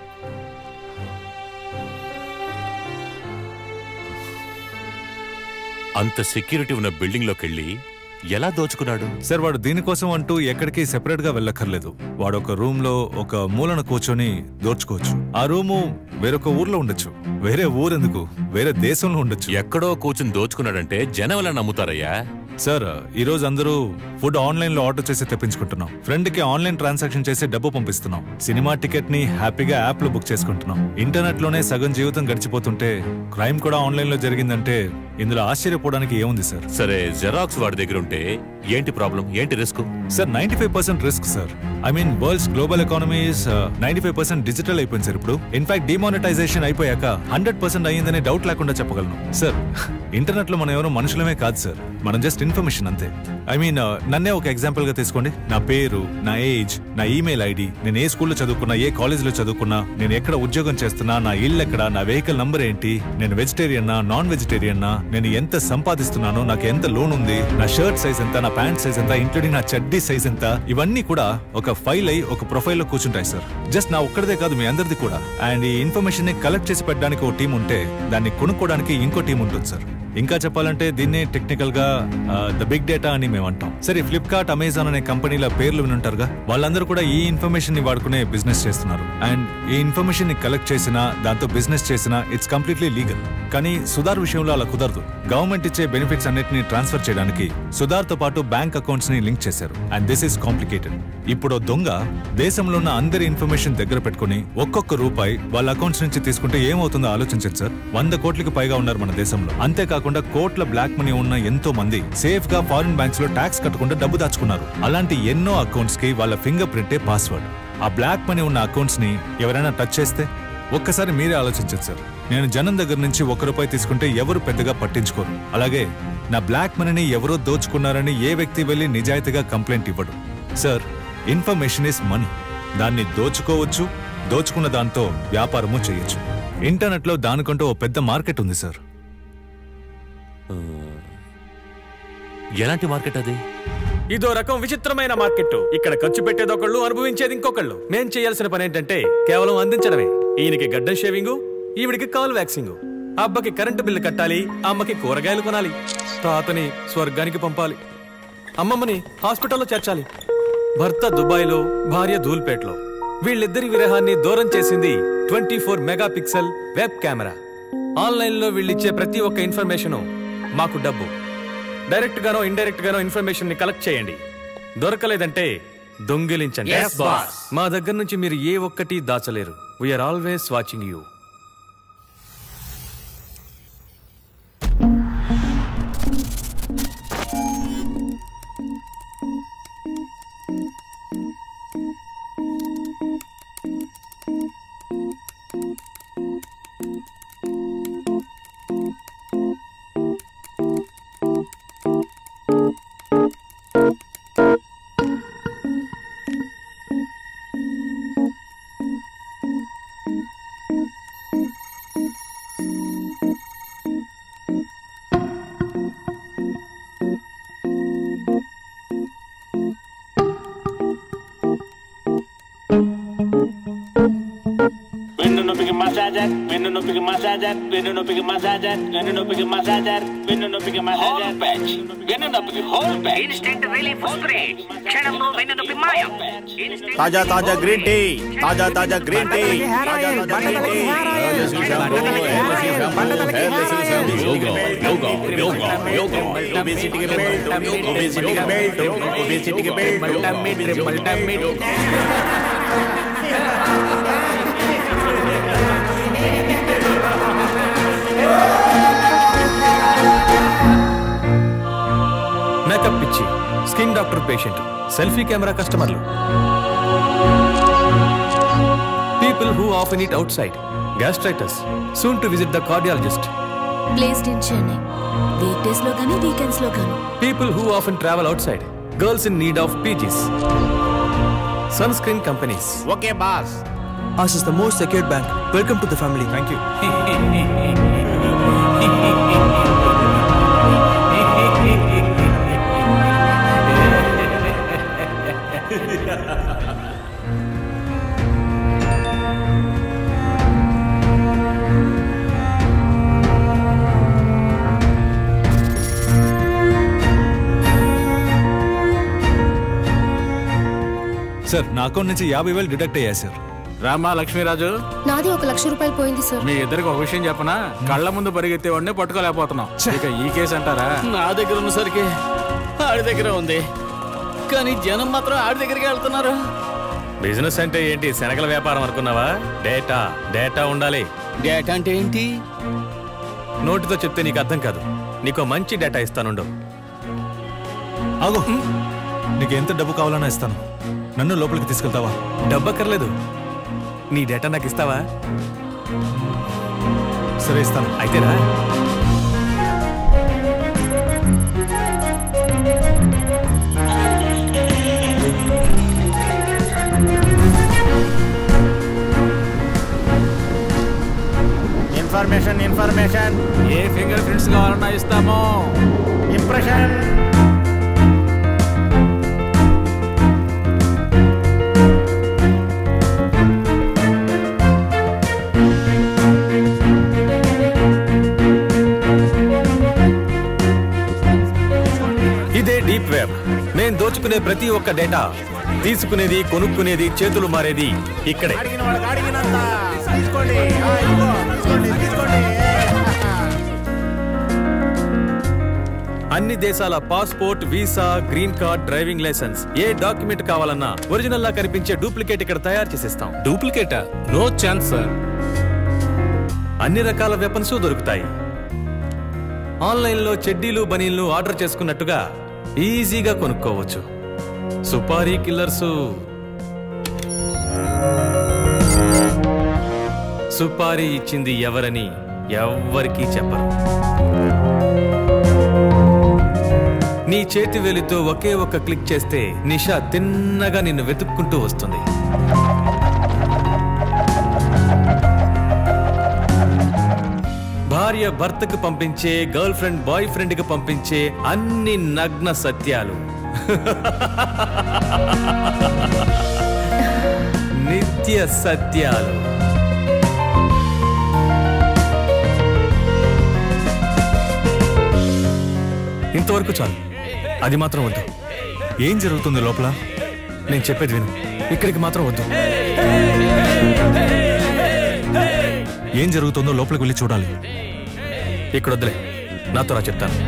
అంత సెక్యూరిటీ ఉన్న బిల్డింగ్ లోకి వెళ్ళి ఎలా దోచుకున్నాడు? సార్, వాడు దీనికోసం అంటూ ఎక్కడికి సెపరేట్ గా వెళ్ళక్కర్లేదు. వాడు ఒక రూమ్ లో ఒక మూలన కూర్చొని దోచుకోవచ్చు. ఆ రూము వేరొక ఊర్లో ఉండొచ్చు. వేరే ఊరెందుకు, వేరే దేశంలో ఉండొచ్చు. ఎక్కడో కూర్చుని దోచుకున్నాడంటే జనం ఎలా నమ్ముతారయ్యా? సార్, ఈ రోజు అందరూ ఫుడ్ ఆన్లైన్ లో ఆర్డర్ చేసి తెప్పించుకుంటున్నాం. ఫ్రెండ్ కి ఆన్లైన్ ట్రాన్సాక్షన్ చేసి డబ్బు పంపిస్తున్నాం. సినిమా టికెట్ ని హ్యాపీగా యాప్ లో బుక్ చేసుకుంటున్నాం. ఇంటర్నెట్ లోనే సగం జీవితం గడిచిపోతుంటే క్రైమ్ కూడా ఆన్లైన్ లో జరిగిందంటే ఇందులో ఆశ్చర్యపోవడానికి ఏముంది సార్? సరే, జెరాక్స్ వాడి దగ్గర ఉంటే ఏంటి ప్రాబ్లం, ఏంటి risk? Sir, ninety five percent risk sir. I mean worlds global economies ninety five percent digital అయిపోయింది సార్ ఇప్పుడు. ఇన్ఫాక్ట్ డిమానిటైజేషన్ అయిపోయాక హండ్రెడ్ పర్సెంట్ అయ్యిందని డౌట్ లేకుండా చెప్పగలను సార్. ఇంటర్నెట్ లో మనం ఎవరో మనుషులమే కాదు సార్, మనం జస్ట్ ఇన్ఫర్మేషన్ అంతే. ఐ మీన్ నన్నే ఒక ఎగ్జాంపుల్ గా తీసుకోండి. నా పేరు, నా ఏజ్, నా ఈమెయిల్ ఐడి, నేను ఏ స్కూల్లో చదువుకున్నా, ఏ కాలేజ్ లో చదువుకున్నా, నేను ఎక్కడ ఉద్యోగం చేస్తున్నా, నా ఇల్లు ఎక్కడ, నా వెహికల్ నంబర్ ఏంటి, నేను వెజిటేరియన్నా, నాన్ వెజిటేరియన్నా, నేను ఎంత సంపాదిస్తున్నాను, నాకు ఎంత లోన్ ఉంది, నా షర్ట్ సైజ్ ఎంత, నా ప్యాంట్ సైజ్ ఎంత, ఇంక్లూడింగ్ నా చడ్డీ సైజ్ ఎంత, ఇవన్నీ కూడా ఒక ఫైల్ అయి ఒక ప్రొఫైల్ లో కూర్చుంటాయి సార్. జస్ట్ నా ఒక్కడిదే కాదు, మీ అందరిది కూడా. అండ్ ఈ ఇన్ఫర్మేషన్ ని కలెక్ట్ చేసి పెట్టడానికి ఒక టీం ఉంటే దాన్ని కొనుక్కోవడానికి ఇంకో టీం ఉంటుంది సార్. ఇంకా చెప్పాలంటే దీన్నే టెక్నికల్ గా ద బిగ్ డేటా అని మేము అంటాం. సరే, ఫ్లిప్కార్ట్, అమెజాన్ అనే కంపెనీల పేర్లు వినుంటారుగా, వాళ్ళందరూ కూడా ఈ ఇన్ఫర్మేషన్ ని వాడుకునే బిజినెస్ చేస్తున్నారు. అండ్ ఈ ఇన్ఫర్మేషన్ ని కలెక్ట్ చేసినా, దాంతో బిజినెస్ చేసినా ఇట్స్ కంప్లీట్లీ లీగల్. కానీ సుధార్ విషయంలో అలా కుదరదు. గవర్నమెంట్ ఇచ్చే బెనిఫిట్స్ అన్నిటిని ట్రాన్స్ఫర్ చేయడానికి సుధార్ తో పాటు బ్యాంక్ అకౌంట్స్ ని లింక్ చేశారు. And this is complicated. ఇప్పుడు దొంగ దేశంలో ఉన్న అందరి ఇన్ఫర్మేషన్ దగ్గర పెట్టుకుని ఒక్కొక్క రూపాయి వాళ్ళ అకౌంట్స్ నుంచి తీసుకుంటే ఏమవుతుందో ఆలోచించండి సార్. వంద కోట్లకి పైగా ఉన్నారు మన దేశంలో. అంతేకాకుండా కోట్ల బ్లాక్ మనీ ఉన్న ఎంతో మంది సేఫ్ గా ఫారిన్ బ్యాంక్స్ లో ట్యాక్స్ కట్టకుండా డబ్బు దాచుకున్నారు. అలాంటి ఎన్నో అకౌంట్స్ కి వాళ్ళ ఫింగర్ ప్రింటే పాస్వర్డ్. ఆ బ్లాక్ మనీ ఉన్న అకౌంట్స్ ని ఎవరైనా టచ్ చేస్తే ఒక్కసారి మీరే ఆలోచించండి సార్. నేను జనం దగ్గర నుంచి ఒక రూపాయి తీసుకుంటే ఎవరు పెద్దగా పట్టించుకోరు. అలాగే నా బ్లాక్ మనీని ఎవరో దోచుకున్నారని ఏ వ్యక్తి వెళ్లి నిజాయితీగా కంప్లైంట్ ఇవ్వడు. Sir, information is money. దాన్ని దోచుకోవచ్చు, దోచుకున్న దాంతో వ్యాపారము చేయొచ్చు. ఇంటర్నెట్లో దానికంటూ ఓ పెద్ద మార్కెట్ ఉంది సార్. ఎలాంటి మార్కెట్ అది? ఇదో రకం విచిత్రమైన మార్కెట్. ఇక్కడ ఖర్చు పెట్టేది ఒకళ్ళు, అనుభవించేది ఇంకొకళ్ళు. మేం చేయాల్సిన పని ఏంటంటే కేవలం అందించడమే. ఈయనకి గడ్డం షేవింగు, ఈవిడికి కాల్ వ్యాక్సింగు. అబ్బకి కరెంటు బిల్లు కట్టాలి, అమ్మకి కూరగాయలు కొనాలి, తాతని స్వర్గానికి పంపాలి, అమ్మమ్మని హాస్పిటల్లో చేర్చాలి. భర్త దుబాయ్లో, భార్య ధూల్పేట్లో. వీళ్ళిద్దరి విరహాన్ని దూరం చేసింది twenty four mega pixel web camera. ఆన్లైన్లో వీళ్ళిచ్చే ప్రతి ఒక్క ఇన్ఫర్మేషను మాకు డబ్బు. డైరెక్ట్ గానో ఇండైరెక్ట్ గానో ఇన్ఫర్మేషన్ ని కలెక్ట్ చేయండి. దొరకలేదంటే దొంగిలించండి. మా దగ్గర నుంచి మీరు ఏ ఒక్కటి దాచలేరు. We're always watching you. massager, వెన్ను నొప్పికి మసాజర్, వెన్ను నొప్పికి మసాజర్, వెన్ను నొప్పికి మసాజర్, వెన్ను నొప్పికి మసాజర్, వెన్ను నొప్పికి హోల్ ప్యాచ్, ఇన్స్టెంట్ రిలీఫ్ స్ప్రెడ్, క్షణంలో వెన్ను నొప్పి మాయం. తాజా తాజా గ్రీన్ టీ, తాజా తాజా గ్రీన్ టీ, తాజా తాజా green tea. Yoga yoga yoga yoga ఒబేసిటీకి బెల్ట్, ఒబేసిటీకి బెల్ట్, ఒబేసిటీకి బెల్ట్, మల్టమిట్ మేకప్ పిచ్చి, skin doctor patient, selfie camera కస్టమర్లు, people who often eat outside, gastritis, soon to visit the cardiologist, placed in Chennai, weekdays లో గానీ వీకెండ్స్ లో గానీ, people who often travel outside, girls in need of PGs, sunscreen companies. Okay boss. Us is the most secured bank. Welcome to the family. Thank you. Sir, నా అకౌంట్ నుంచి యాభై వేలు డిడక్ట్ అయ్యాయి సార్. రామా లక్ష్మీరాజు, నాది ఒక లక్ష రూపాయలు పోయింది సార్. మీ ఇద్దరికి ఒక విషయం చెప్పనా? కళ్ళ ముందు పరిగెత్తే వాడిని పట్టుకోలేకపోతున్నాం. ఇక ఈ కేసు అంటారా? నా దగ్గర ఉన్నసరికి ఆడి దగ్గర ఉంది, కానీ జనం మాత్రం ఆడి దగ్గరికి వెళ్తున్నారు. బిజినెస్ అంటే ఏంటి? శనగల వ్యాపారం అనుకున్నావా? డేటా డేటా ఉండాలి. డేటా అంటే ఏంటి? నోటితో చెప్తే నీకు అర్థం కాదు. నీకు మంచి డేటా ఇస్తానుండు. ఆగు, నీకు ఎంత డబ్బు కావాలన్నా ఇస్తాను. నన్ను లోపలికి తీసుకెళ్తావా? డబ్బక్కర్లేదు, నీ డేటా నాకు ఇస్తావా? సరే, ఇస్తాను. అయితేరా ఇన్ఫర్మేషన్ ఇన్ఫర్మేషన్ ఏ ఫింగర్ ప్రింట్స్ కావాలన్నా ఇస్తాము. ఇంప్రెషన్. ఇదే డీప్ వెబ్. నేను దోచుకునే ప్రతి ఒక్క డేటా, తీసుకునేది కొనుక్కునేది చేతులు మారేది ఇక్కడే. అన్ని దేశాల passport, visa, green card, driving licence, ఏ డాక్యుమెంట్ కావాలన్నా ఒరిజినల్ లా కనిపించే డూప్లికేట్ ఇక్కడ తయారు చేసిస్తాం. డూప్లికేటా? No chance sir. అన్ని రకాల వెపన్స్ దొరుకుతాయి. ఆన్లైన్ లో చెడ్డీలు, బనీళ్లు ఆర్డర్ చేసుకున్నట్టుగా ఈజీగా కొనుక్కోవచ్చు. సుపారీ కిల్లర్స్ సుపారీ ఇచ్చింది ఎవరని ఎవ్వరికీ చెప్పరు. నీ చేతి వేలితో ఒకే ఒక్క క్లిక్ చేస్తే నిషా తిన్నగా నిన్ను వెతుక్కుంటూ వస్తుంది. భార్య భర్తకు పంపించే, గర్ల్ ఫ్రెండ్ బాయ్ ఫ్రెండ్ కి పంపించే అన్ని నగ్న సత్యాలు, నిత్య సత్యాలు. ఇంతవరకు చాలు. అది మాత్రం వద్దు. ఏం జరుగుతుంది లోపల? నేను చెప్పేది విను. ఇక్కడికి మాత్రం వద్దు. ఏం జరుగుతుందో లోపలికి వెళ్ళి చూడాలి. ఇక్కడ వద్దులే, నాతో రా చెప్తాను.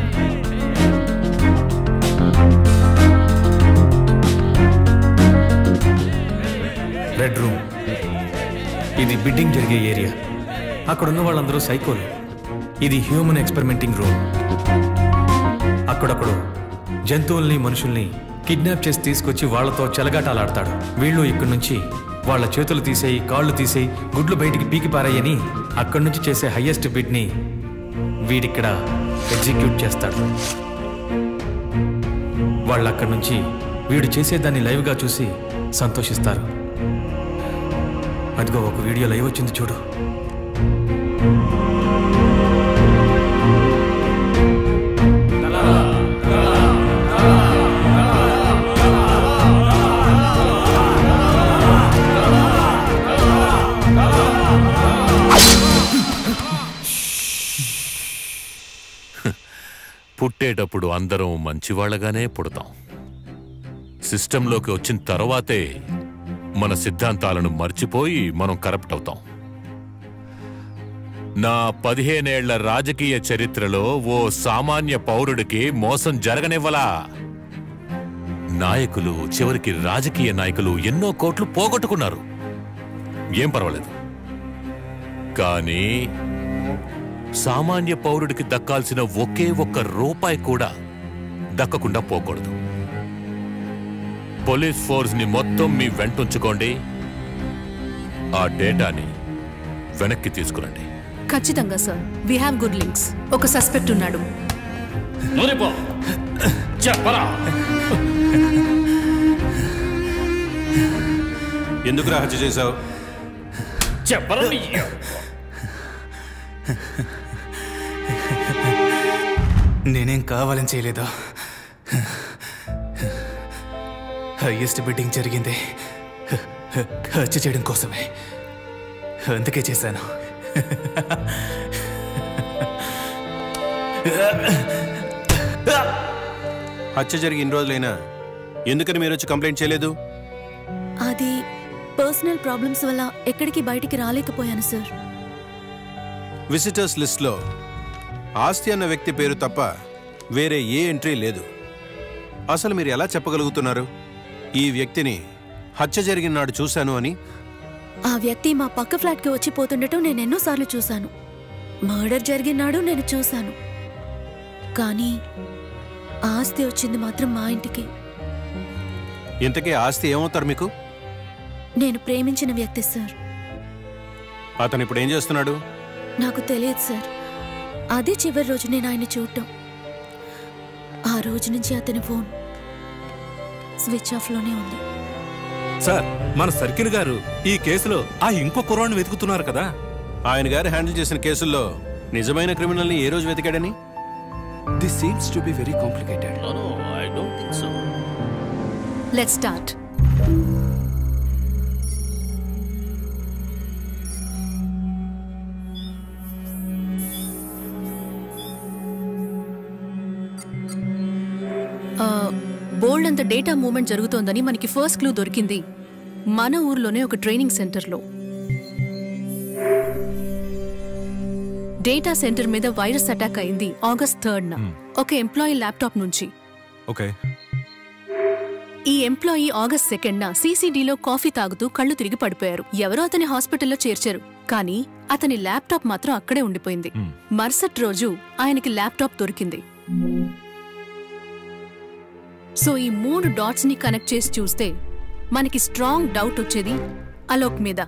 Red room. ఇది బిడ్డింగ్ జరిగే ఏరియా. అక్కడ ఉన్న వాళ్ళందరూ సైకోలు. ఇది హ్యూమన్ ఎక్స్పెరిమెంటింగ్ రూమ్. అక్కడక్కడ జంతువుల్ని మనుషుల్ని కిడ్నాప్ చేసి తీసుకొచ్చి వాళ్లతో చెలగాటాలాడతాడు. వీళ్ళు ఇక్కడి నుంచి వాళ్ళ చేతులు తీసేయి, కాళ్ళు తీసేయి, గుడ్లు బయటికి పీకి పారాయని అక్కడి నుంచి చేసే హయ్యెస్ట్ బిడ్ని వీడిక్కడ ఎగ్జిక్యూట్ చేస్తాడు. వాళ్ళు అక్కడి నుంచి వీడు చేసేదాన్ని లైవ్గా చూసి సంతోషిస్తారు. అదిగో ఒక వీడియో లైవ్ వచ్చింది చూడు. పుట్టేటప్పుడు అందరం మంచివాళ్లగానే పుడతాం. సిస్టంలోకి వచ్చిన తర్వాతే మన సిద్ధాంతాలను మర్చిపోయి మనం కరప్ట్ అవుతాం. నా పదిహేనేళ్ల రాజకీయ చరిత్రలో ఓ సామాన్య పౌరుడికి మోసం జరగనివ్వలా. నాయకులు, చివరికి రాజకీయ నాయకులు ఎన్నో కోట్లు పోగొట్టుకున్నారు. ఏం పర్వాలేదు. కానీ సామాన్య పౌరుడికి దక్కాల్సిన ఒకే ఒక్క రూపాయి కూడా దక్కకుండా పోకూడదు. పోలీస్ ఫోర్స్ ని మొత్తం మీ వెంటుంచుకోండి. ఆ డేటాని వెనక్కి తీసుకురండి. ఖచ్చితంగా sir. We have good links. ఒక సస్పెక్ట్ ఉన్నాడు. చెప్పరా? ఎందుకు హత్య చేశావు? చెప్పరా? నేనేం కావాలని చేయలేదు. హైయెస్ట్ బిడ్డింగ్ జరిగింది హత్య చేయడం కోసమే. అందుకే చేశాను. హత్య జరిగి ఇన్ని రోజులైనా ఎందుకని మీరు వచ్చి కంప్లైంట్ చేయలేదు? అది పర్సనల్ ప్రాబ్లమ్స్ వల్ల ఎక్కడికి బయటికి రాలేకపోయాను సార్. విజిటర్స్ లిస్ట్లో ఆస్తి అన్న వ్యక్తి పేరు తప్ప వేరే ఏ ఎంట్రీ లేదు. అసలు మీరు ఎలా చెప్పగలుగుతున్నారు ఈ వ్యక్తిని హత్య జరిగిన నాడు చూశాను అని? ఆ వ్యక్తి మా పక్క ఫ్లాట్కి వచ్చి పోతుండటం నేను ఎన్నోసార్లు చూశాను. మర్డర్ జరిగినాడు నేను చూశాను. కానీ ఆస్తి వచ్చింది మాత్రం మా ఇంటికి. ఇంతకీ ఆస్తి ఏమవుతారు మీకు? నేను ప్రేమించిన వ్యక్తి సార్. అతను ఇప్పుడు ఏం చేస్తున్నాడు? నాకు తెలియదు సార్. అదే చివరి రోజు నేను ఆయన చూడటం. ఆ రోజు నుంచి అతని ఫోన్ స్విచ్ ఆఫ్ లోనే ఉంది. సార్, మన సర్కిల్ గారు ఈ కేసులో ఆ ఇంకో కుర్రాన్ని వెతుకుతున్నారు కదా. ఆయన గారు హ్యాండిల్ చేసిన కేసుల్లో నిజమైన క్రిమినల్ని ఏ రోజు వెతికాడని? This seems to be very complicated. No no I don't think so. Let's start. బోల్డ్ అంత డేటా మూవ్మెంట్ జరుగుతోందని మనకి ఫస్ట్ క్లూ దొరికింది మన ఊర్లోనే ఒక ట్రైనింగ్ సెంటర్లో. డేటా సెంటర్ మీద వైరస్ అటాక్ అయింది ఆగస్ట్ థర్డ్ న ఒక ఎంప్లాయీ ల్యాప్టాప్ నుంచి. ఓకే. ఈ ఎంప్లాయీ ఆగస్ట్ సెకండ్ న సీసీడీలో కాఫీ తాగుతూ కళ్ళు తిరిగి పడిపోయారు. ఎవరో అతని హాస్పిటల్లో చేర్చారు. కానీ అతని ల్యాప్టాప్ మాత్రం అక్కడే ఉండిపోయింది. మరుసటి రోజు ఆయనకి ల్యాప్టాప్ దొరికింది. సో ఈ మూడు డాట్స్ ని కనెక్ట్ చేసి చూస్తే మనకి స్ట్రాంగ్ డౌట్ వచ్చేది అలోక్ మీద.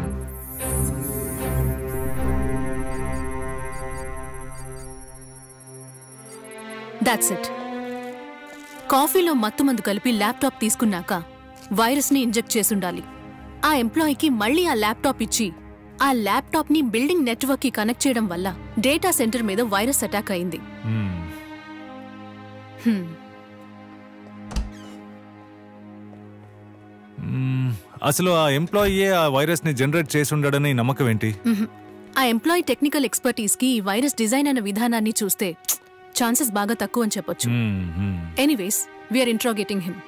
That's it. కాఫీలో మత్తుమందు కలిపి ల్యాప్టాప్ తీసుకున్నాక వైరస్ ని ఇంజెక్ట్ చేసుండాలి. ఆ ఎంప్లాయీకి మళ్ళీ ఆ ల్యాప్టాప్ ఇచ్చి ఆ ల్యాప్టాప్ ని బిల్డింగ్ నెట్వర్క్ కి కనెక్ట్ చేయడం వల్ల డేటా సెంటర్ మీద వైరస్ అటాక్ అయింది. హ్మ్. మ్మ్. అసలు ఆ ఎంప్లాయీ ఆ వైరస్ ని జనరేట్ చేసి ఉండడని నమ్మకం ఏంటి? మ్హూ. ఆ ఎంప్లాయీ టెక్నికల్ ఎక్స్పర్టీస్ కి ఈ వైరస్ డిజైన్ అయిన విధానాన్ని చూస్తే ఛాన్సెస్ బాగా తక్కువ అని చెప్పొచ్చు. Anyways we're interrogating him.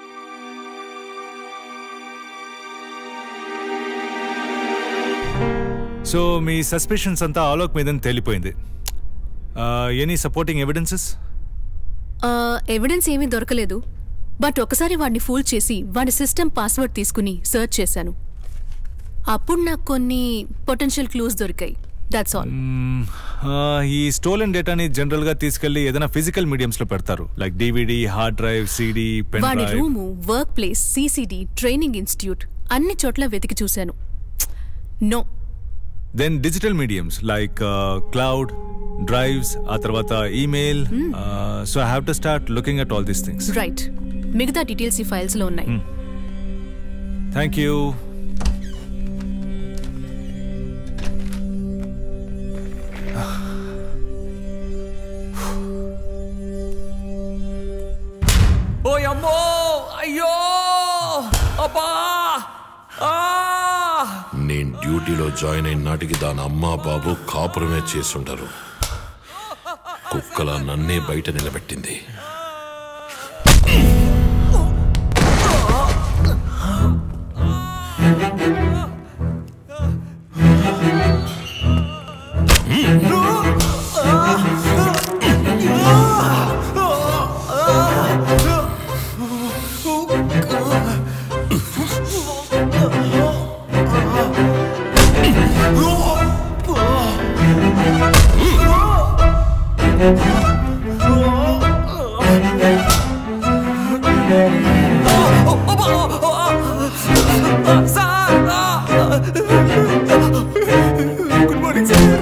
So మీ సస్పెషన్స్ అంతా ఆలోక్ మీదని తేలిపోయింది. Any supporting evidences? ఎవిడెన్స్ ఏమీ దొరకలేదు, బట్ ఒకసారి వాడిని ఫూల్ చేసి వాడి సిస్టమ్ పాస్వర్డ్ తీసుకుని సర్చ్ చేశాను. అప్పుడు నాకు కొన్ని పొటెన్షియల్ క్లూస్ దొరికాయి. That's all. ఈ స్టోలెన్ డేటాని జనరల్ గా తీసుకెళ్లి ఏదైనా ఫిజికల్ మీడియంస్ లో పెడతారు, like DVD, hard drive, CD, pen వాడి drive. Room, work place, CCD, training institute అన్ని చోట్ల వెతికి చూశాను. No. Then digital mediums like cloud, drives, ఆ తర్వాత email. So I have to start looking at all these things. Right. మిగతా డీటెయిల్స్ ఈ ఫైల్స్ లో ఉన్నాయి. Thank you. ఓ అమ్మో, అయ్యో, అబ్బా! నేను డ్యూటీలో జాయిన్ అయిన నాటికి దాని అమ్మా బాబు కాపురమే చేసుంటారు. కుక్కలా నన్నే బయట నిలబెట్టింది. Good morning sir.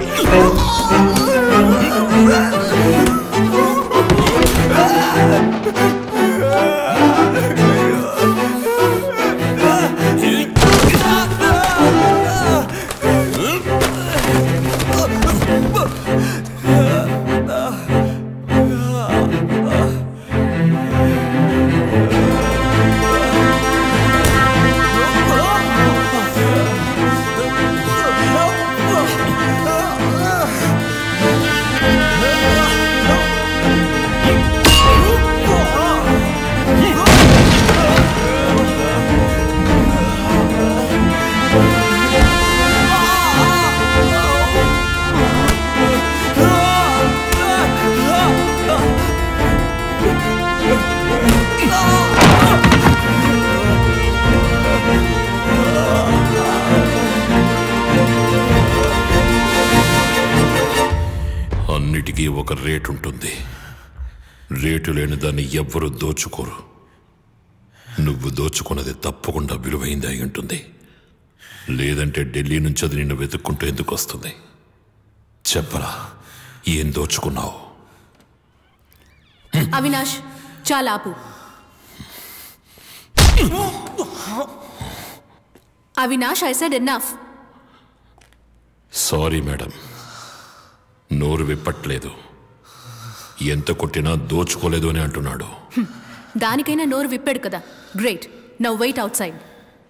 అన్నిటికీ ఒక రేటు ఉంటుంది. రేటు లేని దాన్ని ఎవ్వరూ దోచుకోరు. నువ్వు దోచుకున్నది తప్పకుండా విలువైంది అయి ఉంటుంది. లేదంటే ఢిల్లీ నుంచి అది నిన్ను వెతుక్కుంటూ ఎందుకు వస్తుంది? చెప్పరా, ఏం దోచుకున్నావు? అవినాష్, చాలా ఆపు. Avinash, I said enough. Sorry madam, నోరు విప్పట్లేదు. ఎంత కొట్టినా దోచుకోలేదు అని అంటున్నాడు. దానికైనా నోరు విప్పాడు కదా. Great. Now wait outside.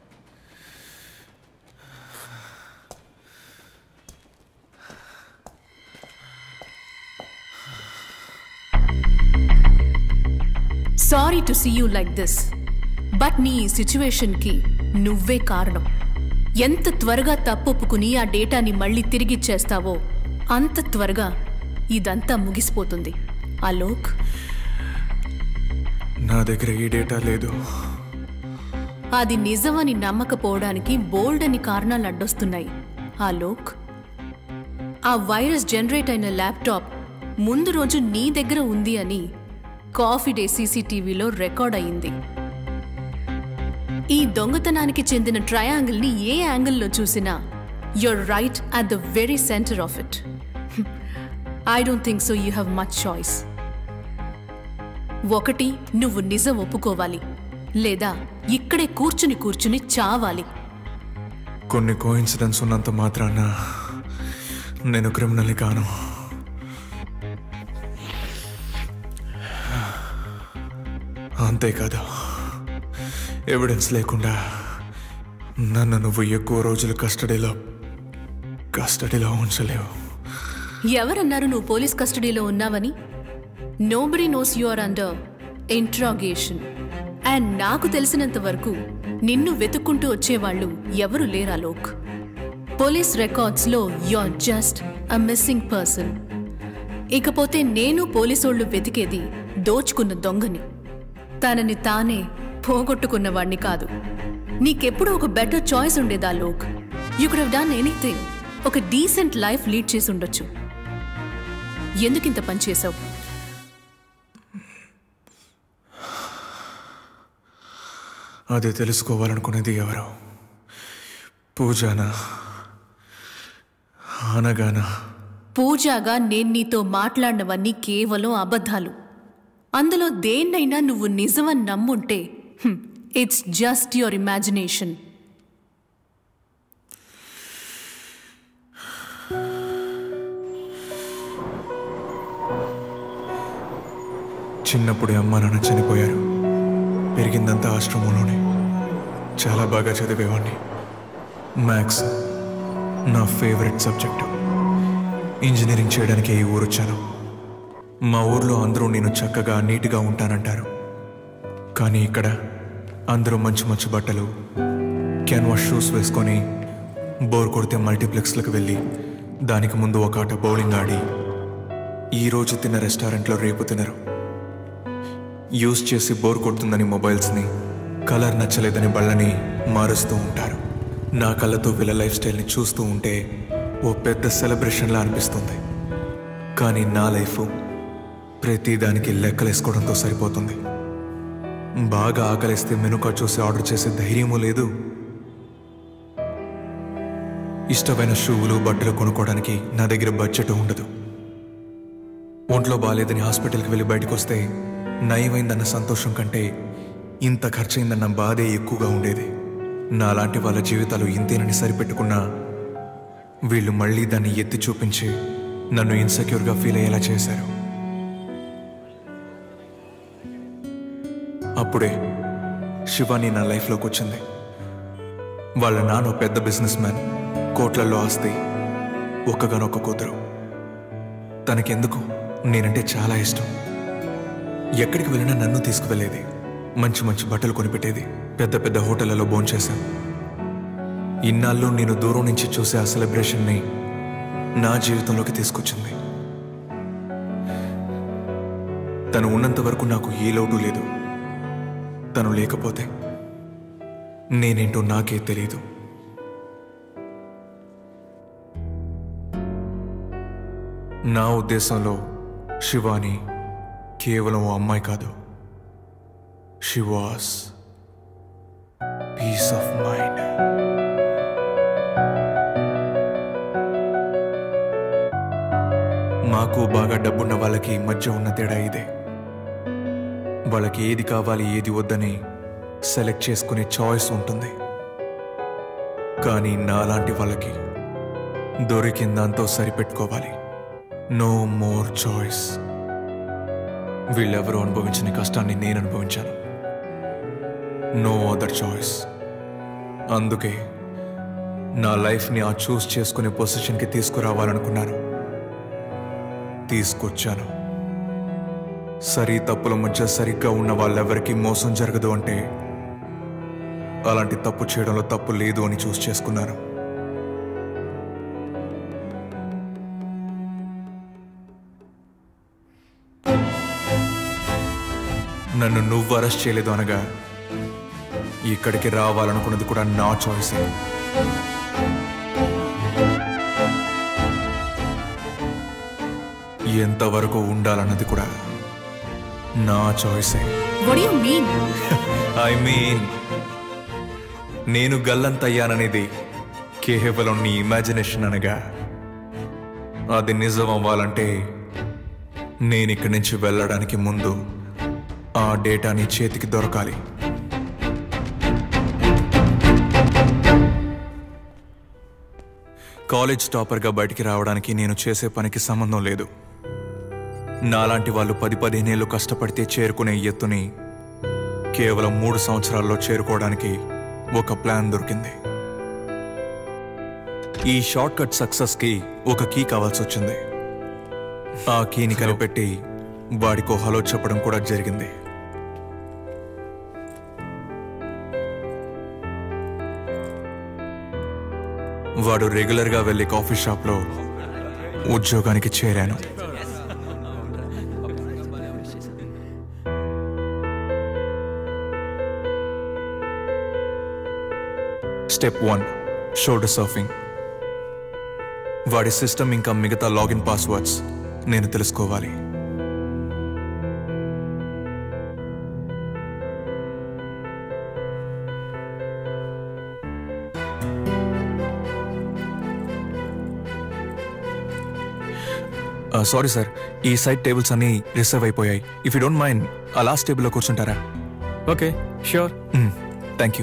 Sorry to see you like this, but నీ ఈ సిచ్యువేషన్కి నువ్వే కారణం. ఎంత త్వరగా తప్పొప్పుకుని ఆ డేటాని మళ్ళీ తిరిగిచ్చేస్తావో అంత త్వరగా ఇదంతా ముగిసిపోతుంది. అలోక్, నా దగ్గర ఈ డేటా లేదు. అది నిజమని నమ్మకపోవడానికి బోల్డ్ అని కారణాలు అడ్డొస్తున్నాయి. అలోక్, ఆ వైరస్ జనరేట్ అయిన ల్యాప్టాప్ ముందు రోజు నీ దగ్గర ఉంది అని కాఫీ డే సీసీటీవీలో రికార్డ్ అయింది. ఈ దొంగతనానికి చెందిన ట్రయాంగిల్ ని ఏ యాంగిల్లో చూసినా you're right at the very centre of it. I don't think so you have much choice. ఒకటి, నువ్వు నిజం ఒప్పుకోవాలి, లేదా ఇక్కడే కూర్చుని కూర్చుని చావాలి. కొన్ని కోఇన్సిడెన్స్ ఉన్నంత మాత్రాన నేను క్రిమినల్ని కాను. అంతేకాదు, ఎవిడెన్స్ లేకుండా నన్ను నువ్వు ఎక్కువ రోజులు కస్టడీలో కస్టడీలో ఉంచలేవు. ఎవరన్నారు నువ్వు పోలీస్ కస్టడీలో ఉన్నావని? Nobody knows you are under interrogation. And నాకు తెలిసినంత వరకు నిన్ను వెతుక్కుంటూ వచ్చేవాళ్ళు ఎవరు లేరా లోక్. పోలీస్ రికార్డ్స్లో you are just a missing person. ఇకపోతే నేను పోలీసోళ్లు వెతికేది దోచుకున్న దొంగని, తనని తానే పోగొట్టుకున్న వాణ్ణి కాదు. నీకెప్పుడు ఒక బెటర్ చాయిస్ ఉండేదా లోక్. You could have done anything. ఒక డీసెంట్ లైఫ్ లీడ్ చేసి ఉండొచ్చు. ఎందుకింత పని చేసావు? అది తెలుసుకోవాలనుకునేది ఎవరు? పూజానా అనగానా? పూజాగా నేను నీతో మాట్లాడినవన్నీ కేవలం అబద్ధాలు. అందులో దేన్నైనా నువ్వు నిజమని నమ్ముంటే ఇట్స్ జస్ట్ యువర్ ఇమాజినేషన్. చిన్నప్పుడే అమ్మా నాన్న చనిపోయారు. పెరిగిందంతా ఆశ్రమంలోనే. చాలా బాగా చదివేవాడిని. మ్యాథ్స్ నా ఫేవరెట్ సబ్జెక్టు. ఇంజనీరింగ్ చేయడానికి ఈ ఊరు వచ్చాను. మా ఊర్లో అందరూ నేను చక్కగా నీట్గా ఉంటానంటారు. కానీ ఇక్కడ అందరూ మంచి మంచి బట్టలు, క్యాన్వాస్ షూస్ వేసుకొని బోర్ కొడితే మల్టీప్లెక్స్లకు వెళ్ళి దానికి ముందు ఒక ఆట బౌలింగ్ ఆడి ఈరోజు తిన్న రెస్టారెంట్లో రేపు తినరు. యూజ్ చేసి బోర్ కొడుతుందని మొబైల్స్ని, కలర్ నచ్చలేదని బళ్ళని మారుస్తూ ఉంటారు. నా కళ్ళతో వీళ్ళ లైఫ్ స్టైల్ని చూస్తూ ఉంటే ఓ పెద్ద సెలబ్రేషన్లా అనిపిస్తుంది. కానీ నా లైఫ్ ప్రతిదానికి లెక్కలేసుకోవడంతో సరిపోతుంది. బాగా ఆకలిస్తే మెనూ కార్డ్ చూసి ఆర్డర్ చేసే ధైర్యమూ లేదు. ఇష్టమైన షూలు బట్టలు కొనుక్కోవడానికి నా దగ్గర బడ్జెట్ ఉండదు. ఒంట్లో బాగాలేదని హాస్పిటల్కి వెళ్ళి బయటకు వస్తే నయమైందన్న సంతోషం కంటే ఇంత ఖర్చయిందన్న బాధే ఎక్కువగా ఉండేది. నాలాంటి వాళ్ళ జీవితాలు ఇంతేనని సరిపెట్టుకున్నా వీళ్ళు మళ్ళీ దాన్ని ఎత్తి చూపించి నన్ను ఇన్సెక్యూర్గా ఫీల్ అయ్యేలా చేశారు. అప్పుడే శివాని నా లైఫ్లోకి వచ్చింది. వాళ్ళ నాన్న పెద్ద బిజినెస్ మ్యాన్, కోట్లల్లో ఆస్తి, ఒక్కగానొక్క కూతురు. తనకెందుకు నేనంటే చాలా ఇష్టం. ఎక్కడికి వెళ్ళినా నన్ను తీసుకువెళ్ళేది. మంచి మంచి బట్టలు కొనిపెట్టేది. పెద్ద పెద్ద హోటళ్లలో భోంచేశాం. ఇన్నాళ్ళు నేను దూరం నుంచి చూసే ఆ సెలబ్రేషన్ని నా జీవితంలోకి తీసుకొచ్చింది. తను ఉన్నంత వరకు నాకు ఏ లోటు లేదు. తను లేకపోతే నేనేంటో నాకే తెలీదు. నా ఉద్దేశంలో శివాని కేవలం ఓ అమ్మాయి కాదు. She was peace of mind. మాకు బాగా డబ్బున్న వాళ్ళకి మధ్య ఉన్న తేడా ఇదే. వాళ్ళకి ఏది కావాలి ఏది వద్దని సెలెక్ట్ చేసుకునే చాయిస్ ఉంటుంది. కానీ నాలాంటి వాళ్ళకి దొరికిందాంతో సరిపెట్టుకోవాలి. No more choice. వీళ్ళెవరూ అనుభవించిన కష్టాన్ని నేను అనుభవించాను. No other choice. అందుకే నా లైఫ్ని ఆ చూస్ చేసుకునే పొజిషన్కి తీసుకురావాలనుకున్నాను. తీసుకొచ్చాను. సరి తప్పుల మధ్య సరిగ్గా ఉన్న వాళ్ళెవరికీ మోసం జరగదు అంటే అలాంటి తప్పు చేయడంలో తప్పు లేదు అని చూస్ చేసుకున్నాను. నన్ను నువ్వు అరెస్ట్ చేయలేదు అనగా ఇక్కడికి రావాలనుకున్నది కూడా నా చాయిసే. ఎంతవరకు ఉండాలన్నది కూడా నా చాయిసే. What do you mean? I mean నేను గల్లంతయ్యాననేది కేవలం నీ ఇమాజినేషన్ అనగా అది నిజం అవ్వాలంటే నేను ఇక్కడి నుంచి వెళ్ళడానికి ముందు ఆ డేటా నీ చేతికి దొరకాలి. కాలేజ్ టాపర్గా బయటికి రావడానికి నేను చేసే పనికి సంబంధం లేదు. నాలాంటి వాళ్ళు పది పదిహేనేళ్ళు కష్టపడితే చేరుకునే ఎత్తుని కేవలం మూడు సంవత్సరాల్లో చేరుకోవడానికి ఒక ప్లాన్ దొరికింది. ఈ షార్ట్ కట్ సక్సెస్కి ఒక కీ కావాల్సి వచ్చింది. ఆ కీని కనిపెట్టి వాడికో హలో చెప్పడం కూడా జరిగింది. వాడు రెగ్యులర్గా వెళ్ళే కాఫీ షాప్లో ఉద్యోగానికి చేరాను. Step one, shoulder surfing. వాడి సిస్టమ్ ఇంకా మిగతా లాగిన్ పాస్వర్డ్స్ నేను తెలుసుకోవాలి. సారీ సార్, ఈ సైడ్ టేబుల్స్ అన్ని రిజర్వ్ అయిపోయాయి. ఇఫ్ యూ డోంట్ మైండ్ ఆ లాస్ట్ టేబుల్లో కూర్చుంటారా? Okay, sure. Thank you.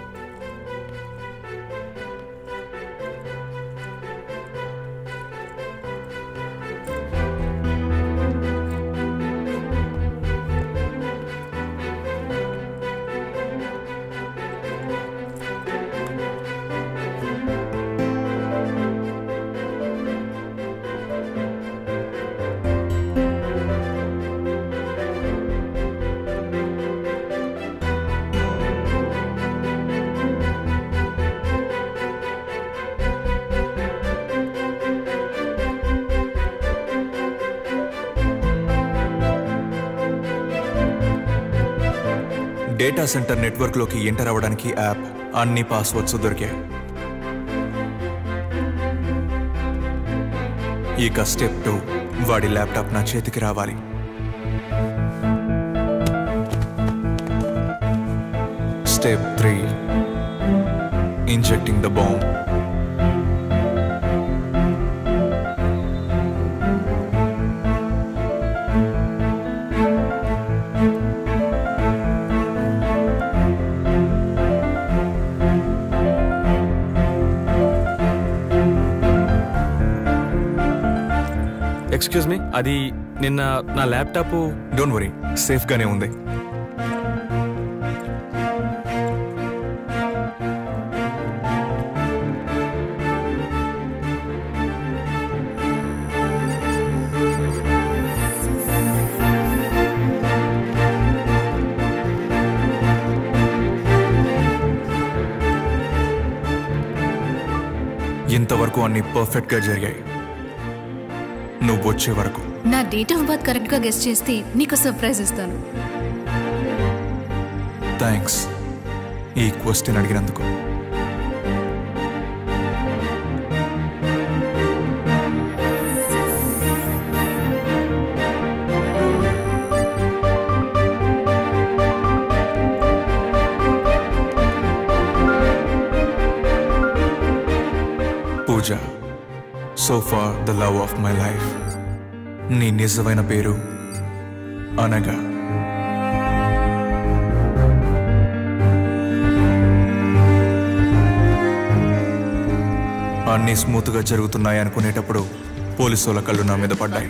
Data centre నెట్వర్క్లోకి ఎంటర్ అవ్వడానికి యాప్, అన్ని పాస్వర్డ్స్ దొరికాయి. ఇక స్టెప్ టూ, వాడి ల్యాప్టాప్ నా చేతికి రావాలి. Step three, injecting the bomb. Excuse me, అది నిన్న నా ల్యాప్టాప్. డోంట్ వరీ, సేఫ్ గానే ఉంది. ఇంతవరకు అన్ని పర్ఫెక్ట్ గా జరిగాయి. నువ్వు వచ్చే వరకు. నా డేట్ ఆఫ్ బర్త్ కరెక్ట్ గా గెస్ చేస్తే నీకు సర్ప్రైజ్ ఇస్తాను. థ్యాంక్స్ ఈ క్వశ్చన్ అడిగినందుకు. Pooja, so far the love of my life. నీ నిజమైన పేరు అనగా. అన్నీ స్మూత్ గా జరుగుతున్నాయి అనుకునేటప్పుడు పోలీసు వాళ్ళ కళ్ళు నా మీద పడ్డాయి.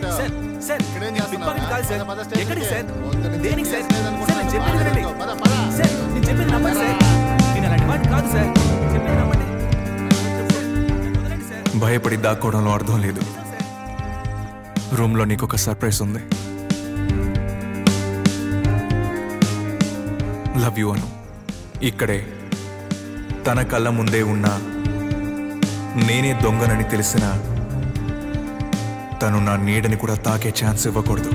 భయపడి దాక్కోవడంలో అర్థం లేదు. రూమ్లో నీకు ఒక సర్ప్రైజ్ ఉంది. Love you Anu. ఇక్కడే తన కళ్ళ ముందే ఉన్నా నేనే దొంగనని తెలిసిన తను నా నీడని కూడా తాకే ఛాన్స్ ఇవ్వకూడదు.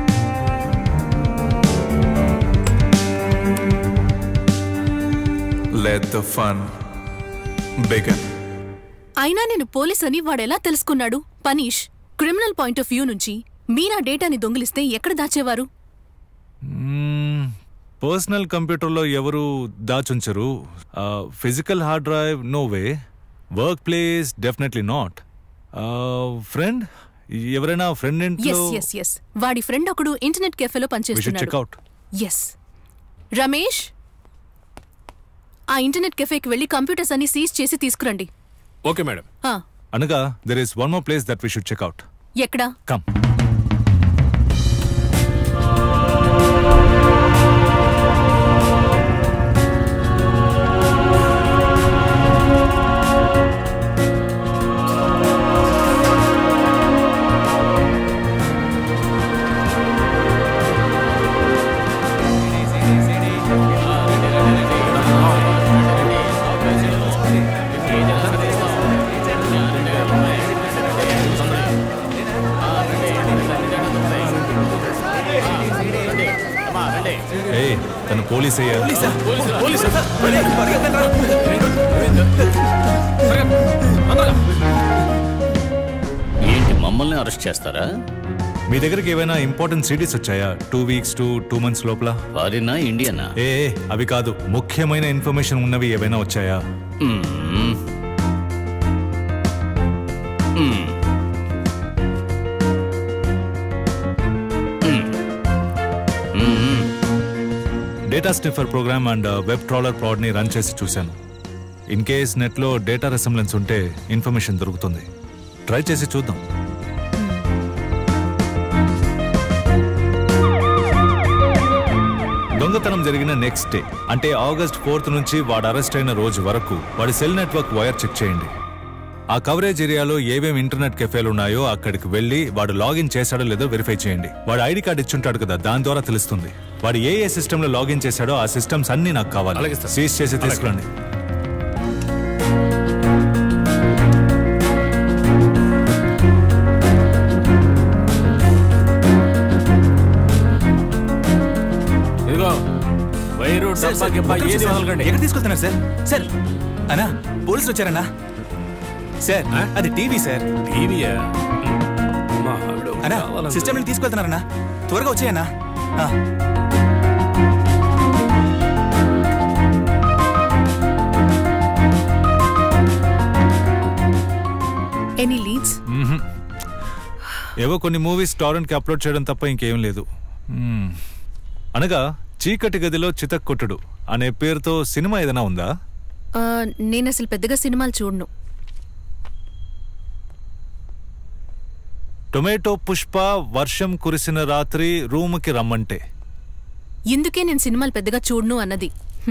Let the fun begin. అయినా నేను పోలీస్ అని వాడెలా తెలుసుకున్నాడు? Panish, criminal point of view నుంచి మీరా డేటాని దొంగిలిస్తే ఎక్కడ దాచేవారు? పర్సనల్ కంప్యూటర్లో ఎవరు దాచుంచరు. Physical hard drive no way. Work place definitely not. Friend, ఎవరైనా ఫ్రెండ్ ఇంట్లో. ఎస్ ఎస్ ఎస్ వాడి ఫ్రెండ్ ఒకడు ఇంటర్నెట్ కెఫేలో పనిచేస్తున్నాడు. ఎస్ రమేష్, ఆ ఇంటర్నెట్ కెఫేకి వెళ్ళి కంప్యూటర్స్ అన్ని సీజ్ చేసి తీసుకురండి. Okay madam. Anaga there is one more place that we should check out. ఎక్కడా? కమ్. తను పోలీస్ అయ్యా. ఏంటి మమ్మల్ని అరెస్ట్ చేస్తారా? మీ దగ్గరికి ఏమైనా ఇంపార్టెంట్ సిటీస్ వచ్చాయా two weeks to two months లోపల? ఫారినా ఇండియనా? ఏ అవి కాదు, ముఖ్యమైన ఇన్ఫర్మేషన్ ఉన్నవి ఏవైనా వచ్చాయా? Data sniffer program and web trawler ప్రాడ్ ని రన్ చేసి చూశాను. ఇన్ కేస్ నెట్ లో డేటా రెసెంబ్లెన్స్ ఉంటే ఇన్ఫర్మేషన్ దొరుకుతుంది. ట్రై చేసి చూద్దాం. దొంగతనం జరిగిన నెక్స్ట్ డే అంటే ఆగస్ట్ ఫోర్త్ నుంచి వాడు అరెస్ట్ అయిన రోజు వరకు వాడి సెల్ నెట్వర్క్ వైర్ చెక్ చేయండి. ఆ కవరేజ్ ఏరియాలో ఏమేమి ఇంటర్నెట్ కెఫేలు ఉన్నాయో అక్కడికి వెళ్లి వాడు లాగిన్ చేశాడో లేదో వెరిఫై చేయండి. వాడు ఐడి కార్డు ఇచ్చుంటాడు కదా, దాని ద్వారా తెలుస్తుంది. వాడు ఏ ఏ సిస్టమ్ లో లాగిన్ చేశాడో ఆ సిస్టమ్స్ అన్ని నాకు కావాలి. సీజ్ చేసి తీసుకురండి. ఎక్కడ తీసుకొస్తున్నారు సార్? సార్ అన్నా పోలీసులు వచ్చారన్నా. సార్ అది టీవీ సార్. టీవీయా? అన్నా సిస్టమ్ ని తీసుకెళ్తున్నారన్నా, త్వరగా వచ్చాయన్నా. Any leads? ఏవో కొన్ని మూవీస్ టారెంట్ కి అప్లోడ్ చేయడం తప్ప ఇంకేం లేదు. అనగా చీకటి గదిలో చితక్కొట్టుడు అనే పేరుతో సినిమా ఏదైనా ఉందా? నేను అసలు పెద్దగా సినిమాలు చూడను. టొమాటో పుష్ప, వర్షం కురిసిన రాత్రి, రూముకి రమ్మంటే. ఇందుకే నేను సినిమాలు పెద్దగా చూడను అన్నది.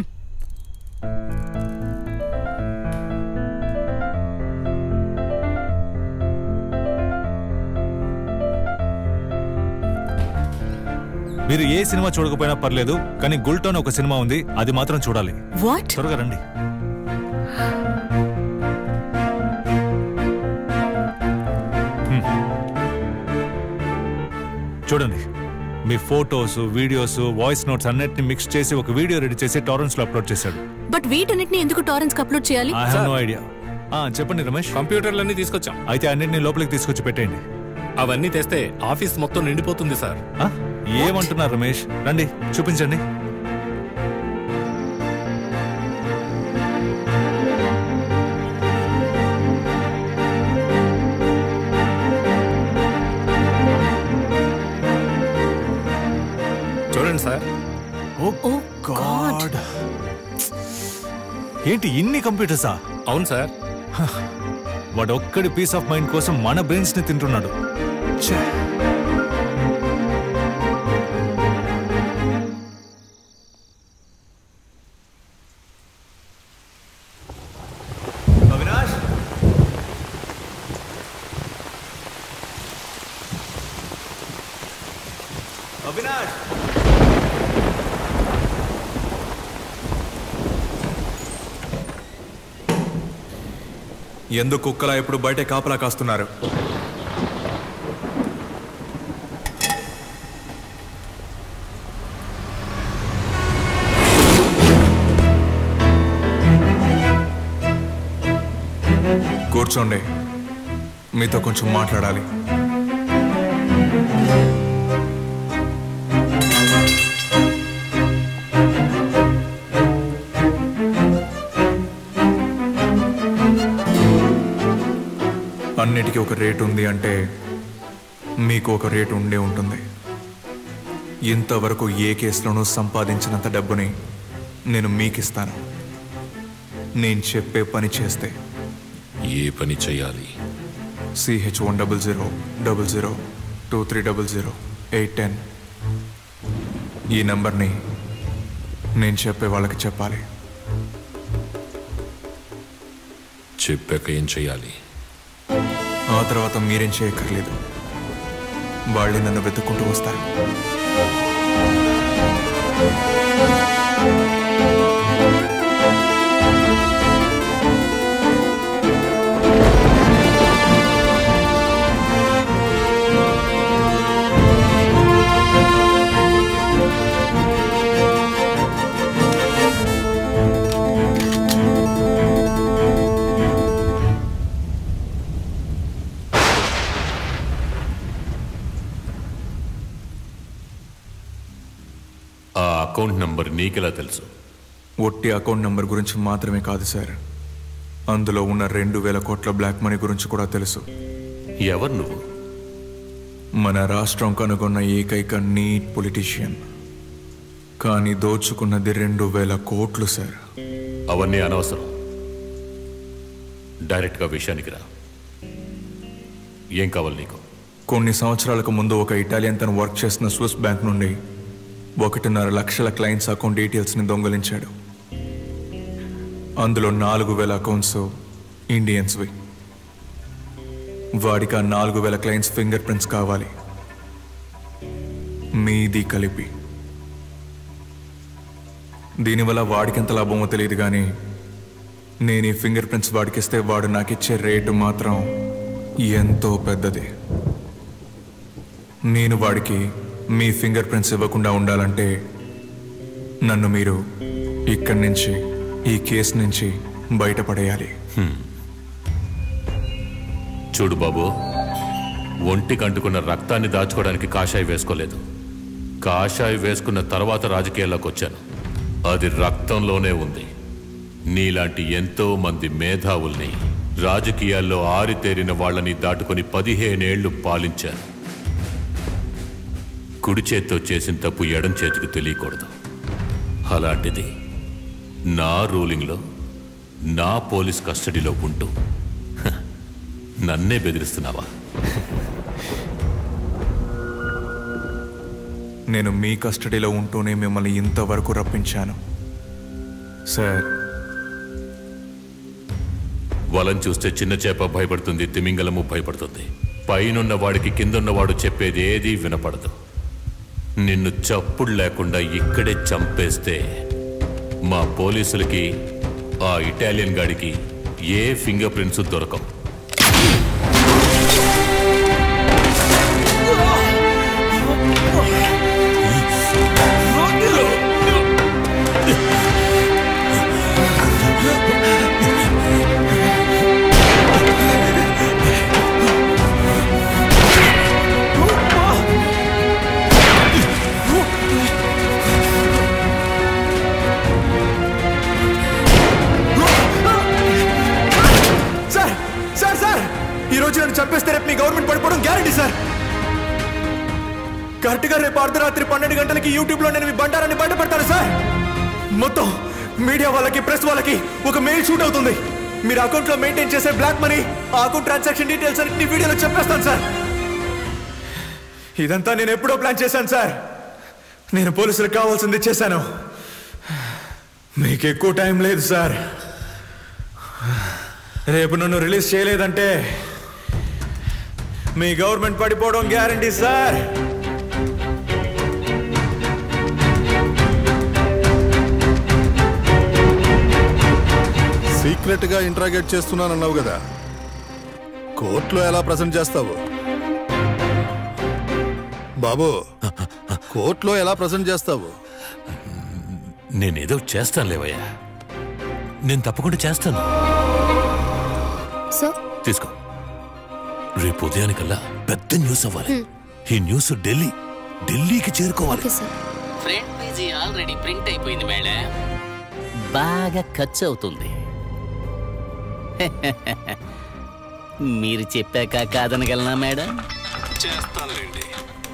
మీరు ఏ సినిమా చూడకపోయినా పర్లేదు, కానీ గుల్టోన్ ఒక సినిమా ఉంది, అది మాత్రం చూడాలి. వాట్? త్వరగా రండి. చూడండి, మీ ఫోటోస్, వీడియోస్, వాయిస్ నోట్స్ అన్నిటిని మిక్స్ చేసి ఒక వీడియో రెడీ చేసి టారెంట్స్ లో అప్లోడ్ చేశాడు. బట్ వీటన్నిటిని ఎందుకు టారెంట్స్ కి అప్లోడ్ చేయాలి? I have no idea. చెప్పండి రమేష్. కంప్యూటర్లన్నీ తీసుకొచ్చాం. అయితే అన్నిటిని లోపలికి తీసుకొచ్చి పెట్టేయండి. అవన్నీ తెస్తే ఆఫీస్ మొత్తం నిండిపోతుంది సార్. ఏమంటున్నారు రమేష్? రండి చూపించండి. చూడండి సార్. ఓ గాడ్, ఏంటి ఇన్ని కంప్యూటర్సా? అవును సార్. వాడు ఒక్కడి పీస్ ఆఫ్ మైండ్ కోసం మన బ్రెయిన్స్ ని తింటున్నాడు. అవినాష్, అవినాష్, ఎందుకు కుక్కలా ఎప్పుడు బయట కాపలా కాస్తున్నారు? కూర్చోండి, మీతో కొంచెం మాట్లాడాలి. అన్నిటికీ ఒక రేటు ఉంది అంటే మీకు ఒక రేటు ఉండే ఉంటుంది. ఇంతవరకు ఏ కేసులోనూ సంపాదించినంత డబ్బుని నేను మీకిస్తాను, నేను చెప్పే పని చేస్తే. ఏ పని చేయాలి? CH one double zero double zero two three double zero eight ten. ఈ నెంబర్ని నేను చెప్పే వాళ్ళకి చెప్పాలి. చెప్పాక ఏం చేయాలి? ఆ తర్వాత మీరేం చేయక్కర్లేదు, వాళ్ళే నన్ను వెతుక్కుంటూ వస్తారు. ఆ అకౌంట్ నంబర్ నీకెలా తెలుసు? ఒట్టి అకౌంట్ నంబర్ గురించి మాత్రమే కాదు సార్, అందులో ఉన్న రెండు వేల కోట్ల బ్లాక్ మనీ గురించి కూడా తెలుసు. ఎవరు నువ్వు? మన రాష్ట్రం కనుగొన్న ఏకైక నీట్ పొలిటీషియన్. కానీ దోచుకున్నది రెండు వేల కోట్లు సార్. అవన్నీ అనవసరం, డైరెక్ట్గా విషయానికి రా. ఏం కావాలి నీకు? కొన్ని సంవత్సరాలకు ముందు ఒక ఇటాలియన్ తను వర్క్ చేస్తున్న స్విస్ బ్యాంక్ నుండి ఒకటిన్నర లక్షల క్లయింట్స్ అకౌంట్ డీటెయిల్స్ని దొంగలించాడు. అందులో నాలుగు వేల అకౌంట్స్ ఇండియన్స్వి. వాడికి ఆ నాలుగు వేల క్లయింట్స్ ఫింగర్ ప్రింట్స్ కావాలి, మీది కలిపి. దీనివల్ల వాడికి ఎంత లాభమో తెలియదు, కానీ నేను ఈ ఫింగర్ ప్రింట్స్ వాడికిస్తే వాడు నాకు ఇచ్చే రేటు మాత్రం ఎంతో పెద్దది. నేను వాడికి మీ ఫింగర్ ప్రింట్స్ ఇవ్వకుండా ఉండాలంటే నన్ను మీరు ఇక్కడి నుంచి, ఈ కేసు నుంచి బయటపడేయాలి. చూడు బాబు, ఒంటికి అంటుకున్న రక్తాన్ని దాచుకోవడానికి కాషాయి వేసుకోలేదు. కాషాయి వేసుకున్న తర్వాత రాజకీయాల్లోకి వచ్చాను. అది రక్తంలోనే ఉంది. నీలాంటి ఎంతో మంది మేధావుల్ని, రాజకీయాల్లో ఆరితేరిన వాళ్ళని దాటుకొని పదిహేనేళ్లు పాలించాను. కుడి చేత్తో చేసిన తప్పు ఎడం చేతికి తెలియకూడదు. అలాంటిది నా రూలింగ్లో, నా పోలీస్ కస్టడీలో ఉంటూ నన్నే బెదిరిస్తున్నావా? నేను మీ కస్టడీలో ఉంటూనే మిమ్మల్ని ఇంతవరకు రప్పించాను సార్. వలని చూస్తే చిన్న చేప భయపడుతుంది, తిమింగలము భయపడుతుంది. పైనున్న వాడికి కిందన్నవాడు చెప్పేది ఏదీ వినపడదు. నిన్ను చప్పుడు లేకుండా ఇక్కడే చంపేస్తే మా పోలీసులకి, ఆ ఇటాలియన్ గాడికి ఏ ఫింగర్ ప్రింట్స్ దొరకవు. చంపేస్తే రేపు మీ గవర్నమెంట్ పడిపోవడం గ్యారంటీ సార్. కరెక్ట్గా రేపు అర్ధరాత్రి పన్నెండు గంటలకి యూట్యూబ్లో నేను మీ బండారాన్ని బయటపడతాను సార్. మొత్తం మీడియా వాళ్ళకి, ప్రెస్ వాళ్ళకి ఒక మెయిల్ షూట్ అవుతుంది. మీరు అకౌంట్లో మెయింటైన్ చేసే బ్లాక్ మనీ, ఆ అకౌంట్ ట్రాన్సాక్షన్ డీటెయిల్స్ అన్ని వీడియోలో చెప్పేస్తాను సార్. ఇదంతా నేను ఎప్పుడో ప్లాన్ చేశాను సార్. నేను పోలీసులకు కావాల్సింది చేశాను. మీకు ఎక్కువ టైం లేదు సార్. రేపు నన్ను రిలీజ్ చేయలేదంటే మీ గవర్నమెంట్ పడిపోవడం గ్యారంటీ సార్. సీక్రెట్ గా ఇంట్రాగేట్ చేస్తున్నానన్నావు కదా, కోర్టులో ఎలా ప్రజెంట్ చేస్తావు బాబు? కోర్టులో ఎలా ప్రజెంట్ చేస్తావు? నేనేదో చేస్తాను లేవయ్యా, నేను తప్పకుండా చేస్తాను. తీసుకో. రేపు ఉదయానికల్లా పెద్ద న్యూస్ అవ్వాలి. ఈ న్యూస్ ఢిల్లీ ఢిల్లీకి చేరుకోవాలి. ఫ్రంట్ పేజీ ఆల్రెడీ ప్రింట్ అయిపోయింది మేడం. బాగా ఖర్చు అవుతుంది. మీరు చెప్పాక కాదనగలనా మేడం? చేస్తానులేండి.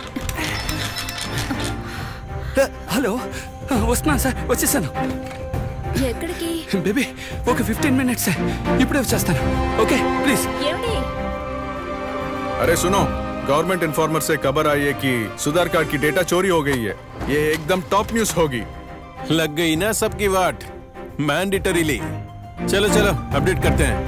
హలో, వస్తున్నాను సార్, వచ్చేసాను. ఎక్కడికి? బేబీ ఒక ఫిఫ్టీన్ మినిట్స్, ఇప్పుడే వచ్చేస్తాను. Okay please. ఏమిటి? अरे सुनो, गवर्नमेंट इन्फॉर्मर से खबर आई है कि सुधार कार्ड की डेटा चोरी हो गई है। ये एकदम टॉप न्यूज होगी। लग गई ना सबकी वाट मैंडेटरीली। चलो चलो अपडेट करते हैं।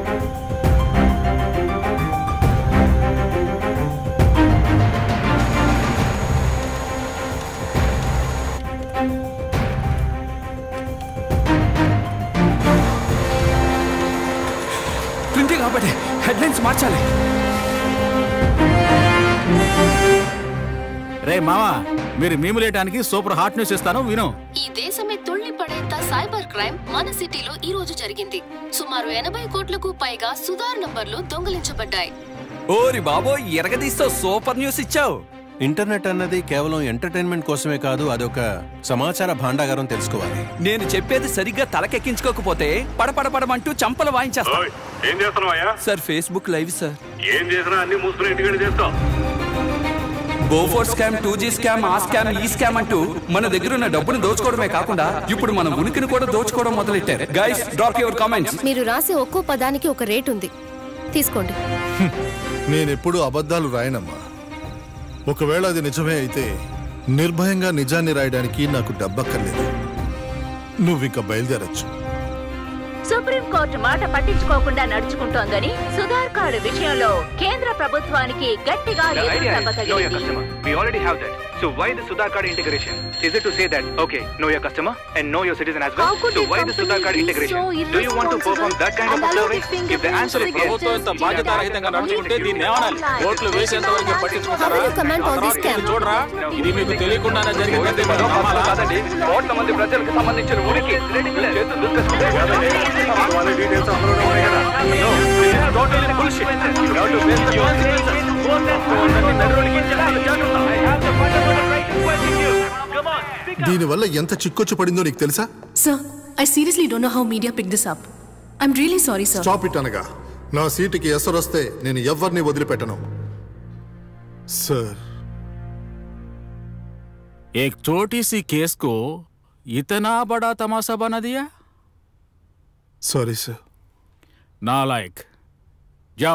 ప్రింటింగ్ ఆపండి, హెడ్లైన్స్ మార్చాలి. రే మావా, మీరు మీములేయడానికి సూపర్ హాట్ న్యూస్ ఇస్తాను విను. ఈ దేశమే తుళ్ళి పడేంత సైబర్ క్రైమ్ మన సిటీలో ఈ రోజు జరిగింది. సుమారు ఎనభై కోట్లకు పైగా సుధార్ నంబర్లు దొంగిలించబడ్డాయి. ఓరి బాబో, ఎరగదీస్తో సూపర్ న్యూస్ ఇచ్చావు. ఇంటర్నెట్ అన్నది కేవలం ఎంటర్టైన్మెంట్ కోసమే కాదు, అదొక సమాచార భాండాగారం తెలుసుకోవాలి. నేను చెప్పేది సరిగ్గా తలకెక్కించుకోకపోతే పడపడపడమంటూ చంపలు వాయించేస్తా. ఏం చేస్తున్నావయ్యా? Sir Facebook live sir. ఏం చేసినా అన్ని మూసుకుని ఇంటికి చేస్తావు. గోఫోర్ స్కామ్, టూ జీ స్కామ్, ఆ స్కామ్, ఈ స్కామ్ అంటూ మన దగ్గర ఉన్న డబ్బును దోచుకోవడమే కాకుండా ఇప్పుడు మన ఉనికిని కూడా దోచుకోవడం మొదలెట్టారు. Guys, drop your comments. మీరు రాసే ఒక్కో పదానికి ఒక రేట్ ఉంది, తీసుకోండి. నేనెప్పుడు అబద్ధాలు రాయనమ్మా. ఒకవేళ అది నిజమే అయితే నిర్భయంగా నిజాన్ని రాయడానికి నాకు డబ్బక్కర్లేదు. నువ్వింక బయలుదేరచ్చు. సుప్రీంకోర్టు మాట పట్టించుకోకుండా నడుచుకుంటోందని సుధార్ కార్డు విషయంలో కేంద్ర ప్రభుత్వానికి గట్టిగా ఎదురుదెబ్బ తగిలింది. We already have that. So why the Sudhar card integration? Is it to say that okay, know your customer and know your citizen as well? So why the Sudhar card integration? Do you want to perform that kind of a survey? If the answer is yes, ప్రభుత్వం ఇంత బాధ్యతారహితంగా నడుచుకుంటే దీన్ని ఏమనాలి? ఓట్లు వేసేంత వరకు పట్టించుకుంటారా? చూడరా, ఇది మీకు తెలియకుండానే జరిగింది. కాదండి, కోట్ల మంది ప్రజలకు సంబంధించిన ఉనికి దీనివల్ల ఎంత చిక్కొచ్చు పడిందో నీకు తెలుసా? Sir, I seriously don't know how media picked this up. I'm really sorry, sir. Stop it అనగా నా సీటుకి ఎసరొస్తే నేను ఎవరిని వదిలిపెట్టను. సార్, एक छोटी सी केस को इतना बड़ा तमाशा बना दिया. Sorry sir. नालायक, जाओ.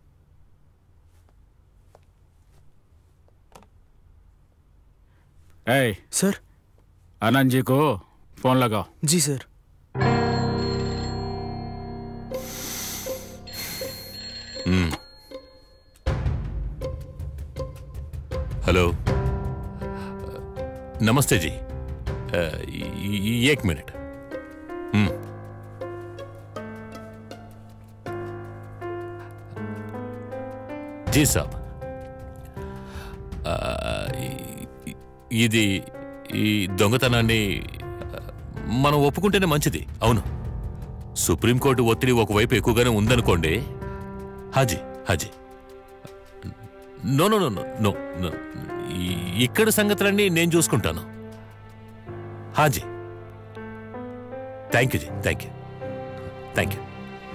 ए सर, आनंद जी को फोन लगाओ. जी सर. हम्म. हेलो, नमस्ते जी. आ, एक मिनट. हम्म. जी साहब, ఇది ఈ దొంగతనాన్ని మనం ఒప్పుకుంటేనే మంచిది. అవును, సుప్రీంకోర్టు ఒత్తిడి ఒకవైపు ఎక్కువగానే ఉందనుకోండి. హాజీ హాజీ no no no no no ఇక్కడ సంగతులన్నీ నేను చూసుకుంటాను. హాజీ, thank you ji, thank you thank you.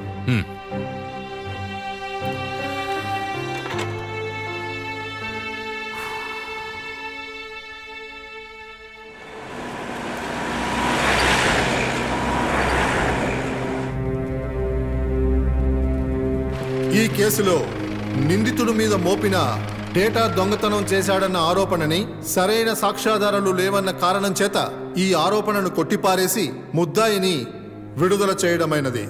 ఈ కేసులో నిందితుడి మీద మోపిన డేటా దొంగతనం చేశాడన్న ఆరోపణని సరైన సాక్ష్యాధారాలు లేవన్న కారణం చేత ఈ ఆరోపణను కొట్టిపారేసి ముద్దాయిని విడుదల చేయడమైనది.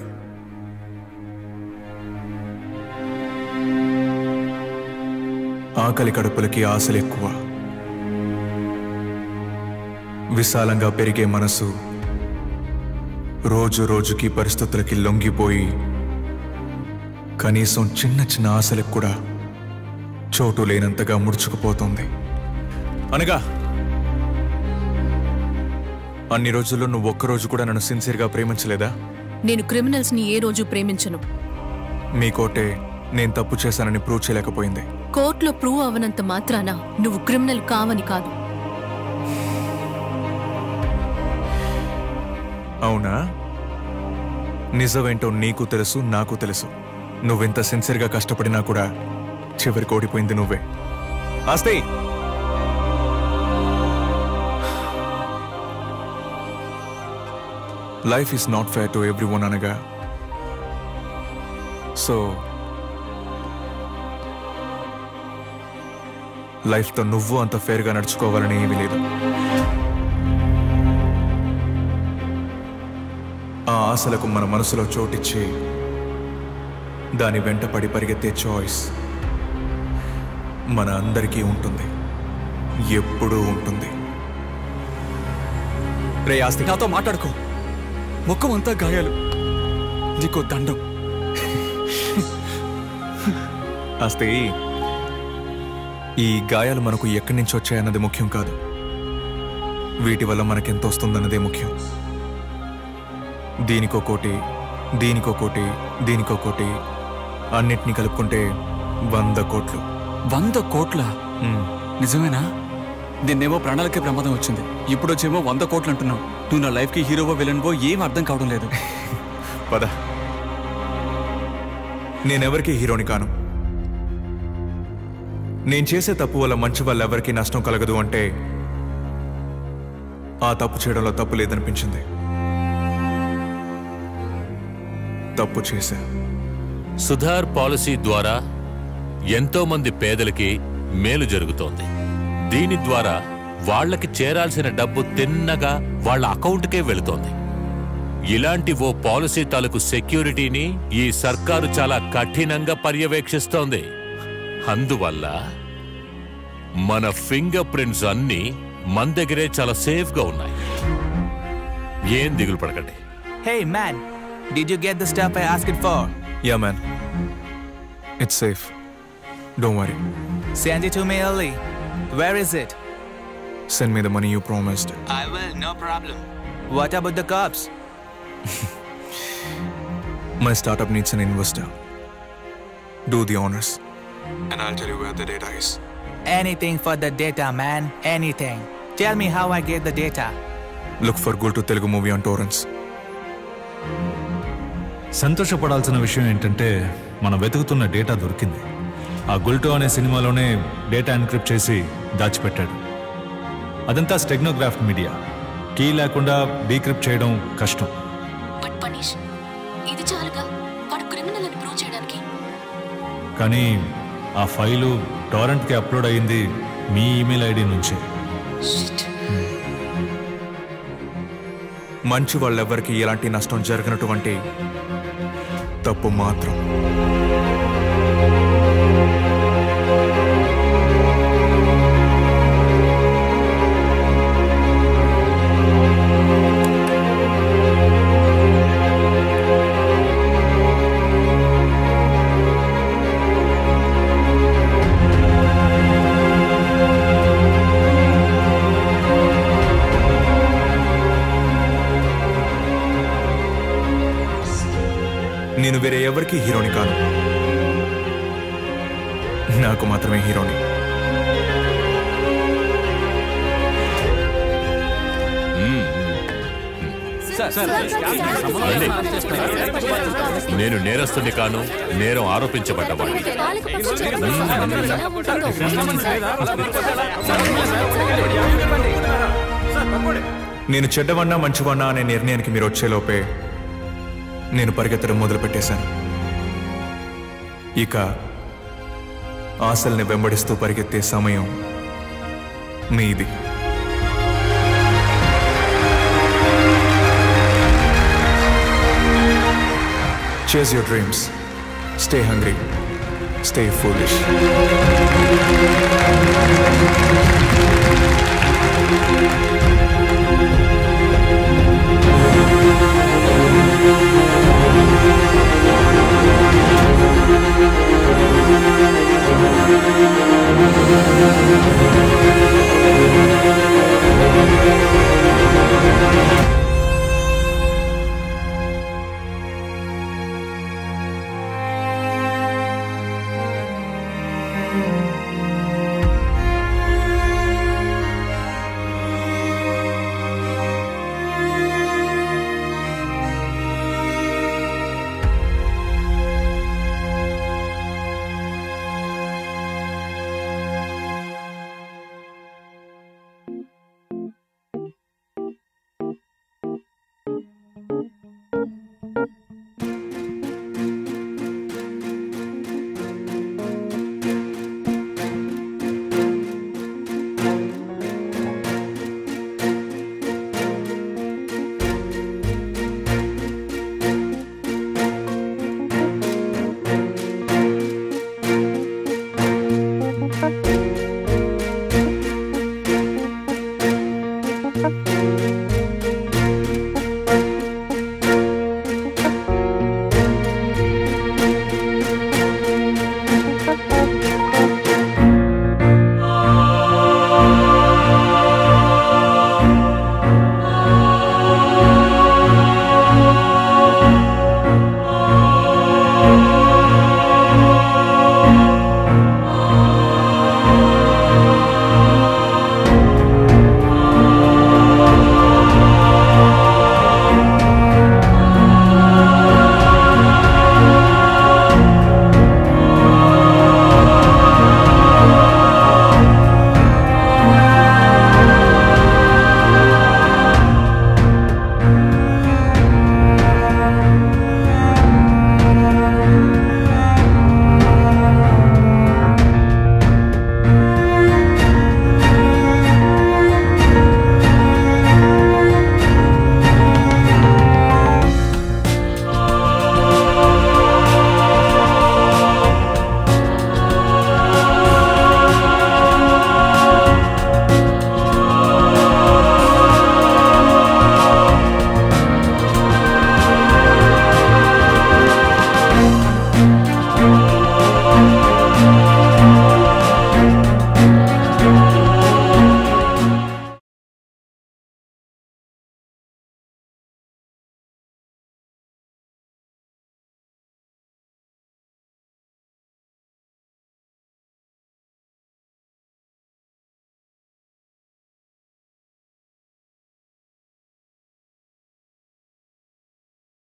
ఆకలి కడుపులకి ఆశలు ఎక్కువ, విశాలంగా పెరిగే మనసు రోజు రోజుకి పరిస్థితులకి లొంగిపోయి కనీసం చిన్న చిన్న ఆశలకు కూడా చోటు లేనంతగా ముడుచుకుపోతుంది. అనగా అన్ని రోజుల్లో నువ్వు ఒక్కరోజు కూడా నన్ను సిన్సియర్గా ప్రేమించలేదా? నేను క్రిమినల్స్ ని ఏ రోజు ప్రేమించను. మీ కోర్టే నేను తప్పు చేశానని ప్రూవ్ చేయలేకపోయింది. కోర్టులో ప్రూవ్ అవనంత మాత్రాన నువ్వు క్రిమినల్ కావని కాదు. అవునా? నిజమేంటో నీకు తెలుసు, నాకు తెలుసు. నువ్వెంత సిన్సియర్గా కష్టపడినా కూడా చివరికి ఓడిపోయింది నువ్వే. ఆస్తి, life is not fair to everyone అనగా, సో లైఫ్తో నువ్వు అంత ఫేర్గా నడుచుకోవాలని ఏమీ లేదు. ఆ ఆశలకు మన మనసులో చోటిచ్చి దాని వెంటపడి పరిగెత్తే చాయిస్ మన అందరికీ ఉంటుంది, ఎప్పుడూ ఉంటుంది. రే ఆస్తి, నాతో మాట్లాడుకో. ముఖం అంతా గాయాలు, నీకో దండం. ఆస్తి, ఈ గాయాలు మనకు ఎక్కడి నుంచి వచ్చాయన్నది ముఖ్యం కాదు, వీటి వల్ల మనకెంత వస్తుందన్నదే ముఖ్యం. దీనికో కోటి, దీనికో కోటి, దీనికో కోటి, అన్నిటినీ కలుపుకుంటే వంద కోట్లు. వంద కోట్ల? నిజమేనా? నిన్నేమో ప్రాణాలకే ప్రమాదం వచ్చింది, ఇప్పుడు వచ్చేమో వంద కోట్లు అంటున్నావు. నువ్వు నా లైఫ్కి హీరోవో విలన్వో ఏం అర్థం కావడం లేదు. పద, నేనెవరికి హీరోని కాను. నేను చేసే తప్పు వల్ల మంచి వల్ల ఎవరికి నష్టం కలగదు అంటే ఆ తప్పు చేయడంలో తప్పు లేదనిపించింది. తప్పు చేశా. సుధార్ పాలసీ ద్వారా ఎంతో మంది పేదలకి మేలు జరుగుతోంది. దీని ద్వారా వాళ్లకి చేరాల్సిన డబ్బు తిన్నగా వాళ్ళ అకౌంట్కే వెళుతోంది. ఇలాంటి ఓ పాలసీ తాలూకు సెక్యూరిటీని ఈ సర్కారు చాలా కఠినంగా పర్యవేక్షిస్తోంది. అందువల్ల మన ఫింగర్ ప్రింట్స్ అన్నీ మన దగ్గరే చాలా సేఫ్గా ఉన్నాయి. ఏం దిగులు పడకండి. Hey man, did you get the stuff I asked for? Yeah man, it's safe. Don't worry. Send it to me early. Where is it? Send me the money you promised. I will, no problem. What about the cops? My startup needs an investor. Do the honors, and I'll tell you where the data is. Anything for the data, man. Anything. Tell me how I get the data. Look for Gultu Telugu movie on torrents. సంతోషపడాల్సిన విషయం ఏంటంటే మనం వెతుకుతున్న డేటా దొరికింది. ఆ గుల్టో అనే సినిమాలోనే డేటా ఎన్క్రిప్ట్ చేసి దాచిపెట్టాడు. అదంతా స్టెగ్నోగ్రాఫ్ మీడియా. కీ లేకుండా డీక్రిప్ట్ చేయడం కష్టం. బట్ పనీష్, ఇది చాలుగా వాడు క్రిమినల్ అని ప్రూవ్ చేయడానికి. కానీ ఆ ఫైలు టోరెంట్కి అప్లోడ్ అయ్యింది మీ ఈమెయిల్ ఐడి నుంచే. మంచి వాళ్ళెవ్వరికి ఎలాంటి నష్టం జరగనటువంటి తప్పు మాత్రం నేను వేరే ఎవరికి హీరోని కాను, నాకు మాత్రమే హీరోని. నేను నేరస్తుని కాను, నేరం ఆరోపించబడ్డవాడిని. నేను చెడ్డవన్నా మంచివన్నా అనే నిర్ణయానికి మీరు వచ్చేలోపే నేను పరిగెత్తడం మొదలుపెట్టేశాను. ఇక ఆశల్ని వెంబడిస్తూ పరిగెత్తే సమయం మీది. Chase your dreams. Stay hungry. Stay foolish. Oh